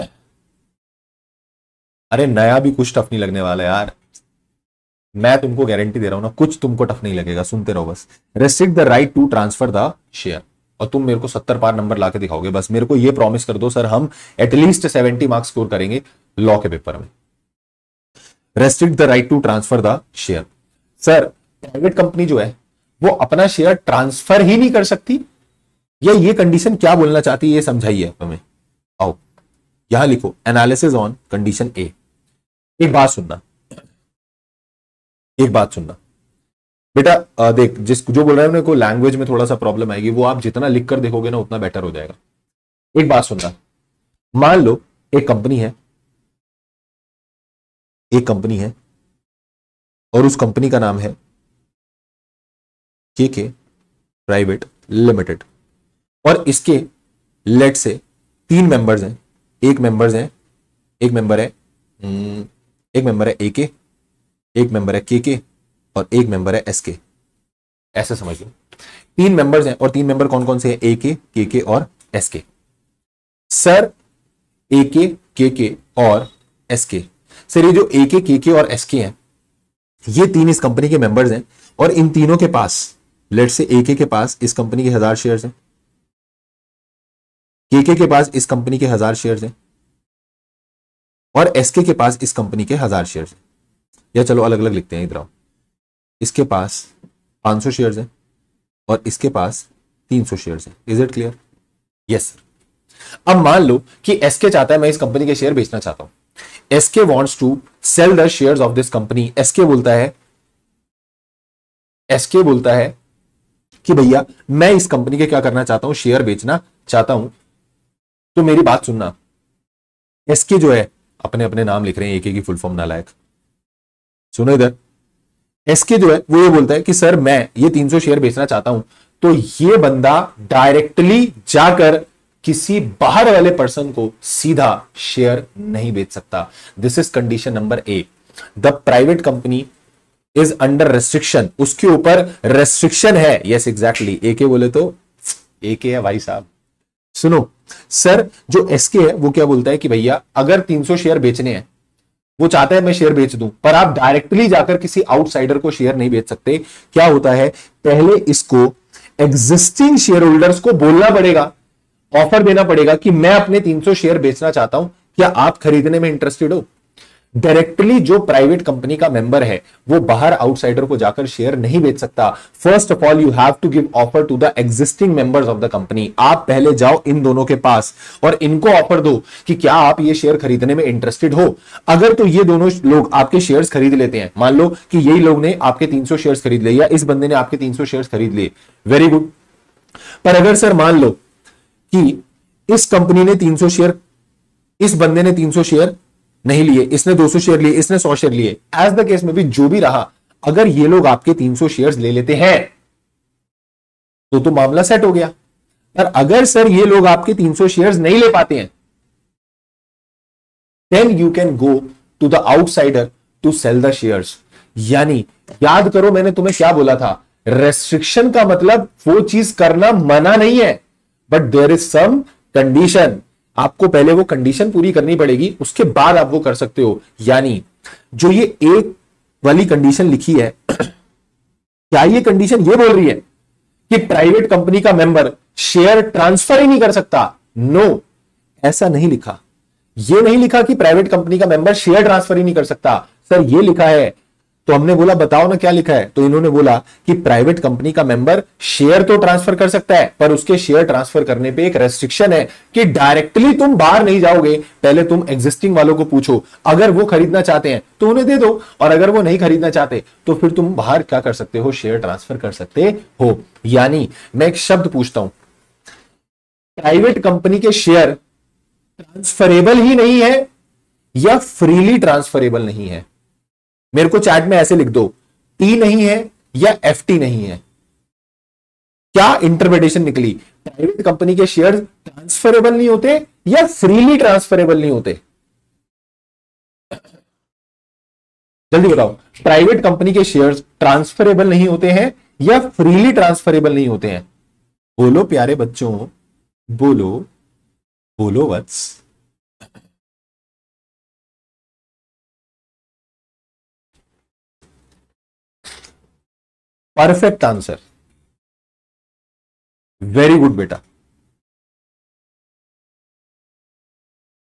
अरे नया भी कुछ टफ नहीं लगने वाला यार, मैं तुमको गारंटी दे रहा हूं ना, कुछ तुमको टफ नहीं लगेगा, सुनते रहो बस। Restrict the right to transfer the share, और तुम मेरे को सत्तर पार नंबर लाके दिखाओगे। बस मेरे को ये प्रॉमिस कर दो सर, हम एटलीस्ट सेवेंटी मार्क्स स्कोर करेंगे लॉ के पेपर में। Restrict the right to transfer the share. Sir private company जो है वो अपना शेयर ट्रांसफर ही नहीं कर सकती, या ये कंडीशन क्या बोलना चाहती है ये समझाइए हमें। आओ यहां लिखो एनालिसिस ऑन कंडीशन ए। एक बात सुनना, एक बात सुनना बेटा, आ, देख जिस जो बोल रहा है उन्हें को लैंग्वेज में थोड़ा सा प्रॉब्लम आएगी, वो आप जितना लिख कर देखोगे ना उतना बेटर हो जाएगा। एक बात सुनना, मान लो एक कंपनी है, एक कंपनी है और उस कंपनी का नाम है के के प्राइवेट लिमिटेड, और इसके लेट से तीन मेंबर्स हैं, एक मेंबर्स हैं एक मेंबर है एक मेंबर है ए के, एक मेंबर है के के और एक मेंबर है एस के। ऐसे समझ लो तीन मेंबर्स हैं, और तीन मेंबर कौन कौन से हैं, ए के, के के और एस के। सर ए के, के के और एस के, सर ये जो ए के, के के और एस के हैं ये तीन इस कंपनी के मेंबर्स हैं, और इन तीनों के पास लेट से ए के के पास इस कंपनी के हजार शेयर्स हैं, के के के पास इस कंपनी के हजार शेयर्स हैं, और एस के के पास इस कंपनी के हजार शेयर्स हैं। या चलो अलग अलग लिखते हैं, इधर आओ, इसके पास पाँच सौ शेयर्स हैं और इसके पास तीन सौ शेयर्स हैं। Is it clear? Yes sir. अब मान लो कि एसके चाहता है मैं इस कंपनी के शेयर बेचना चाहता हूं, SK wants to sell the shares of this company. SK बोलता है एसके बोलता है कि भैया मैं इस कंपनी के क्या करना चाहता हूं, शेयर बेचना चाहता हूं। तो मेरी बात सुनना, एसके जो है अपने अपने नाम लिख रहे हैं, एक एक की फुल फॉर्म नालायक, सुनो इधर, एसके जो है वो ये बोलता है कि सर मैं ये तीन सौ शेयर बेचना चाहता हूं। तो ये बंदा डायरेक्टली जाकर किसी बाहर वाले पर्सन को सीधा शेयर नहीं बेच सकता। This is condition number A. The private company is under restriction, उसके ऊपर रेस्ट्रिक्शन है। यस एग्जैक्टली, ए के बोले तो ए के है भाई साहब। सुनो सर, जो एसके है वो क्या बोलता है कि भैया अगर तीन सौ शेयर बेचने हैं, वो चाहता है मैं शेयर बेच दूं, पर आप डायरेक्टली जाकर किसी आउटसाइडर को शेयर नहीं बेच सकते। क्या होता है, पहले इसको एग्जिस्टिंग शेयर होल्डर्स को बोलना पड़ेगा, ऑफर देना पड़ेगा कि मैं अपने तीन सौ शेयर बेचना चाहता हूं, क्या आप खरीदने में इंटरेस्टेड हो। डायरेक्टली जो प्राइवेट कंपनी का मेंबर है वो बाहर आउटसाइडर को जाकर शेयर नहीं बेच सकता। First of all you have to give offer to the existing members of the company. आप पहले जाओ इन दोनों के पास और इनको ऑफर दो कि क्या आप ये शेयर खरीदने में इंटरेस्टेड हो। अगर तो ये दोनों लोग आपके शेयर्स खरीद लेते हैं, मान लो कि यही लोग ने आपके तीन सौ शेयर्स खरीद लिए या इस बंदे ने आपके तीन सौ शेयर्स खरीद लिए, वेरी गुड। पर अगर सर मान लो कि इस कंपनी ने तीन सौ शेयर, इस बंदे ने तीन सौ शेयर नहीं लिए, इसने दो सौ शेयर लिए, इसने सौ शेयर लिए, एज द केस में भी जो भी रहा, अगर ये लोग आपके तीन सौ शेयर्स ले लेते हैं तो तो मामला सेट हो गया। पर अगर सर ये लोग आपके तीन सौ शेयर्स नहीं ले पाते हैं, then you can go to the outsider to sell the shares. यानी याद करो मैंने तुम्हें क्या बोला था, रेस्ट्रिक्शन का मतलब वो चीज करना मना नहीं है, but there is some condition. आपको पहले वो कंडीशन पूरी करनी पड़ेगी, उसके बाद आप वो कर सकते हो। यानी जो ये एक वाली कंडीशन लिखी है, क्या ये कंडीशन ये बोल रही है कि प्राइवेट कंपनी का मेंबर शेयर ट्रांसफर ही नहीं कर सकता? नो no, ऐसा नहीं लिखा। ये नहीं लिखा कि प्राइवेट कंपनी का मेंबर शेयर ट्रांसफर ही नहीं कर सकता। सर ये लिखा है, तो हमने बोला बताओ ना क्या लिखा है, तो इन्होंने बोला कि प्राइवेट कंपनी का मेंबर शेयर तो ट्रांसफर कर सकता है, पर उसके शेयर ट्रांसफर करने पे एक रेस्ट्रिक्शन है कि डायरेक्टली तुम बाहर नहीं जाओगे, पहले तुम एग्जिस्टिंग वालों को पूछो, अगर वो खरीदना चाहते हैं तो उन्हें दे दो, और अगर वो नहीं खरीदना चाहते तो फिर तुम बाहर क्या कर सकते हो, शेयर ट्रांसफर कर सकते हो। यानी मैं एक शब्द पूछता हूं, प्राइवेट कंपनी के शेयर ट्रांसफरेबल ही नहीं है या फ्रीली ट्रांसफरेबल नहीं है? मेरे को चैट में ऐसे लिख दो, टी नहीं है या एफ टी नहीं है। क्या इंटरप्रिटेशन निकली? प्राइवेट कंपनी के शेयर ट्रांसफरेबल नहीं होते या फ्रीली ट्रांसफरेबल नहीं होते? जल्दी बताओ, प्राइवेट कंपनी के शेयर्स ट्रांसफरेबल नहीं होते हैं या फ्रीली ट्रांसफरेबल नहीं होते हैं? बोलो प्यारे बच्चों, बोलो बोलो वत्स। परफेक्ट आंसर, वेरी गुड बेटा।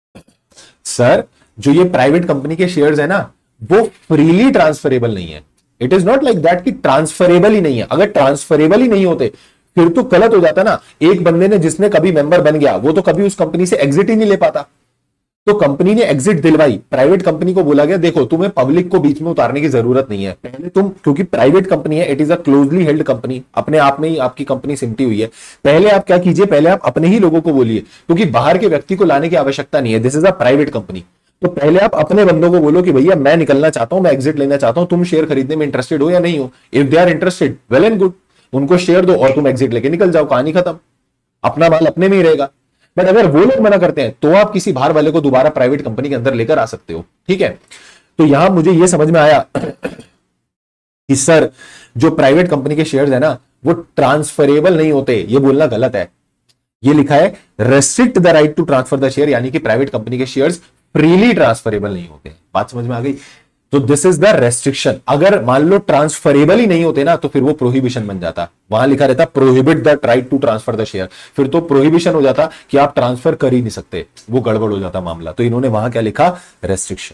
सर जो ये प्राइवेट कंपनी के शेयर्स है ना, वो फ्रीली ट्रांसफरेबल नहीं है। It is not like that कि ट्रांसफरेबल ही नहीं है। अगर ट्रांसफरेबल ही नहीं होते फिर तो गलत हो जाता ना। एक बंदे ने जिसने कभी मेंबर बन गया वो तो कभी उस कंपनी से एग्जिट ही नहीं ले पाता। तो कंपनी ने एग्जिट दिलवाई, प्राइवेट कंपनी को बोला गया देखो तुम्हें पब्लिक को बीच में उतारने की जरूरत नहीं है, पहले तुम, क्योंकि प्राइवेट कंपनी है, it is a closely held company, अपने आप में ही आपकी कंपनी सिमटी हुई है। पहले आप क्या कीजिए, पहले आप अपने ही लोगों को बोलिए, क्योंकि बाहर के व्यक्ति को लाने की आवश्यकता नहीं है, this is a private company. तो पहले आप अपने बंदों को बोलो कि भैया मैं निकलना चाहता हूं, मैं एग्जिट लेना चाहता हूं, तुम शेयर खरीदने में इंटरेस्टेड हो या नहीं हो। If they are interested well and good, उनको शेयर दो और तुम एग्जिट लेके निकल जाओ, कहानी खत्म, अपना माल अपने में ही रहेगा। बट अगर वो लोग मना करते हैं तो आप किसी बाहर वाले को दोबारा प्राइवेट कंपनी के अंदर लेकर आ सकते हो, ठीक है। तो यहां मुझे यह समझ में आया कि सर जो प्राइवेट कंपनी के शेयर्स है ना वो ट्रांसफरेबल नहीं होते, ये बोलना गलत है। ये लिखा है restrict the right to transfer the share, यानी कि प्राइवेट कंपनी के शेयर्स फ्रीली ट्रांसफरेबल नहीं होते। बात समझ में आ गई। तो दिस इज द रेस्ट्रिक्शन। अगर मान लो ट्रांसफरेबल ही नहीं होते ना तो फिर वो प्रोहिबिशन बन जाता, वहां लिखा रहता prohibit the right to transfer the share, फिर तो प्रोहिबिशन हो जाता कि आप ट्रांसफर कर ही नहीं सकते, वो गड़बड़ हो जाता मामला। तो इन्होंने वहां क्या लिखा, रेस्ट्रिक्शन।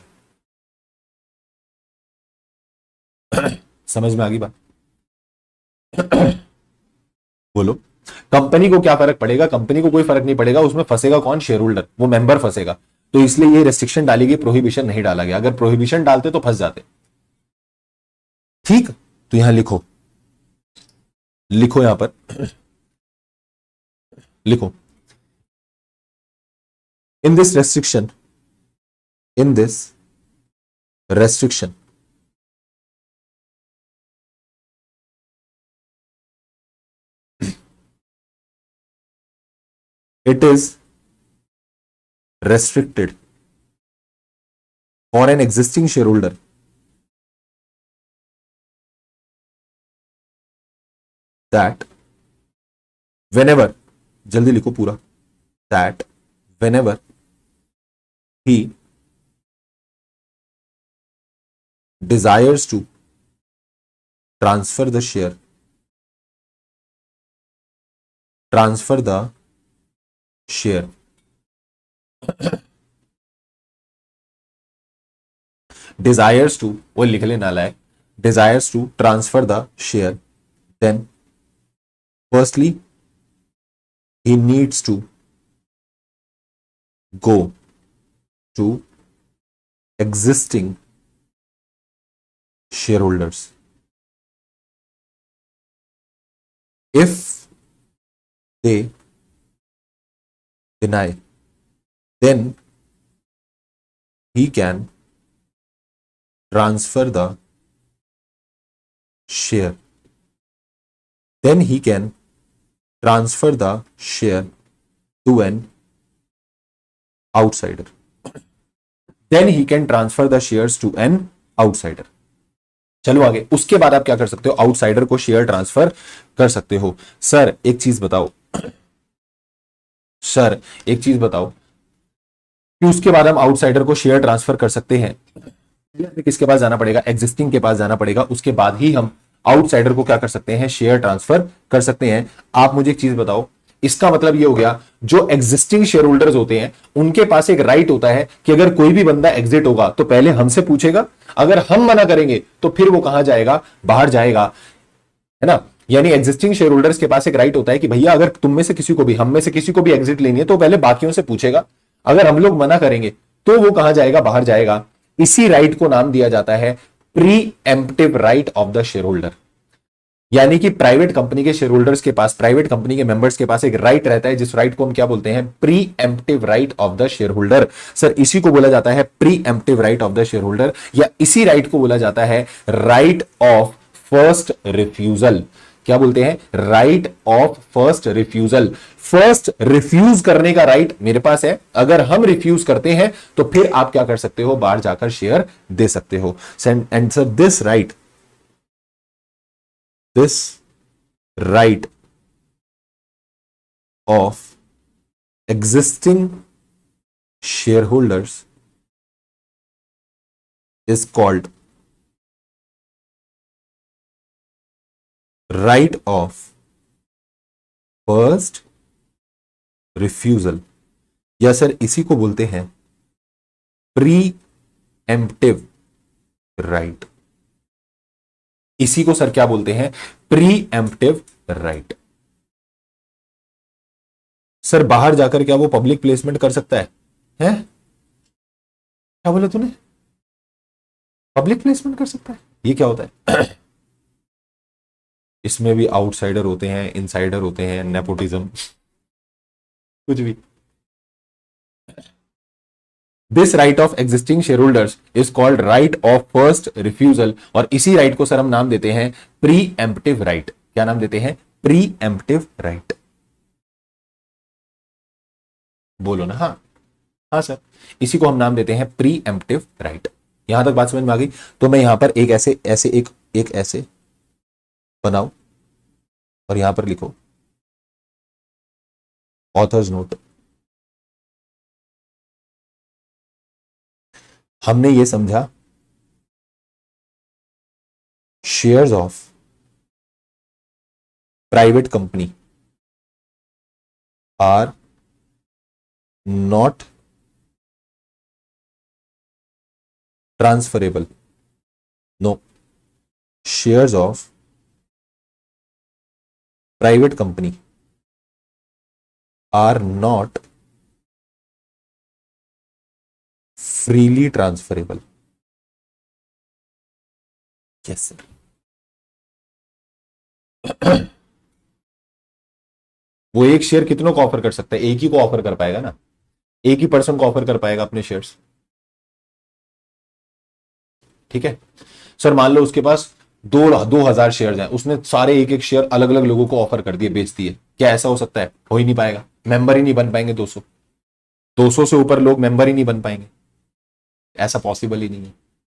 समझ में आ गई बात। बोलो कंपनी को क्या फर्क पड़ेगा, कंपनी को कोई फर्क नहीं पड़ेगा, उसमें फंसेगा कौन, शेयर होल्डर, वो मेंबर फंसेगा। तो इसलिए ये रेस्ट्रिक्शन डाली गई, प्रोहिबिशन नहीं डाला गया। अगर प्रोहिबिशन डालते तो फंस जाते। ठीक, तो यहां लिखो, लिखो यहां पर लिखो, in this restriction, in this restriction it is restricted for an existing shareholder that whenever, जल्दी लिखो पूरा, that whenever he desires to transfer the share, transfer the share desires to, वो लिख लेना लायक, desires to transfer the share, then firstly he needs to go to existing shareholders. If they deny, then he can transfer the share. Then he can transfer the share to an outsider. Then he can transfer the shares to an outsider. चलो आगे, उसके बाद आप क्या कर सकते हो, आउटसाइडर को शेयर ट्रांसफर कर सकते हो। सर एक चीज बताओ, सर एक चीज बताओ कि उसके बाद हम आउटसाइडर को शेयर ट्रांसफर कर सकते हैं, किसके पास जाना पड़ेगा, एग्जिस्टिंग के पास जाना पड़ेगा, उसके बाद ही हम आउटसाइडर को क्या कर सकते हैं, शेयर ट्रांसफर कर सकते हैं। आप मुझे एक चीज बताओ, इसका मतलब ये हो गया जो एग्जिस्टिंग शेयर होल्डर्स होते हैं उनके पास एक राइट होता है कि अगर कोई भी बंदा एग्जिट होगा तो पहले हमसे पूछेगा, अगर हम मना करेंगे तो फिर वो कहां जाएगा, बाहर जाएगा, है ना। यानी एग्जिस्टिंग शेयर होल्डर्स के पास एक राइट होता है कि भैया अगर तुम में से किसी को भी, हम में से किसी को भी एग्जिट लेनी है तो पहले बाकियों से पूछेगा, अगर हम लोग मना करेंगे तो वो कहां जाएगा, बाहर जाएगा। इसी राइट को नाम दिया जाता है preemptive right of the share holder. यानी कि प्राइवेट कंपनी के शेयर होल्डर्स के पास, प्राइवेट कंपनी के मेंबर्स के पास एक राइट रहता है, जिस राइट को हम क्या बोलते हैं, preemptive right of the share holder. Sir इसी को बोला जाता है preemptive right of the share holder, या इसी राइट को बोला जाता है राइट ऑफ फर्स्ट रिफ्यूजल। क्या बोलते हैं, right of first refusal. First refuse करने का राइट मेरे पास है, अगर हम रिफ्यूज करते हैं तो फिर आप क्या कर सकते हो, बाहर जाकर शेयर दे सकते हो। And sir this right, this right of existing shareholders is called right of first refusal, या सर इसी को बोलते हैं प्री एम्प्टिव राइट। इसी को सर क्या बोलते हैं? Preemptive right. सर बाहर जाकर क्या वो पब्लिक प्लेसमेंट कर सकता है? हैं? क्या बोला तूने? पब्लिक प्लेसमेंट कर सकता है? ये क्या होता है? इसमें भी आउटसाइडर होते हैं, इनसाइडर होते हैं, नेपोटिज्म, कुछ भी। This right of existing share holders is called right of first refusal, और इसी राइट को सर हम नाम देते हैं प्री एम्प्टिव राइट। क्या नाम देते हैं? Preemptive right. बोलो ना। हाँ हाँ सर, इसी को हम नाम देते हैं प्री एम्प्टिव राइट। यहां तक बात समझ में आ गई? तो मैं यहां पर एक ऐसे ऐसे एक एक ऐसे बनाओ और यहां पर लिखो ऑथर्स नोट। हमने ये समझा shares of private company are not transferable. No, shares of private company are not freely transferable. Yes sir. वो एक शेयर कितनों को ऑफर कर सकता है? एक ही को ऑफर कर पाएगा ना, एक ही पर्सन को ऑफर कर पाएगा अपने शेयर्स। ठीक है सर, मान लो उसके पास दो दो हजार शेयर हैं, उसने सारे एक एक शेयर अलग अलग लोगों को ऑफर कर दिए, बेच दिए। क्या ऐसा हो सकता है? हो ही नहीं पाएगा, मेंबर ही नहीं बन पाएंगे। दो सौ दो सौ से ऊपर लोग मेंबर ही नहीं बन पाएंगे, ऐसा पॉसिबल ही नहीं है।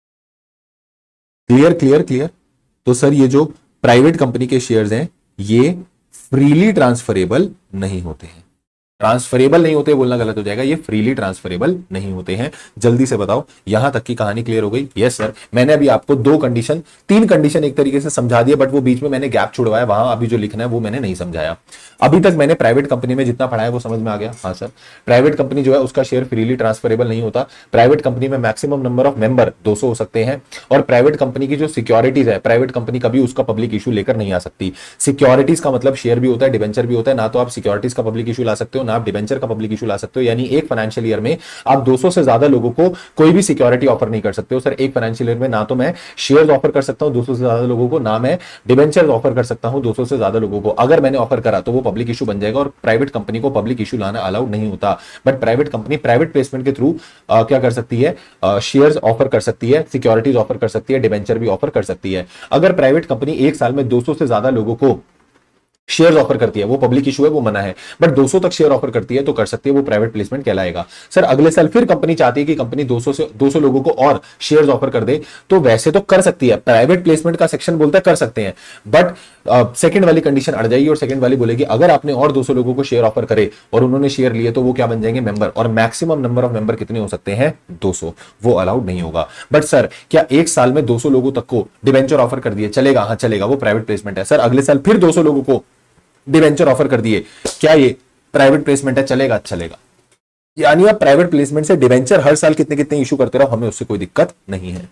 Clear clear clear. तो सर ये जो प्राइवेट कंपनी के शेयर्स हैं ये फ्रीली ट्रांसफरेबल नहीं होते हैं। ट्रांसफरेबल नहीं होते बोलना गलत हो जाएगा, ये फ्रीली ट्रांसफरेबल नहीं होते हैं। जल्दी से बताओ, यहां तक की कहानी क्लियर हो गई? Yes sir. मैंने अभी आपको दो कंडीशन, तीन कंडीशन एक तरीके से समझा दिया, बट वो बीच में मैंने गैप छुड़वाया, वहां अभी जो लिखना है वो मैंने नहीं समझाया। अभी तक मैंने प्राइवेट कंपनी में जितना पढ़ा है वो समझ में आ गया? हाँ सर। प्राइवेट कंपनी जो है उसका शेयर फ्रीली ट्रांसफरेबल नहीं होता। प्राइवेट कंपनी में मैक्सिमम नंबर ऑफ मेंबर दो सौ हो सकते हैं, और प्राइवेट कंपनी की जो सिक्योरिटीज है, प्राइवेट कंपनी कभी उसका पब्लिक इशू लेकर नहीं आ सकती। सिक्योरिटीज का मतलब शेयर भी होता है, डिवेंचर भी होता है। ना तो आप सिक्योरिटीज का पब्लिक इशू ला सकते हो, ना आप डिवेंचर का पब्लिक इशू ला सकते हो। यानी एक फाइनेंशियल ईयर में आप दो सौ से ज्यादा लोगों को कोई भी सिक्योरिटी ऑफर नहीं कर सकते हो। सर एक फाइनेंशियल ईयर में ना तो मैं शेयर्स ऑफर कर सकता हूं दो सौ से ज्यादा लोगों को, ना मैं डिवेंचर्स ऑफर कर सकता हूं दो सौ से ज्यादा लोगों को। अगर मैंने ऑफर करा तो वो पब्लिक इशू बन जाएगा, और प्राइवेट कंपनी को पब्लिक इशू लाना अलाउड नहीं होता। But private company private placement के थ्रू क्या कर सकती है? शेयर्स ऑफर कर सकती है, सिक्योरिटीज ऑफर कर सकती है, डिवेंचर भी ऑफर कर सकती है। अगर प्राइवेट कंपनी एक साल में दो सौ से ज्यादा लोगों को शेयर ऑफर करती है, वो पब्लिक इशू है, वो मना है। बट दो सौ तक शेयर ऑफर करती है तो कर सकती है, वो प्राइवेट प्लेसमेंट कहलाएगा। सर अगले साल फिर कंपनी चाहती है कि कंपनी दो सौ से दो सौ लोगों को और शेयर्स ऑफर कर दे, तो वैसे तो कर सकती है। प्राइवेट प्लेसमेंट का सेक्शन बोलता है कर सकते हैं, बट सेकंड वाली कंडीशन अड़ जाएगी, और सेकंड वाली बोलेगी अगर आपने और दो सौ लोगों को शेयर ऑफर करे और उन्होंने शेयर लिए तो वो क्या बन जाएंगे? मेंबर। और मैक्सिमम नंबर ऑफ मेंबर कितने हो सकते हैं? दो सौ। वो अलाउड नहीं होगा। बट सर क्या एक साल में दो सौ लोगों तक को डिवेंचर ऑफर कर दिए चलेगा? हाँ चलेगा, वो प्राइवेट प्लेसमेंट है। सर अगले साल फिर दो सौ लोगों को डिवेंचर ऑफर कर दिए, क्या ये प्राइवेट प्लेसमेंट है? चलेगा? चलेगा। यानी आप प्राइवेट प्लेसमेंट से डिवेंचर हर साल कितने कितने इशू करते रहो, हमें उससे कोई दिक्कत नहीं है।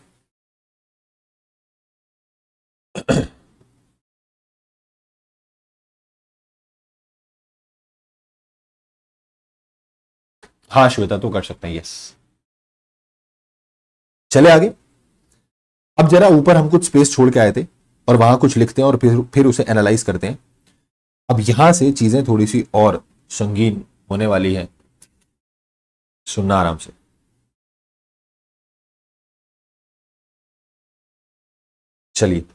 हाँ श्वेता तो कर सकते हैं, यस। चले आगे। अब जरा ऊपर हम कुछ स्पेस छोड़ के आए थे और वहां कुछ लिखते हैं और फिर फिर उसे एनालाइज करते हैं। अब यहां से चीजें थोड़ी सी और संगीन होने वाली है, सुनना आराम से। चलिए,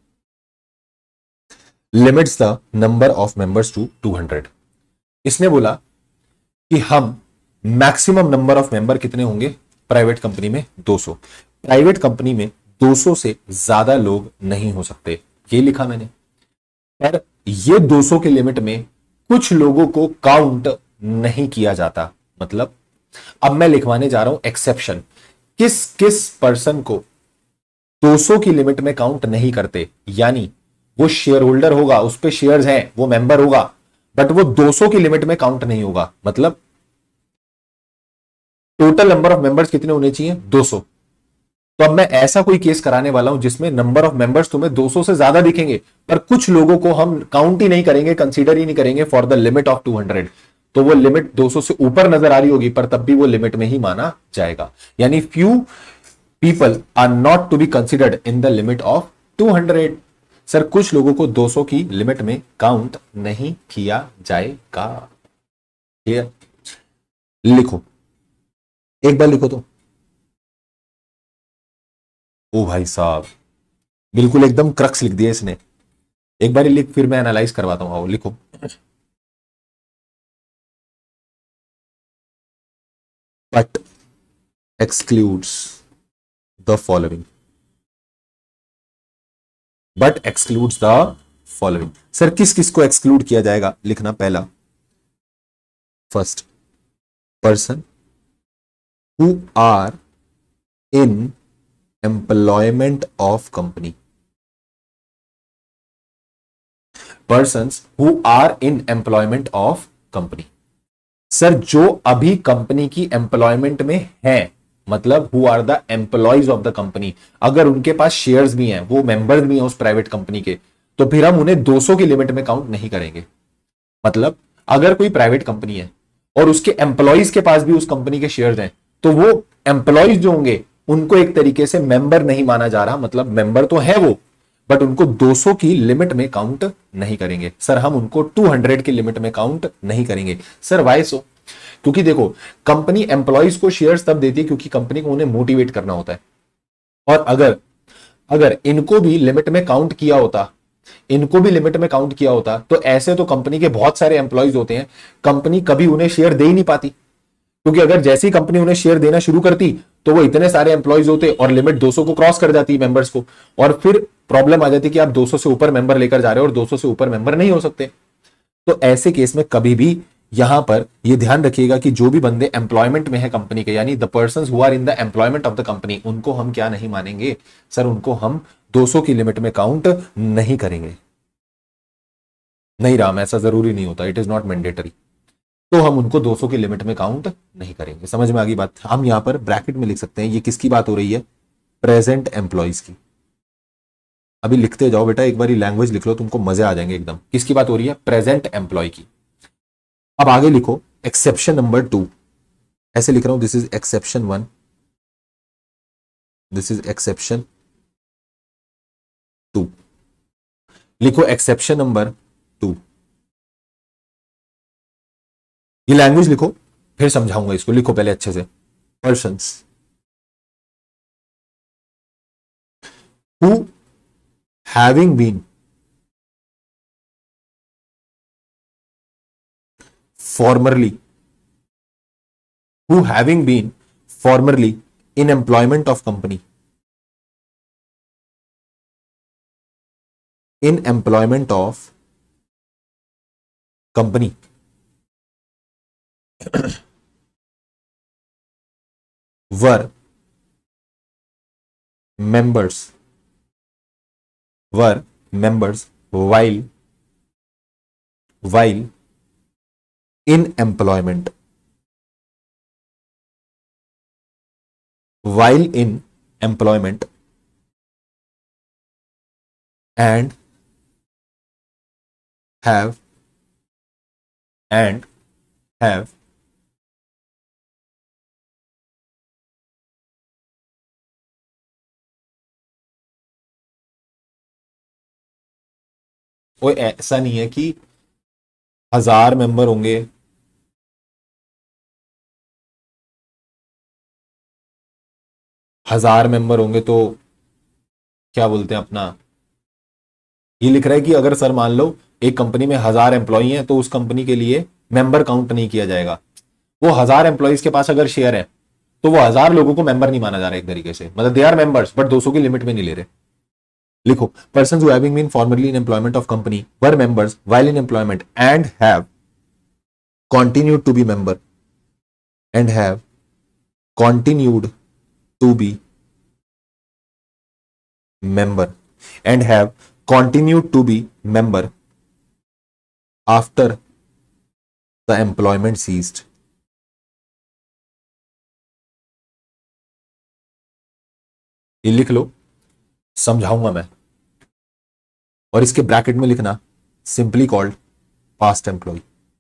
limits the number of members to two hundred. इसने बोला कि हम मैक्सिमम नंबर ऑफ मेंबर कितने होंगे प्राइवेट कंपनी में? दो सौ। प्राइवेट कंपनी में दो सौ से ज्यादा लोग नहीं हो सकते, ये लिखा मैंने। पर ये दो सौ के लिमिट में कुछ लोगों को काउंट नहीं किया जाता। मतलब अब मैं लिखवाने जा रहा हूं एक्सेप्शन। किस किस पर्सन को दो सौ की लिमिट में काउंट नहीं करते? यानी वो शेयर होल्डर होगा, उस पे शेयर्स हैं, वो मेंबर होगा, बट वो दो सौ की लिमिट में काउंट नहीं होगा। मतलब टोटल नंबर ऑफ मेंबर्स कितने होने चाहिए? दो सौ। तो अब मैं ऐसा कोई केस कराने वाला हूं जिसमें नंबर ऑफ मेंबर्स तुम्हें दो सौ से ज्यादा दिखेंगे, पर कुछ लोगों को हम काउंट ही नहीं करेंगे, कंसीडर ही नहीं करेंगे for the limit of two hundred. तो वो लिमिट दो सौ से ऊपर नजर आ रही होगी, पर तब भी वो लिमिट में ही माना जाएगा। यानी few people are not to be considered in the limit of two hundred. Sir कुछ लोगों को दो सौ की लिमिट में काउंट नहीं किया जाएगा। क्लियर? लिखो, एक बार लिखो तो। ओ भाई साहब, बिल्कुल एकदम क्रक्स लिख दिया इसने। एक बार लिख, फिर मैं एनालाइज करवाता हूं। आओ लिखो। But excludes the following. But excludes the following. Sir किस किस को एक्सक्लूड किया जाएगा? लिखना पहला, first, person who are in employment of company. Persons who are in employment of company. Sir जो अभी कंपनी की एम्प्लॉयमेंट में है, मतलब who are the employees of the company, अगर उनके पास शेयर्स भी हैं, वो मेंबर्स भी हैं उस प्राइवेट कंपनी के, तो फिर हम उन्हें दो सौ की लिमिट में काउंट नहीं करेंगे। मतलब अगर कोई प्राइवेट कंपनी है और उसके एम्प्लॉयज के पास भी उस कंपनी के शेयर्स हैं, तो वो एम्प्लॉयज जो होंगे उनको एक तरीके से मेंबर नहीं माना जा रहा। मतलब मेंबर तो है वो, बट उनको दो सौ की लिमिट में काउंट नहीं करेंगे। सर हम उनको दो सौ की लिमिट में काउंट नहीं करेंगे। Sir why so? क्योंकि देखो, कंपनी एम्प्लॉयज को शेयर्स तब देती है क्योंकि कंपनी को उन्हें मोटिवेट करना होता है। और अगर अगर इनको भी लिमिट में काउंट किया होता इनको भी लिमिट में काउंट किया होता तो ऐसे तो कंपनी के बहुत सारे एम्प्लॉयज होते हैं, कंपनी कभी उन्हें शेयर दे ही नहीं पाती। क्योंकि अगर जैसी कंपनी उन्हें शेयर देना शुरू करती तो वो इतने सारे एम्प्लॉयज होते और लिमिट दो सौ को क्रॉस कर जाती मेंबर्स को, और फिर प्रॉब्लम आ जाती कि आप दो सौ से ऊपर मेंबर लेकर जा रहे हो और दो सौ से ऊपर मेंबर नहीं हो सकते। तो ऐसे केस में कभी भी यहां पर यह ध्यान रखिएगा कि जो भी बंदे एम्प्लॉयमेंट में है कंपनी के, यानी the persons who are in the employment of the company, उनको हम क्या नहीं मानेंगे? सर उनको हम दो सौ की लिमिट में काउंट नहीं करेंगे। नहीं राम, ऐसा जरूरी नहीं होता, इट इज नॉट मैंडेटरी। तो हम उनको दो सौ की लिमिट में काउंट नहीं करेंगे। समझ में आ गई बात? हम यहां पर ब्रैकेट में लिख सकते हैं, ये किसकी बात हो रही है? प्रेजेंट एम्प्लॉयज की। अभी लिखते जाओ बेटा, एक बार लैंग्वेज लिख लो, तुमको मजे आ जाएंगे एकदम। किसकी बात हो रही है? प्रेजेंट एम्प्लॉय की। अब आगे लिखो एक्सेप्शन नंबर टू। ऐसे लिख रहा हूं, this is exception one, this is exception two. लिखो एक्सेप्शन नंबर टू। ये लैंग्वेज लिखो, फिर समझाऊंगा इसको। लिखो पहले अच्छे से। Persons who having been formerly who having been formerly in employment of company, in employment of company, were members were members while while in employment while in employment and have and have कोई ऐसा नहीं है कि हजार मेंबर होंगे, हजार मेंबर होंगे तो क्या बोलते हैं अपना, ये लिख रहा है कि अगर सर मान लो एक कंपनी में हजार एम्प्लॉई हैं तो उस कंपनी के लिए मेंबर काउंट नहीं किया जाएगा। वो हजार एम्प्लॉइज के पास अगर शेयर है तो वो हजार लोगों को मेंबर नहीं माना जा रहा एक तरीके से, मतलब दे आर मेंबर्स बट दो सौ की लिमिट में नहीं ले रहे। लिखो person who having been formerly in employment of company were members while in employment and have continued to be member and have continued to be member and have continued to be member after the employment ceased. ये लिख लो, समझाऊंगा मैं। और इसके ब्रैकेट में लिखना सिंपली कॉल्ड पास्ट एम्प्लॉय।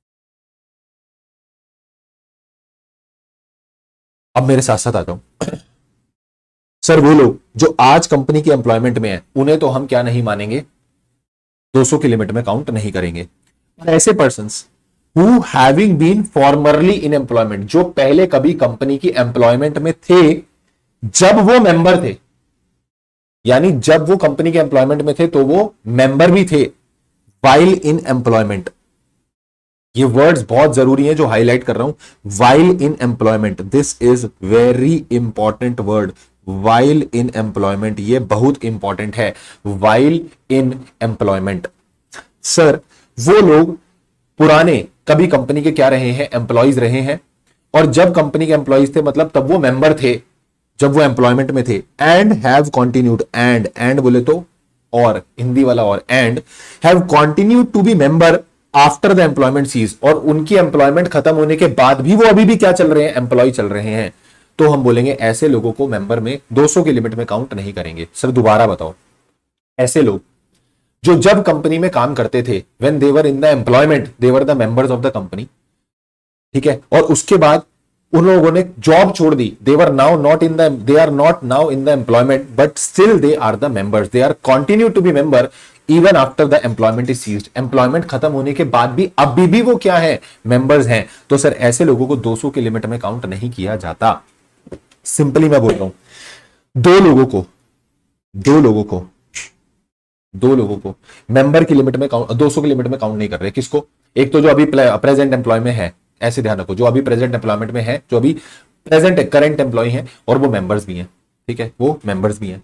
अब मेरे साथ साथ आ जाओ। सर वो लोग जो आज कंपनी के एम्प्लॉयमेंट में है उन्हें तो हम क्या नहीं मानेंगे, दो सौ की लिमिट में काउंट नहीं करेंगे। और ऐसे persons who having been formerly in employment, जो पहले कभी कंपनी की एम्प्लॉयमेंट में थे जब वो मेंबर थे, यानी जब वो कंपनी के एम्प्लॉयमेंट में थे तो वो मेंबर भी थे वाइल इन एम्प्लॉयमेंट। ये वर्ड्स बहुत जरूरी हैं जो हाईलाइट कर रहा हूं, while in employment, this is very important word, while in employment, ये बहुत इंपॉर्टेंट है, वाइल इन एम्प्लॉयमेंट। सर वो लोग पुराने कभी कंपनी के क्या रहे हैं, एम्प्लॉयज रहे हैं, और जब कंपनी के एम्प्लॉयज थे मतलब तब वो मेंबर थे जब वो एम्प्लॉयमेंट में थे, and have continued, and and बोले तो और, हिंदी वाला और, and have continued to be member after the employment cease, और उनकी एम्प्लॉयमेंट खत्म होने के बाद भी वो अभी भी क्या चल रहे हैं, एम्प्लॉय चल रहे हैं, तो हम बोलेंगे ऐसे लोगों को मेंबर में दो सौ की लिमिट में काउंट नहीं करेंगे। सर दोबारा बताओ, ऐसे लोग जो जब कंपनी में काम करते थे, when they were in the employment they were the members of the company, ठीक है, और उसके बाद उन लोगों ने जॉब छोड़ दी, they were now not in the, they are not now in the employment but still they are the members, they are continue to be member even after the employment is ceased, employment खत्म होने के बाद भी अभी भी वो क्या है, मेंबर्स हैं, तो सर ऐसे लोगों को दो सौ की लिमिट में काउंट नहीं किया जाता। सिंपली मैं बोल रहा हूं, दो लोगों को दो लोगों को दो लोगों को मेंबर की लिमिट में काउंट, दो सौ की लिमिट में काउंट नहीं कर रहे। किसको? एक तो जो अभी प्रेजेंट एम्प्लॉय में है, ऐसे ध्यान रखो, जो अभी प्रेजेंट एम्प्लॉयमेंट में है, जो अभी प्रेजेंट करंट एम्प्लॉय है, और वो मेंबर्स भी हैं, ठीक है, वो मेंबर्स भी हैं।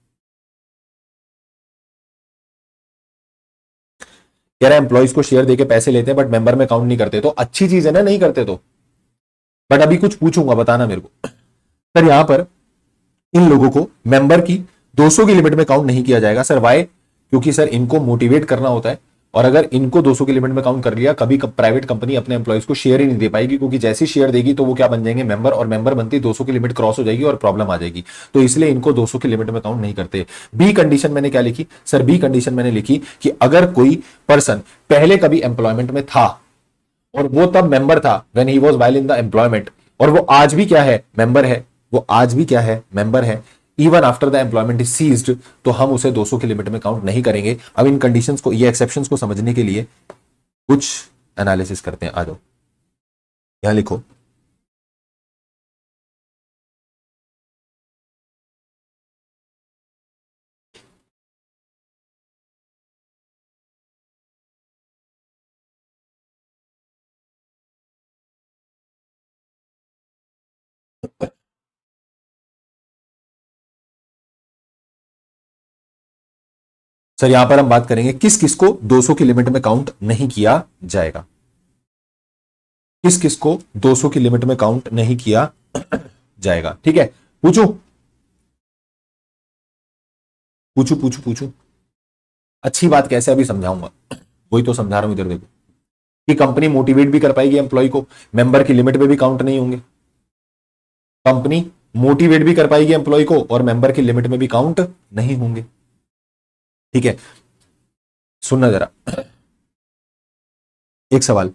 कह रहा है एम्प्लॉयज को शेयर देके पैसे लेते हैं बट मेंबर में काउंट नहीं करते, तो अच्छी चीज है ना, नहीं करते तो, बट अभी कुछ पूछूंगा, बताना मेरे को। सर यहां पर इन लोगों को मेंबर की दो सौ की लिमिट में काउंट नहीं किया जाएगा। Sir why? क्योंकि सर इनको मोटिवेट करना होता है, और अगर इनको दो सौ की लिमिट में काउंट कर लिया, कभी प्राइवेट कंपनी अपने एम्प्लॉयज को शेयर ही नहीं दे पाएगी, क्योंकि जैसी शेयर देगी तो वो क्या बन जाएंगे, मेंबर, और मेंबर बनती दो सौ की लिमिट क्रॉस हो जाएगी और प्रॉब्लम आ जाएगी, तो इसलिए इनको दो सौ की लिमिट में काउंट नहीं करते। बी कंडीशन मैंने क्या लिखी? सर बी कंडीशन मैंने लिखी कि अगर कोई पर्सन पहले कभी एम्प्लॉयमेंट में था और वो तब मेंबर था when he was while in the employment, और वो आज भी क्या है, मेंबर है, वो आज भी क्या है, मेंबर है, even after the employment is ceased, तो हम उसे दो सौ की लिमिट में काउंट नहीं करेंगे। अब इन कंडीशंस को, ये एक्सेप्शंस को समझने के लिए कुछ एनालिसिस करते हैं। आ जाओ, यहां लिखो, सर यहां पर हम बात करेंगे किस किस को दो सौ की लिमिट में काउंट नहीं किया जाएगा, किस किस को दो सौ की लिमिट में काउंट नहीं किया जाएगा, ठीक है। पूछू पूछू पूछू पूछू अच्छी बात कैसे, अभी समझाऊंगा, वही तो समझा रहा हूं, इधर देखो, कि कंपनी मोटिवेट भी कर पाएगी एम्प्लॉय को, मेंबर की लिमिट में भी काउंट नहीं होंगे, कंपनी मोटिवेट भी कर पाएगी एम्प्लॉय को और मेंबर की लिमिट में भी काउंट नहीं होंगे, ठीक है। सुनना जरा, एक सवाल,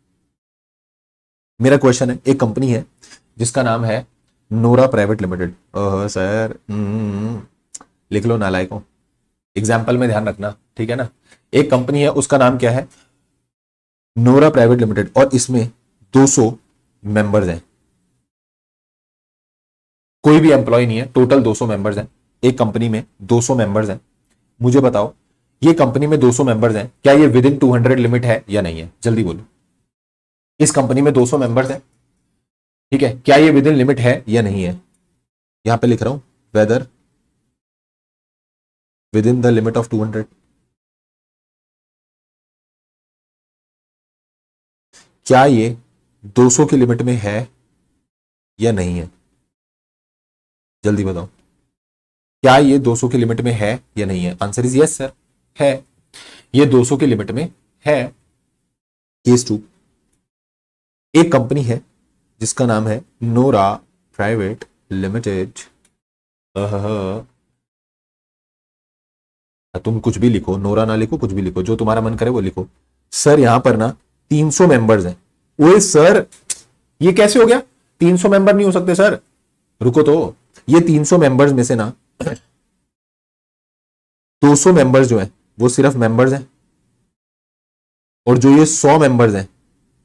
मेरा क्वेश्चन है, एक कंपनी है जिसका नाम है Nora private limited. Oh sir, लिख लो नालायकों, एग्जाम्पल में ध्यान रखना, ठीक है ना। एक कंपनी है, उसका नाम क्या है, नोरा प्राइवेट लिमिटेड, और इसमें दो सौ मेंबर्स हैं, कोई भी एम्प्लॉय नहीं है, टोटल दो सौ मेंबर्स हैं, एक कंपनी में दो सौ मेंबर्स हैं। मुझे बताओ, ये कंपनी में दो सौ मेंबर्स हैं, क्या ये within two hundred limit है या नहीं है, जल्दी बोलो। इस कंपनी में दो सौ मेंबर्स हैं, ठीक है, क्या ये विद इन लिमिट है या नहीं है, यहां पे लिख रहा हूं, whether within the limit of two hundred, क्या ये दो सौ की लिमिट में है या नहीं है, जल्दी बताओ, क्या ये दो सौ की लिमिट में है या नहीं है। आंसर इज यस सर, है, ये दो सौ की लिमिट में है। केस टू, एक कंपनी है जिसका नाम है नोरा प्राइवेट लिमिटेड, तुम कुछ भी लिखो, नोरा ना लिखो, कुछ भी लिखो, जो तुम्हारा मन करे वो लिखो। सर यहां पर ना तीन सौ मेंबर्स हैं। ओए सर ये कैसे हो गया? तीन सौ मेंबर नहीं हो सकते सर, रुको तो। ये तीन सौ मेंबर्स में से ना दो सौ मेंबर्स जो हैं वो सिर्फ मेंबर्स हैं, और जो ये सौ मेंबर्स हैं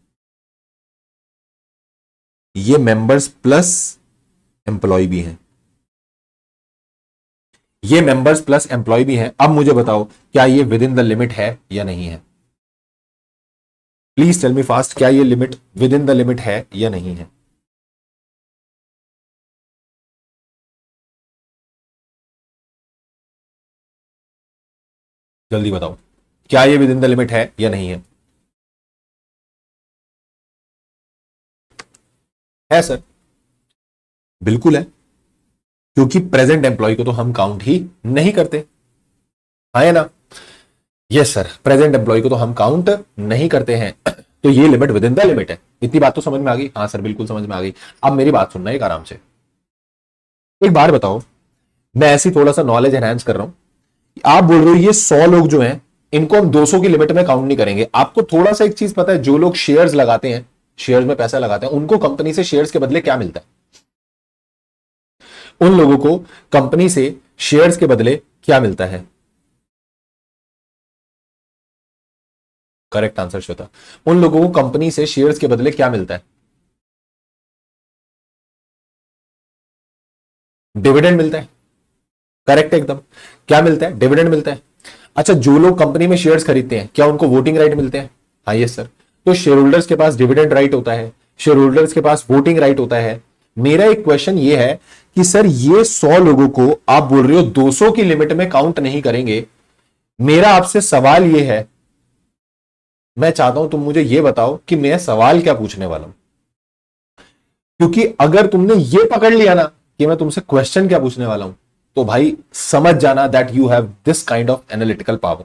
ये मेंबर्स प्लस एम्प्लॉय भी हैं। ये मेंबर्स प्लस एम्प्लॉय भी हैं। अब मुझे बताओ क्या ये विद इन द लिमिट है या नहीं है? प्लीज टेल मी फास्ट, क्या ये limit within the limit है या नहीं है? जल्दी बताओ, क्या ये विद इन द लिमिट है या नहीं है? है सर, बिल्कुल है, क्योंकि प्रेजेंट एम्प्लॉय को तो हम काउंट ही नहीं करते, है ना? यस सर, प्रेजेंट एम्प्लॉय को तो हम काउंट नहीं करते हैं, तो ये limit within the limit है। इतनी बात तो समझ में आ गई? हाँ सर बिल्कुल समझ में आ गई। अब मेरी बात सुनना एक आराम से। एक बार बताओ, मैं ऐसी थोड़ा सा नॉलेज एनहांस कर रहा हूं, आप बोल रहे हो ये सौ लोग जो हैं इनको हम दो सौ की लिमिट में काउंट नहीं करेंगे। आपको थोड़ा सा एक चीज पता है, जो लोग शेयर्स लगाते हैं, शेयर्स में पैसा लगाते हैं, उनको कंपनी से शेयर्स के बदले क्या मिलता है? उन लोगों को कंपनी से शेयर्स के बदले क्या मिलता है? करेक्ट आंसर श्वेता, उन लोगों को कंपनी से शेयर्स के बदले क्या मिलता है? डिविडेंड मिलता है। करेक्ट एकदम, क्या मिलता है? डिविडेंड मिलता है। अच्छा, जो लोग कंपनी में शेयर्स खरीदते हैं क्या उनको वोटिंग राइट मिलते हैं? हाँ यस सर। तो शेयर होल्डर्स के पास डिविडेंड राइट होता है, शेयर होल्डर्स के पास वोटिंग राइट होता है। मेरा एक क्वेश्चन ये है कि सर ये सौ लोगों को आप बोल रहे हो दो सौ की लिमिट में काउंट नहीं करेंगे। मेरा आपसे सवाल ये है, मैं चाहता हूं तुम मुझे ये बताओ कि मैं सवाल क्या पूछने वाला हूं, क्योंकि अगर तुमने ये पकड़ लिया ना कि मैं तुमसे क्वेश्चन क्या पूछने वाला हूं, तो भाई समझ जाना that you have this kind of analytical power.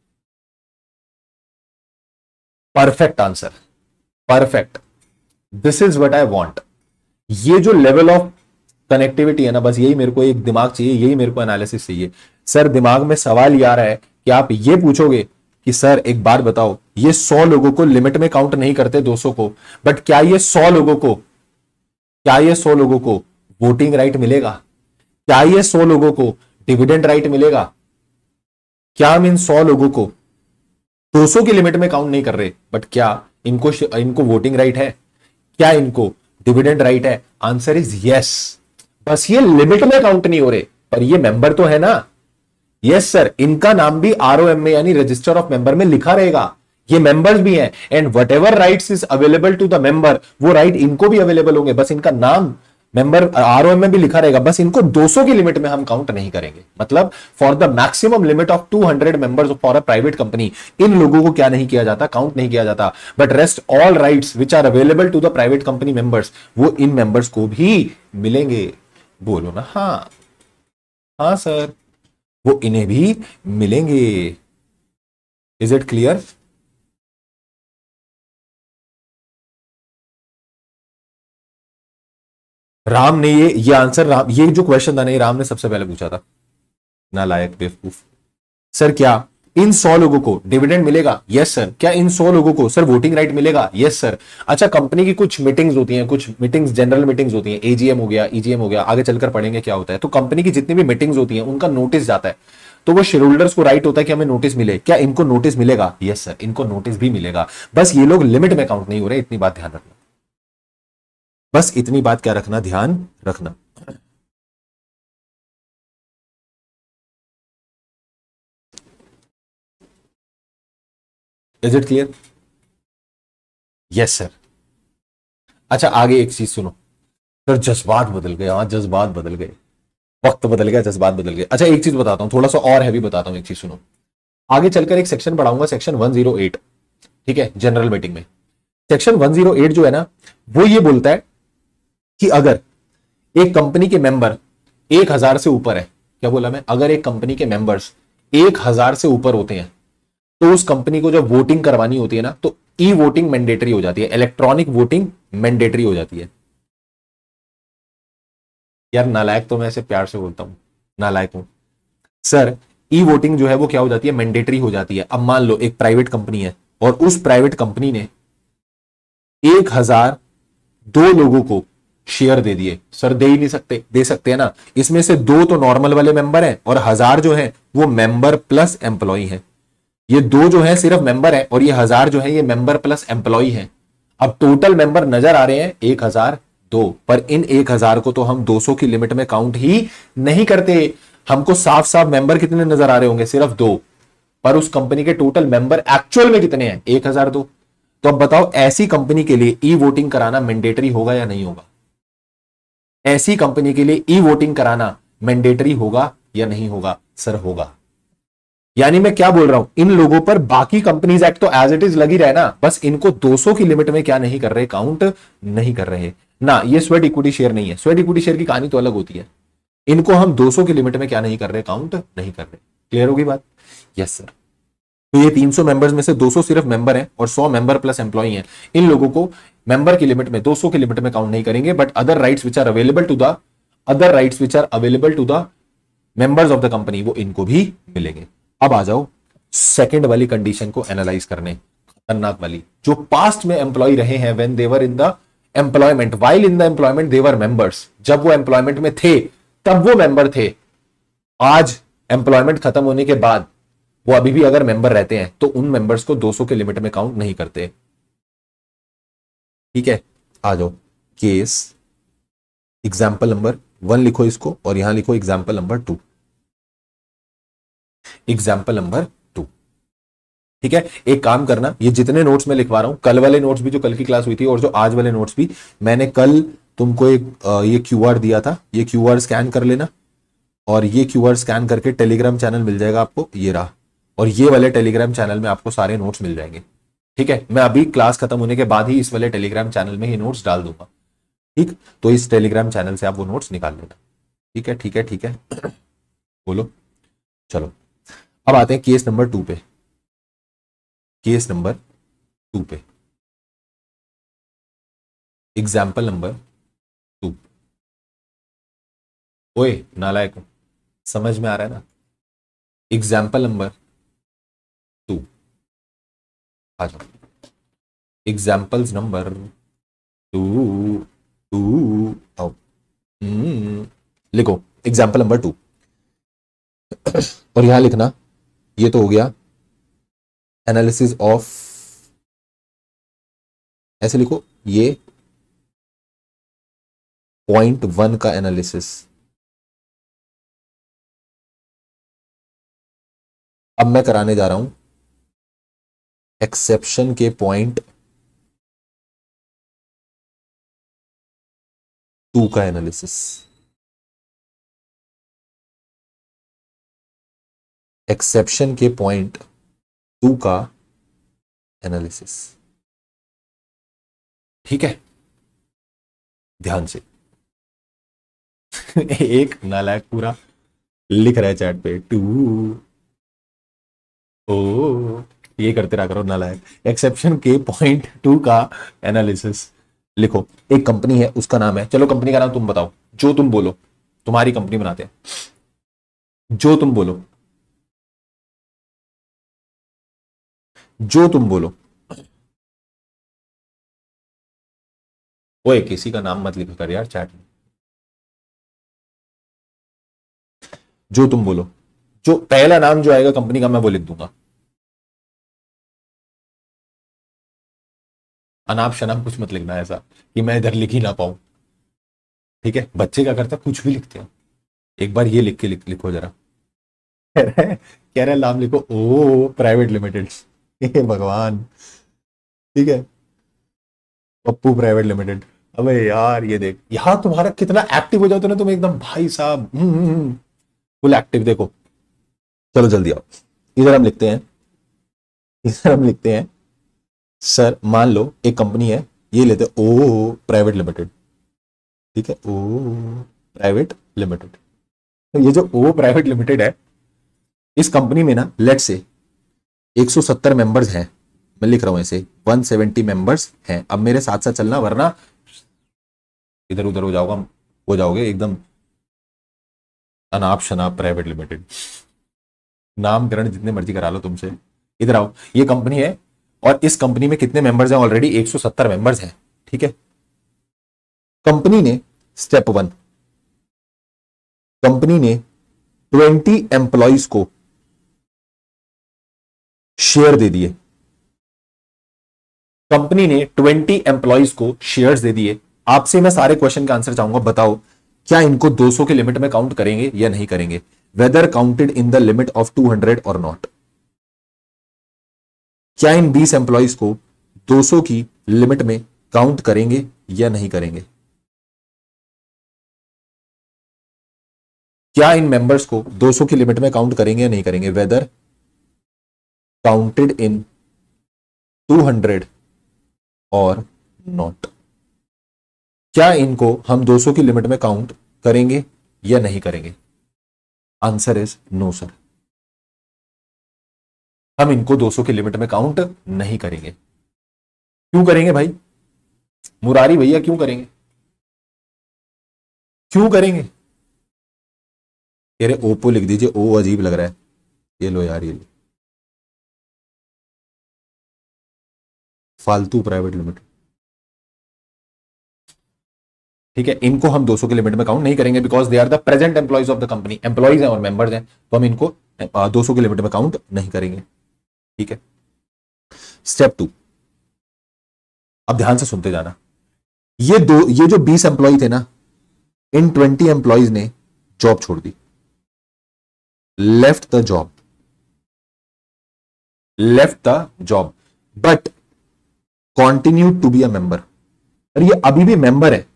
Perfect answer, perfect, this is what I want. ये जो लेवल ऑफ कनेक्टिविटी है ना, बस यही मेरे को एक दिमाग चाहिए, यही मेरे को एनालिसिस चाहिए। सर दिमाग में सवाल ये आ रहा है कि आप ये पूछोगे कि सर एक बात बताओ, ये सौ लोगों को लिमिट में काउंट नहीं करते दो सौ को, बट क्या ये सौ लोगों को क्या ये सौ लोगों को वोटिंग राइट मिलेगा? क्या ये सौ लोगों को डिविडेंड राइट मिलेगा? क्या हम इन सौ लोगों को दो सौ की लिमिट में काउंट नहीं कर रहे, बट क्या इनको इनको वोटिंग राइट है? क्या इनको डिविडेंड राइट है? Answer is yes. बस ये लिमिट में काउंट नहीं हो रहे, पर ये मेंबर तो है ना। यस सर, इनका नाम भी आरओएम में यानी रजिस्टर ऑफ मेंबर में लिखा रहेगा, ये मेंबर्स भी हैं, and whatever rights is available to the member वो राइट इनको भी अवेलेबल होंगे, बस इनका नाम मेंबर आरओएम में भी लिखा रहेगा। बस इनको दो सौ की लिमिट में हम काउंट नहीं करेंगे। मतलब for the maximum limit of two hundred members for a private company, इन लोगों को क्या नहीं किया जाता, काउंट नहीं किया जाता, but rest all rights which are available to the private company members वो इन मेंबर्स को भी मिलेंगे। बोलो ना हाँ। हाँ सर, वो इन्हें भी मिलेंगे। Is it clear? राम ने ये ये आंसर राम ये जो क्वेश्चन था ना, ये राम ने सबसे पहले पूछा था। नालायक बेवकूफ। सर क्या इन सौ लोगों को डिविडेंड मिलेगा? Yes sir. क्या इन सौ लोगों को सर वोटिंग राइट मिलेगा? Yes sir. अच्छा, कंपनी की कुछ मीटिंग्स होती हैं, कुछ मीटिंग्स जनरल मीटिंग्स होती हैं, एजीएम हो गया, ईजीएम हो गया, आगे चलकर पढ़ेंगे क्या होता है। तो कंपनी की जितनी भी मीटिंग्स होती हैं उनका नोटिस जाता है, तो वो शेयर होल्डर्स को राइट होता है कि हमें नोटिस मिले। क्या इनको नोटिस मिलेगा? यस सर, इनको नोटिस भी मिलेगा। बस ये लोग लिमिट में काउंट नहीं हो रहे, इतनी बात ध्यान रखना। बस इतनी बात क्या रखना, ध्यान रखना। Is it clear? Yes sir. अच्छा आगे एक चीज सुनो सर, जज्बात बदल गए। हाँ जज्बात बदल गए, वक्त बदल गया, जज्बात बदल गए। अच्छा एक चीज बताता हूं, थोड़ा सा और हैवी बताता हूं, एक चीज सुनो। आगे चलकर एक सेक्शन पढ़ाऊंगा, सेक्शन वन जीरो एट, ठीक है, जनरल मीटिंग में। सेक्शन वन जीरो एट जो है ना, वो ये बोलता है कि अगर एक कंपनी के मेंबर एक हजार से ऊपर है, क्या बोला मैं, अगर एक कंपनी के मेंबर्स एक हजार से ऊपर होते हैं, तो उस कंपनी को जब वोटिंग करवानी होती है ना, तो ई वोटिंग मैंडेटरी हो जाती है, इलेक्ट्रॉनिक वोटिंग मैंडेटरी हो जाती है। यार नालायक तो मैं ऐसे प्यार से बोलता हूं, नालायक हूं सर। ई वोटिंग जो है वो क्या हो जाती है, मैंडेटरी हो जाती है। अब मान लो एक प्राइवेट कंपनी है और उस प्राइवेट कंपनी ने एक हजार दो लोगों को शेयर दे दिए। सर दे ही नहीं सकते, दे सकते हैं ना। इसमें से दो तो नॉर्मल वाले मेंबर हैं और हजार जो है वो मेंबर प्लस एम्प्लॉय है। ये दो जो है सिर्फ मेंबर है और ये हजार जो है ये मेंबर प्लस एम्प्लॉय है। अब टोटल मेंबर नजर आ रहे हैं एक हजार दो, पर इन एक हजार को तो हम दो सौ की लिमिट में काउंट ही नहीं करते। हमको साफ साफ मेंबर कितने नजर आ रहे होंगे, सिर्फ दो, पर उस कंपनी के टोटल मेंबर एक्चुअल में कितने हैं, एक हजार दो। तो अब बताओ ऐसी कंपनी के लिए ई वोटिंग कराना मैंडेटरी होगा या नहीं होगा? ऐसी कंपनी के लिए ई वोटिंग कराना मैंडेटरी होगा या नहीं होगा? सर होगा। यानी मैं क्या बोल रहा हूं, इन लोगों पर बाकी कंपनीज एक्ट तो एज इट इज लगी रहे ना, बस इनको दो सौ की लिमिट में क्या नहीं कर रहे, काउंट नहीं कर रहे ना। ये स्वेट इक्विटी शेयर नहीं है, स्वेट इक्विटी शेयर की कहानी तो अलग होती है। इनको हम दो सौ की लिमिट में क्या नहीं कर रहे, काउंट नहीं कर रहे। क्लियर होगी बात? Yes sir. तो ये तीन सौ मेंबर्स में से दो सौ सिर्फ मेंबर हैं और सौ मेंबर प्लस एम्प्लॉय हैं। इन लोगों को मेंबर की लिमिट में, दो सौ की लिमिट में काउंट नहीं करेंगे, but other rights which are available to the other rights which are available to the members of the company वो इनको भी मिलेंगे। अब आ जाओ सेकंड वाली कंडीशन को एनालाइज करने, खतरनाक वाली, जो पास्ट में एम्प्लॉय रहे हैं when they were in the employment, while in the employment they were members. जब वो एम्प्लॉयमेंट में थे तब वो मेंबर थे, आज एम्प्लॉयमेंट खत्म होने के बाद वो अभी भी अगर मेंबर रहते हैं तो उन मेंबर्स को दो सौ के लिमिट में काउंट नहीं करते। ठीक है, आ जाओ केस एग्जाम्पल नंबर वन लिखो इसको और यहां लिखो example number two. Example number two, ठीक है। एक काम करना, ये जितने नोट्स मैं लिखवा रहा हूं, कल वाले नोट्स भी जो कल की क्लास हुई थी और जो आज वाले नोट्स भी, मैंने कल तुमको एक ये क्यूआर दिया था, ये क्यूआर स्कैन कर लेना और ये क्यूआर स्कैन करके टेलीग्राम चैनल मिल जाएगा आपको, ये रहा। और ये वाले टेलीग्राम चैनल में आपको सारे नोट्स मिल जाएंगे। ठीक है, मैं अभी क्लास खत्म होने के बाद ही इस वाले टेलीग्राम चैनल में ही नोट्स डाल दूंगा। ठीक, तो इस टेलीग्राम चैनल से आप वो नोट्स निकाल लेना। ठीक है ठीक है ठीक है बोलो। चलो अब आते हैं केस नंबर टू पे। केस नंबर टू पे एग्जाम्पल नंबर टू। ओए नालायक, समझ में आ रहा है ना? एग्जाम्पल नंबर टू, आ जाओ। एग्जाम्पल्स नंबर टू टू आओ, लिखो एग्जाम्पल नंबर टू और यहां लिखना, ये तो हो गया एनालिसिस ऑफ, ऐसे लिखो, ये पॉइंट वन का एनालिसिस। अब मैं कराने जा रहा हूं एक्सेप्शन के पॉइंट टू का एनालिसिस। एक्सेप्शन के पॉइंट टू का एनालिसिस। ठीक है, ध्यान से एक नालायक पूरा लिख रहा है चैट पे टू, ओ ये करते रहा करो नालायक। एक्सेप्शन के पॉइंट टू का एनालिसिस लिखो। एक कंपनी है, उसका नाम है, चलो कंपनी का नाम तुम बताओ, जो तुम बोलो, तुम्हारी कंपनी बनाते हैं, जो तुम बोलो, जो तुम बोलो। ओए किसी का नाम मत लिखो कर यार चैट में, जो तुम बोलो, जो पहला नाम जो आएगा कंपनी का मैं वो लिख दूंगा। अनाप शनाप कुछ मत लिखना ऐसा कि मैं इधर लिख ही ना पाऊं। ठीक है, बच्चे क्या करते हैं, कुछ भी लिखते हैं। एक बार ये लिख के लिख, लिखो जरा। कह रहे नाम लिखो ओ प्राइवेट लिमिटेड। भगवान, ठीक है, पप्पू प्राइवेट लिमिटेड। अबे यार ये देख, यहां तुम्हारा कितना एक्टिव हो जाता ना तुम, एकदम भाई साहब फुल एक्टिव। देखो चलो जल्दी आओ, इधर हम लिखते हैं, इधर हम लिखते हैं सर, मान लो एक कंपनी है, ये लेते हैं ओ प्राइवेट लिमिटेड। ठीक है, ओ प्राइवेट लिमिटेड। तो ये जो ओ प्राइवेट लिमिटेड है, इस कंपनी में ना लेट से एक सौ सत्तर मेंबर्स हैं, मैं लिख रहा हूं ऐसे, एक सौ सत्तर मेंबर्स हैं। अब मेरे साथ साथ चलना वरना इधर उधर हो जाओगा, हो जाओगे एकदम अनाप शनाप प्राइवेट लिमिटेड। नामकरण जितने मर्जी करा लो तुमसे। इधर आओ, ये कंपनी है और इस कंपनी में कितने मेंबर्स हैं? ऑलरेडी एक सौ सत्तर मेंबर्स हैं। ठीक है, कंपनी ने स्टेप वन, कंपनी ने ट्वेंटी एम्प्लॉइज को शेयर दे दिए। कंपनी ने ट्वेंटी एम्प्लॉइज को शेयर्स दे दिए। आपसे मैं सारे क्वेश्चन का आंसर चाहूंगा, बताओ क्या इनको दो सौ के लिमिट में काउंट करेंगे या नहीं करेंगे? Whether counted in the limit of two hundred or not. क्या इन बीस एम्प्लॉइज को दो सौ की लिमिट में काउंट करेंगे या नहीं करेंगे? क्या इन मेंबर्स को दो सौ की लिमिट में काउंट करेंगे या नहीं करेंगे? Whether counted in two hundred or not. क्या इनको हम दो सौ की लिमिट में काउंट करेंगे या नहीं करेंगे? आंसर इज नो सर, हम इनको दो सौ की लिमिट में काउंट नहीं करेंगे। क्यों करेंगे भाई? मुरारी भैया क्यों करेंगे? क्यों करेंगे? तेरे ओप्पो लिख दीजिए, ओ अजीब लग रहा है। ये लो यार, ये लो, फालतू प्राइवेट लिमिटेड। ठीक है, इनको हम दो सौ के लिमिट में काउंट नहीं करेंगे because they are the present employees of the company. Employees हैं और मेंबर्स हैं, तो हम इनको दो सौ के लिमिट में काउंट नहीं करेंगे। ठीक है, स्टेप टू, अब ध्यान से सुनते जाना। ये दो ये जो बीस एम्प्लॉय थे ना, इन ट्वेंटी एम्प्लॉइज ने जॉब छोड़ दी, left the job, left the job but continue to be a member. और ये अभी भी मेंबर है,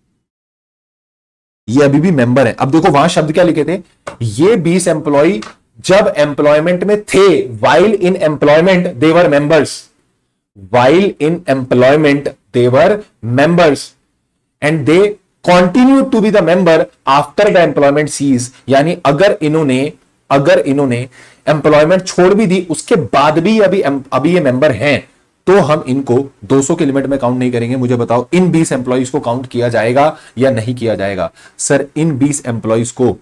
ये अभी भी मेंबर है। अब देखो वहां शब्द क्या लिखे थे, ये बीस एम्प्लॉय जब एम्प्लॉयमेंट में थे, while in employment they were members, while in employment they were members and they continue to be the member after the employment cease। यानी अगर इन्होंने अगर इन्होंने एम्प्लॉयमेंट छोड़ भी दी उसके बाद भी अभी अभी ये मेंबर हैं, तो हम इनको दो सौ के लिमिट में काउंट नहीं करेंगे। मुझे बताओ इन बीस एम्प्लॉइज को काउंट किया जाएगा या नहीं किया जाएगा? सर इन बीस एम्प्लॉइज को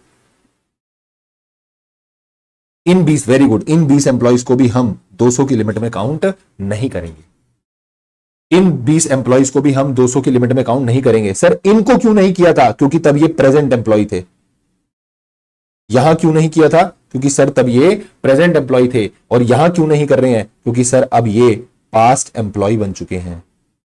इन बीस वेरी गुड इन बीस एम्प्लॉइज को भी हम दो सौ की लिमिट में काउंट नहीं करेंगे। इन बीस एम्प्लॉइज को भी हम दो सौ की लिमिट में काउंट नहीं करेंगे। सर इनको क्यों नहीं किया था? क्योंकि तब ये प्रेजेंट एम्प्लॉय थे। यहां क्यों नहीं किया था? क्योंकि सर तब ये प्रेजेंट एम्प्लॉय थे। और यहां क्यों नहीं कर रहे हैं? क्योंकि सर अब ये पास्ट एम्प्लॉय बन चुके हैं।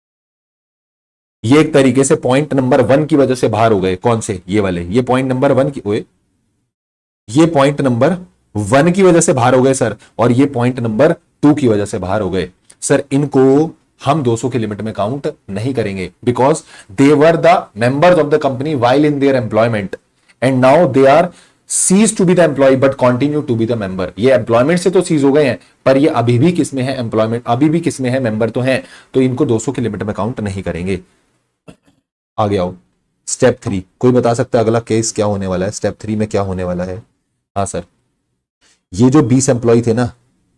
ये एक तरीके से पॉइंट नंबर वन की वजह से बाहर हो गए। कौन से? ये वाले, ये पॉइंट नंबर वन की ओए ये पॉइंट नंबर वन की वजह से बाहर हो गए सर, और ये पॉइंट नंबर टू की वजह से बाहर हो गए। सर इनको हम दो सौ की लिमिट में काउंट नहीं करेंगे because they were the members of the company while in their employment and now they are cease to be the employee but continue to be the member. ये एम्प्लॉयमेंट से तो सीज हो गए हैं, पर ये अभी भी किस में है? एम्प्लॉयमेंट अभी भी किस में है? मेंबर तो है, तो इनको दो सौ की लिमिट में काउंट नहीं करेंगे। आगे आओ, स्टेप थ्री। कोई बता सकता है अगला केस क्या होने वाला है? स्टेप थ्री में क्या होने वाला है? हाँ सर, ये जो बीस एम्प्लॉय थे ना,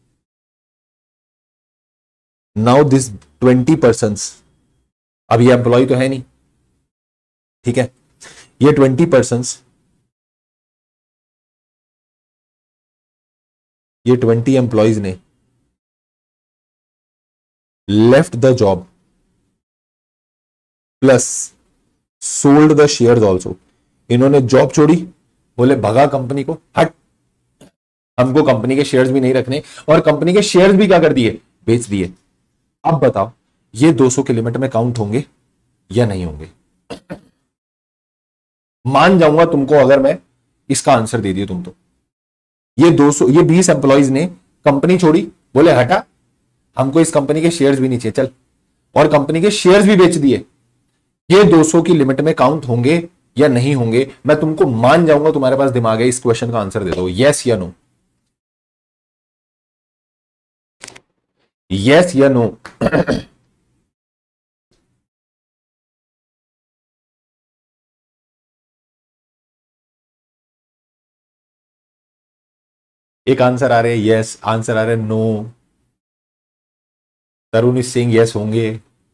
नाउ दिस ट्वेंटी पर्सन, अब ये एम्प्लॉय तो है नहीं, ठीक है, ये ट्वेंटी पर्सन ये ट्वेंटी एम्प्लॉयज ने left the job plus sold the shares also. इन्होंने जॉब छोड़ी, बोले भगा कंपनी को, हट, हमको कंपनी के शेयर्स भी नहीं रखने, और कंपनी के शेयर्स भी क्या कर दिए? बेच दिए। अब बताओ ये दो सौ के लिमिट में काउंट होंगे या नहीं होंगे? मान जाऊंगा तुमको अगर मैं इसका आंसर दे दिया तुम तो। ये दो सौ ये बीस एम्प्लॉइज ने कंपनी छोड़ी, बोले हटा, हमको इस कंपनी के शेयर्स भी नहीं चाहिए, चल, और कंपनी के शेयर्स भी बेच दिए। ये दो सौ की लिमिट में काउंट होंगे या नहीं होंगे? मैं तुमको मान जाऊंगा, तुम्हारे पास दिमाग है, इस क्वेश्चन का आंसर दे दो, यस या नो, यस या नो। एक आंसर आ रहे हैं यस, आंसर आ रहे हैं no. Tarun is saying yes होंगे।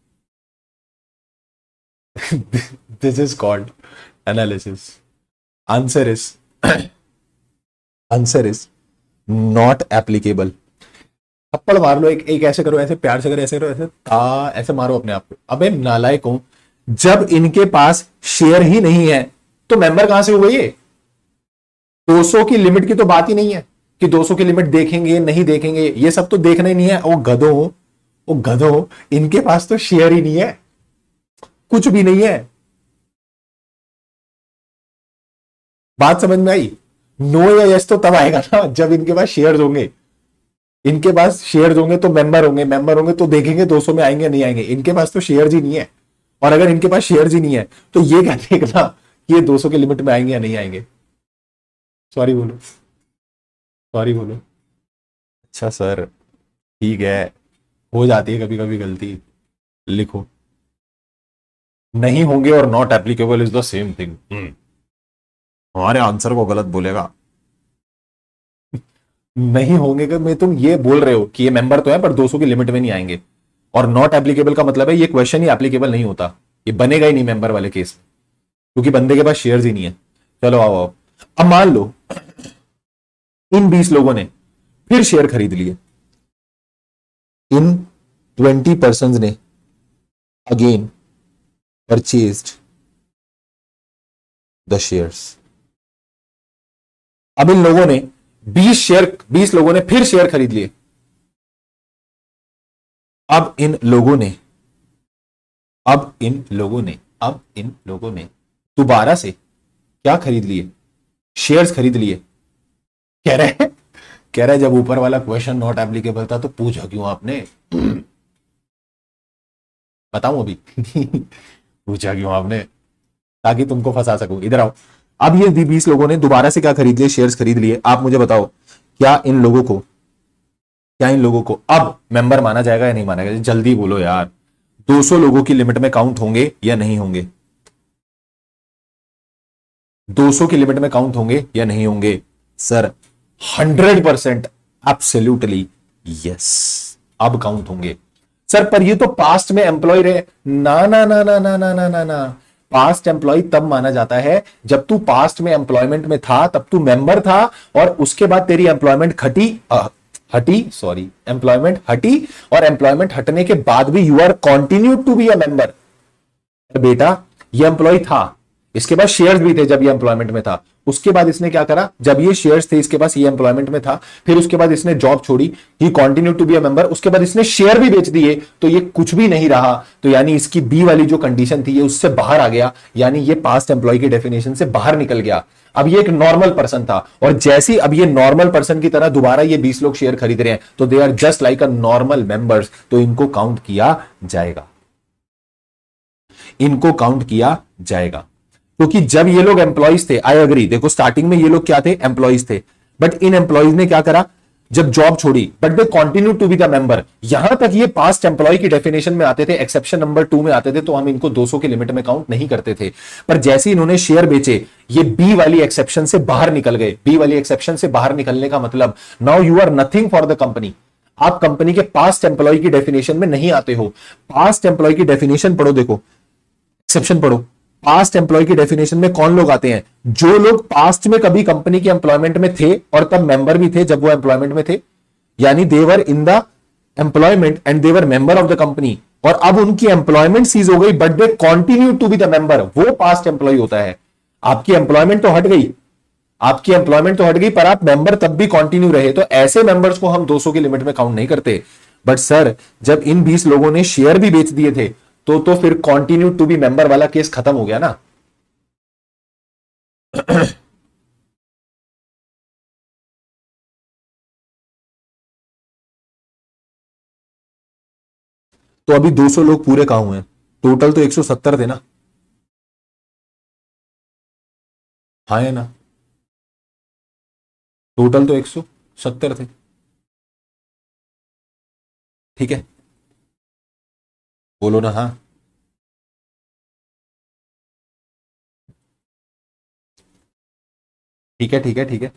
This is called analysis. Answer is answer is not applicable. थप्पड़ मार लो, एक एक ऐसे करो, ऐसे प्यार से करो, ऐसे करो, ऐसे ता ऐसे मारो अपने आप को। अबे नालायक हूं, जब इनके पास शेयर ही नहीं है तो मेंबर कहां से हुए ये? दो सौ की लिमिट की तो बात ही नहीं है कि दो सौ की लिमिट देखेंगे नहीं देखेंगे, ये सब तो देखना ही नहीं है। ओ गधो, ओ गधो, इनके पास तो शेयर ही नहीं है, कुछ भी नहीं है। बात समझ में आई? नो या यस तो तब आएगा ना जब इनके पास शेयर्स होंगे। इनके पास शेयर्स होंगे तो मेंबर होंगे, मेंबर होंगे तो देखेंगे दो सौ में आएंगे नहीं आएंगे। इनके पास तो शेयर्स ही नहीं है, और अगर इनके पास शेयर्स ही नहीं है तो ये क्या देखना कि ये दो सौ के लिमिट में आएंगे या नहीं आएंगे। सॉरी बोलो, सॉरी बोलो। अच्छा सर ठीक है, हो जाती है कभी कभी गलती। लिखो नहीं होंगे और not applicable is the same thing. हमारे आंसर को गलत बोलेगा। नहीं होंगे का मैं, तुम ये बोल रहे हो कि ये मेंबर तो है पर दो सौ की लिमिट में नहीं आएंगे, और नॉट एप्लीकेबल का मतलब है ये क्वेश्चन ही एप्लीकेबल नहीं होता, ये बनेगा ही नहीं मेंबर वाले केस में, क्योंकि बंदे के पास शेयर्स ही नहीं है। चलो आओ आओ, अब मान लो इन बीस लोगों ने फिर शेयर खरीद लिए, इन ट्वेंटी पर्सन ने अगेन परचेज्ड द शेयर्स। अब इन लोगों ने बीस शेयर, बीस लोगों ने फिर शेयर खरीद लिए। अब इन लोगों ने अब इन लोगों ने अब इन लोगों ने दोबारा से क्या खरीद लिए? शेयर्स खरीद लिए। कह रहे कह रहे जब ऊपर वाला क्वेश्चन नॉट एप्लीकेबल था तो पूछा क्यों आपने? बताऊं अभी? पूछा क्यों आपने? ताकि तुमको फंसा सकूं। इधर आओ। अब ये बीस लोगों ने दोबारा से क्या खरीद लिए? शेयर्स खरीद लिए। आप मुझे बताओ, क्या इन लोगों को क्या इन लोगों को अब मेंबर माना जाएगा या नहीं माना जाएगा? जल्दी बोलो यार, दो सौ लोगों की लिमिट में काउंट होंगे या नहीं होंगे? दो सौ की लिमिट में काउंट होंगे या नहीं होंगे? Sir hundred percent absolutely yes, अब काउंट होंगे। सर पर ये तो पास्ट में एम्प्लॉय रहे। ना ना ना ना ना ना ना ना ना पास्ट एम्प्लॉय तब माना जाता है जब तू पास्ट में एम्प्लॉयमेंट में था, तब तू मेंबर था, और उसके बाद तेरी एम्प्लॉयमेंट खटी आ, हटी सॉरी एम्प्लॉयमेंट हटी, और एम्प्लॉयमेंट हटने के बाद भी you are continue to be a member. बेटा ये एम्प्लॉय था, इसके पास शेयर्स भी थे जब ये एम्प्लॉयमेंट में था, उसके बाद इसने क्या करा? जब ये शेयर्स थे इसके पास, ये एम्प्लॉयमेंट में था, फिर उसके बाद इसने जॉब छोड़ी, ही continue to be a member, उसके बाद इसने शेयर भी बेच दिए, तो ये कुछ भी नहीं रहा। तो यानी इसकी बी वाली जो कंडीशन थी ये उससे बाहर आ गया, यानी ये पास्ट एम्प्लॉय की डेफिनेशन से बाहर निकल गया। अब ये एक नॉर्मल पर्सन था, और जैसे अब ये नॉर्मल पर्सन की तरह दोबारा ये बीस लोग शेयर खरीद रहे हैं, तो they are just like a normal members, तो इनको काउंट किया जाएगा, इनको काउंट किया जाएगा। क्योंकि जब ये लोग एम्प्लॉइज थे, आई अग्री, देखो स्टार्टिंग में ये लोग क्या थे? एम्प्लॉइज थे, बट इन एम्प्लॉइज ने क्या करा? जब जॉब छोड़ी, but they continue to be the member. यहां तक ये पास्ट एम्प्लॉय की डेफिनेशन में आते थे, एक्सेप्शन नंबर टू में आते थे, तो हम इनको दो सौ की लिमिट में काउंट नहीं करते थे। पर जैसे इन्होंने शेयर बेचे, ये बी वाली एक्सेप्शन से बाहर निकल गए। बी वाली एक्सेप्शन से बाहर निकलने का मतलब, now you are nothing for the company. आप कंपनी के पास्ट एम्प्लॉय की डेफिनेशन में नहीं आते हो। पास्ट एम्प्लॉय की डेफिनेशन पढ़ो, देखो एक्सेप्शन पढ़ो। पास्ट एम्प्लॉय की डेफिनेशन में कौन लोग आते हैं? जो लोग पास्ट में कभी कंपनी के एम्प्लॉयमेंट में थे और तब मेंबर भी थे जब वो एम्प्लॉयमेंट में थे, यानी they were in the employment and they were member of the company, और अब उनकी एम्प्लॉयमेंट सीज हो गई but they continue to be the member, वो पास्ट एम्प्लॉय होता है। आपकी एम्प्लॉयमेंट तो हट गई, आपकी एम्प्लॉयमेंट तो हट गई, पर आप मेंबर तब भी कंटिन्यू रहे, तो ऐसे मेंबर्स को हम दो सौ की लिमिट में काउंट नहीं करते। बट सर जब इन बीस लोगों ने शेयर भी बेच दिए थे, तो तो फिर कंटिन्यू टू बी मेंबर वाला केस खत्म हो गया ना। तो अभी दो सौ लोग पूरे कहां हुए हैं? टोटल तो एक सौ सत्तर थे ना? हाँ है ना? टोटल तो एक सौ सत्तर थे, ठीक है? बोलो ना हाँ। ठीक है ठीक है ठीक है।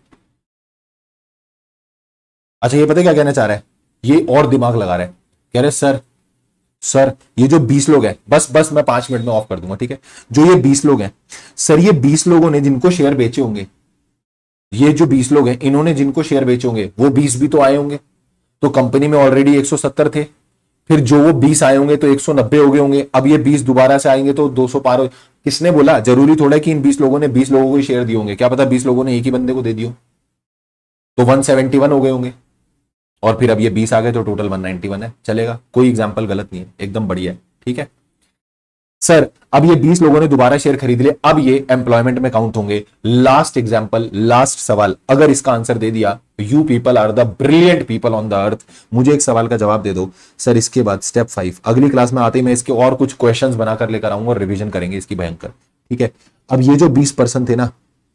अच्छा ये पता है क्या कहना चाह रहा है? ये और दिमाग लगा रहा है, कह रहे सर सर ये जो बीस लोग हैं, बस बस मैं पांच मिनट में ऑफ कर दूंगा, ठीक है? जो ये बीस लोग हैं सर, ये बीस लोगों ने जिनको शेयर बेचे होंगे, ये जो बीस लोग हैं, इन्होंने जिनको शेयर बेचे होंगे वो बीस भी तो आए होंगे, तो कंपनी में ऑलरेडी एक सौ सत्तर थे, फिर जो वो बीस आए होंगे तो एक सौ नब्बे हो गए होंगे, अब ये बीस दोबारा से आएंगे तो दो सौ पार हो। किसने बोला? जरूरी थोड़ा है कि इन बीस लोगों ने बीस लोगों को ही शेयर दिए होंगे, क्या पता बीस लोगों ने एक ही बंदे को दे दियो, तो एक सौ इकहत्तर हो गए होंगे, और फिर अब ये बीस आ गए तो टोटल एक सौ इक्यानवे है। चलेगा, कोई एग्जांपल गलत नहीं है, एकदम बढ़िया है, ठीक है। सर अब ये बीस लोगों ने दोबारा शेयर खरीद लिए, अब ये एम्प्लॉयमेंट में काउंट होंगे। लास्ट एग्जांपल, लास्ट सवाल, अगर इसका आंसर दे दिया, you people are the brilliant people on the earth. मुझे एक सवाल का जवाब दे दो सर, इसके बाद स्टेप फाइव, अगली क्लास में आते ही मैं इसके और कुछ क्वेश्चंस बनाकर लेकर आऊंगा और रिवीजन करेंगे इसकी भयंकर, ठीक है। अब ये जो बीस परसेंट थे ना,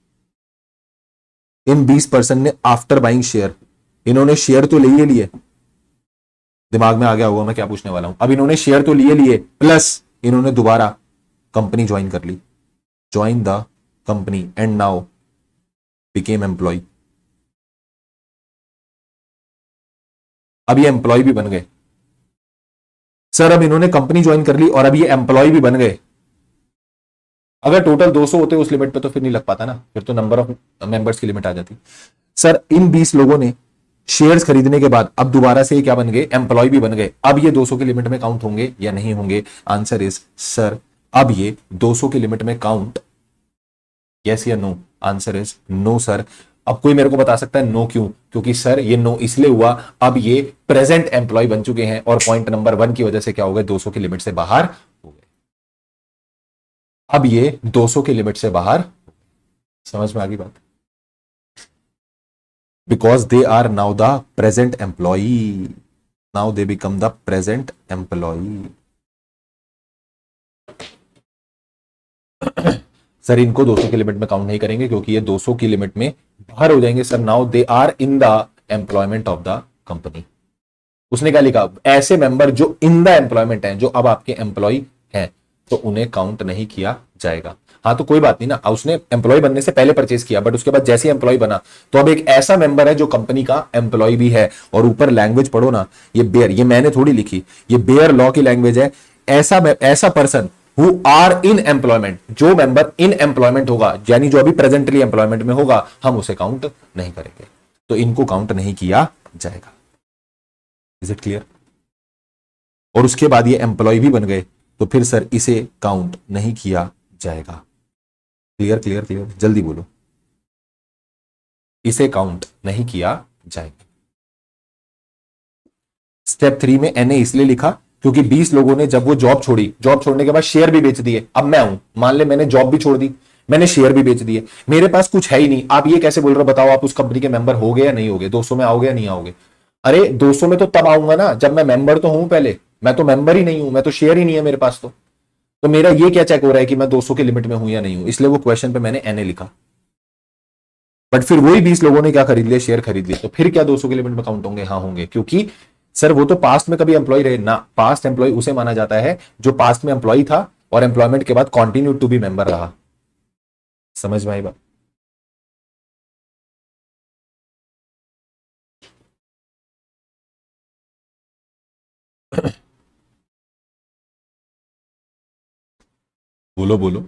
इन बीस परसेंट ने आफ्टर बाइंग शेयर, इन्होंने शेयर तो लिए लिए, दिमाग में आ गया होगा मैं क्या पूछने वाला हूं। अब इन्होंने शेयर तो लिए लिए, प्लस इन्होंने दोबारा कंपनी ज्वाइन कर ली, join the company and now became employee. अब ये एम्प्लॉय भी बन गए। सर अब इन्होंने कंपनी ज्वाइन कर ली और अब ये एम्प्लॉय भी बन गए। अगर टोटल दो सौ होते उस लिमिट पे तो फिर नहीं लग पाता ना, फिर तो नंबर ऑफ मेंबर्स की लिमिट आ जाती। सर इन बीस लोगों ने शेयर्स खरीदने के बाद अब दोबारा से क्या बन गए? एम्प्लॉय भी बन गए। अब ये दो सौ की लिमिट में काउंट होंगे या नहीं होंगे? आंसर इज सर, अब ये दो सौ की लिमिट में काउंट, यस या no? Answer is no sir. अब कोई मेरे को बता सकता है नो क्यों? क्योंकि सर ये नो इसलिए हुआ, अब ये प्रेजेंट एम्प्लॉय बन चुके हैं और पॉइंट नंबर वन की वजह से क्या हो गए? दो सौ की लिमिट से बाहर हो गए। अब ये दो सौ की लिमिट से बाहर, समझ में आ गई बात? Because they are now the present employee. Now they become the present employee. Sir इनको दो सौ की लिमिट में काउंट नहीं करेंगे क्योंकि ये दो सौ की लिमिट में बाहर हो जाएंगे। Sir now they are in the employment of the company. उसने क्या लिखा? ऐसे मेंबर जो इन द एम्प्लॉयमेंट हैं, जो अब आपके एम्प्लॉय हैं, तो उन्हें काउंट नहीं किया जाएगा। हाँ तो कोई बात नहीं ना, उसने एम्प्लॉय बनने से पहले परचेज किया, बट उसके बाद जैसे एम्प्लॉय बना तो अब एक ऐसा मेंबर है जो कंपनी का एम्प्लॉय भी है। और ऊपर लैंग्वेज पढ़ो ना, ये बेयर, ये मैंने थोड़ी लिखी, ये बेयर लॉ की लैंग्वेज है। ऐसा ऐसा person who are in employment, जो मेंबर इन एम्प्लॉयमेंट होगा, यानी जो अभी प्रेजेंटली एम्प्लॉयमेंट में होगा, हम उसे काउंट नहीं करेंगे, तो इनको काउंट नहीं किया जाएगा। Is it clear? और उसके बाद ये एम्प्लॉय भी बन गए तो फिर सर इसे काउंट नहीं किया जाएगा। क्लियर क्लियर क्लियर, जल्दी बोलो। इसे काउंट नहीं किया जाएगा। स्टेप थ्री में एनए इसलिए लिखा क्योंकि बीस लोगों ने जब वो जॉब छोड़ी, जॉब छोड़ने के बाद शेयर भी बेच दिए। अब मैं हूं, मान ले मैंने जॉब भी छोड़ दी, मैंने शेयर भी बेच दिए, मेरे पास कुछ है ही नहीं। आप ये कैसे बोल रहे हो? बताओ आप उस कंपनी के मेंबर हो गए या नहीं हो गए? दो सौ में आओगे या नहीं आओगे? अरे दो सौ में तो तब आऊंगा ना जब मैं मेंबर तो हूं। पहले मैं तो मेंबर ही नहीं हूं, मैं तो शेयर ही नहीं है मेरे पास। तो तो मेरा ये क्या चेक हो रहा है कि मैं दो सौ की लिमिट में हूं या नहीं हूं? इसलिए वो क्वेश्चन पे मैंने एनए लिखा। बट फिर वही बीस लोगों ने क्या खरीद लिया? शेयर खरीद लिए, तो फिर क्या दो सौ की लिमिट में काउंट होंगे? हाँ होंगे, क्योंकि सर वो तो पास्ट में कभी एम्प्लॉय रहे ना। पास्ट एम्प्लॉय उसे माना जाता है जो पास्ट में एम्प्लॉय था और एम्प्लॉयमेंट के बाद कंटिन्यू टू बी मेंबर रहा। समझ में आई बात? बोलो बोलो।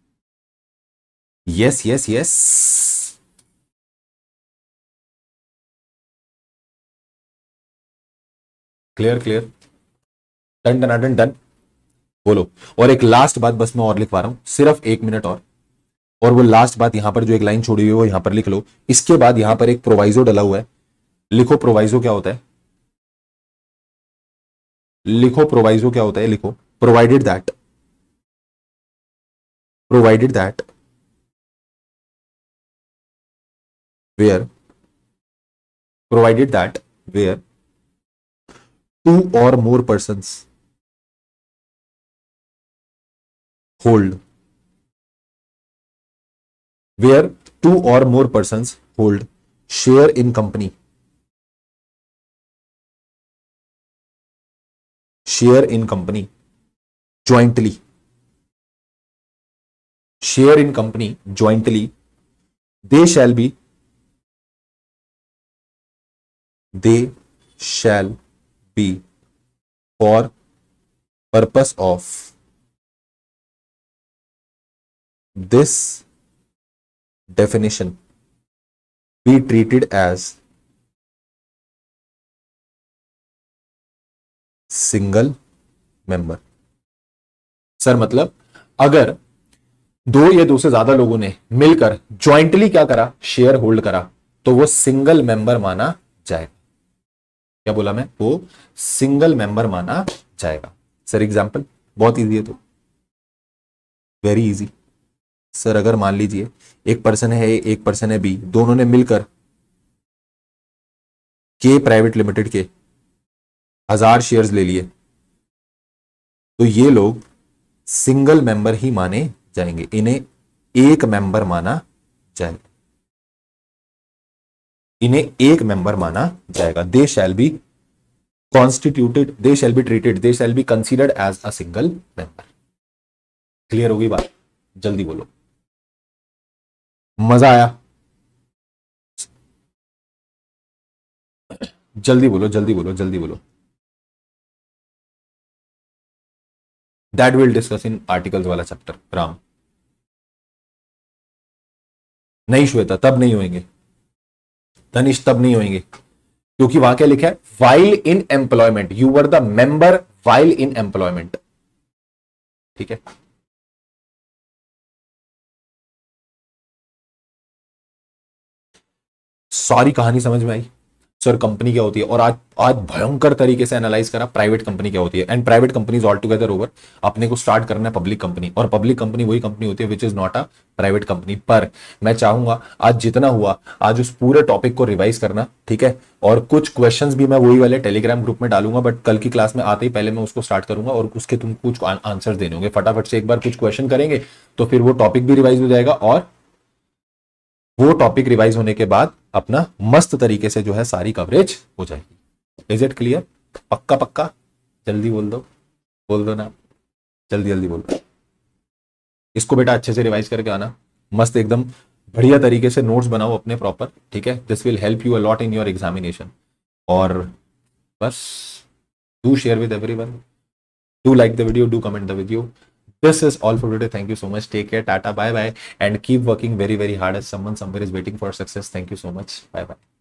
Yes yes yes. Clear clear, done done done done. बोलो। और एक लास्ट बात बस मैं और लिखवा रहा हूं, सिर्फ एक मिनट और और वो लास्ट बात यहां पर जो एक लाइन छोड़ी हुई है वो यहां पर लिख लो। इसके बाद यहां पर एक प्रोवाइजो डला हुआ है, लिखो प्रोवाइजो क्या होता है। लिखो प्रोवाइजो क्या होता है, लिखो provided that, provided that where, provided that where two or more persons hold, where two or more persons hold share in company, share in company jointly, share in company jointly, they shall be, they shall be for purpose of this definition be treated as single member. Sir मतलब अगर दो या दो से ज्यादा लोगों ने मिलकर ज्वाइंटली क्या करा, शेयर होल्ड करा, तो वो सिंगल मेंबर माना जाएगा। क्या बोला मैं? वो सिंगल मेंबर माना जाएगा। सर एग्जांपल बहुत इजी है, तो वेरी इजी। सर अगर मान लीजिए एक पर्सन है ए, एक पर्सन है बी, दोनों ने मिलकर के प्राइवेट लिमिटेड के हजार शेयर्स ले लिए, तो ये लोग सिंगल मेंबर ही माने जाएंगे, इन्हें एक मेंबर माना जाएगा, इन्हें एक मेंबर माना जाएगा। They shall be constituted, they shall be treated, they shall be considered as a single member. Clear होगी बात? जल्दी बोलो, मजा आया? जल्दी बोलो जल्दी बोलो जल्दी बोलो। That will discuss in articles वाला चैप्टर। राम नहीं, श्वेता तब नहीं होंगे, तनिष तब नहीं होंगे, क्योंकि वहां क्या लिखा है? While in employment, you were the member while in employment. ठीक है, सारी कहानी समझ में आई? सर कंपनी क्या होती है, और आज आज भयंकर तरीके से एनालाइज करा प्राइवेट कंपनी क्या होती है। And private companies all together over, अपने को स्टार्ट करना है पब्लिक कंपनी, और पब्लिक कंपनी वही कंपनी होती है which is not a private company. पर मैं चाहूंगा आज जितना हुआ आज उस पूरे टॉपिक को रिवाइज करना, ठीक है। और कुछ क्वेश्चंस भी मैं वही वाले टेलीग्राम ग्रुप में डालूंगा, बट कल की क्लास में आते ही पहले मैं उसको स्टार्ट करूंगा, और उसके तुम कुछ आंसर देने होंगे। फटाफट से एक बार कुछ क्वेश्चन करेंगे तो फिर वो टॉपिक भी रिवाइज हो जाएगा, और वो टॉपिक रिवाइज होने के बाद अपना मस्त तरीके से जो है सारी कवरेज हो जाएगी। Is it clear? पक्का पक्का? जल्दी बोल दो, बोल दो ना, जल्दी जल्दी बोल दो। इसको बेटा अच्छे से रिवाइज करके आना, मस्त एकदम बढ़िया तरीके से नोट्स बनाओ अपने प्रॉपर, ठीक है। This will help you a lot in your examination. और बस do share with everyone, do like the video, do comment the video. This is all for today. Thank you so much. Take care. Tata. Bye bye. And keep working very, very hard as someone somewhere is waiting for success. Thank you so much. Bye bye.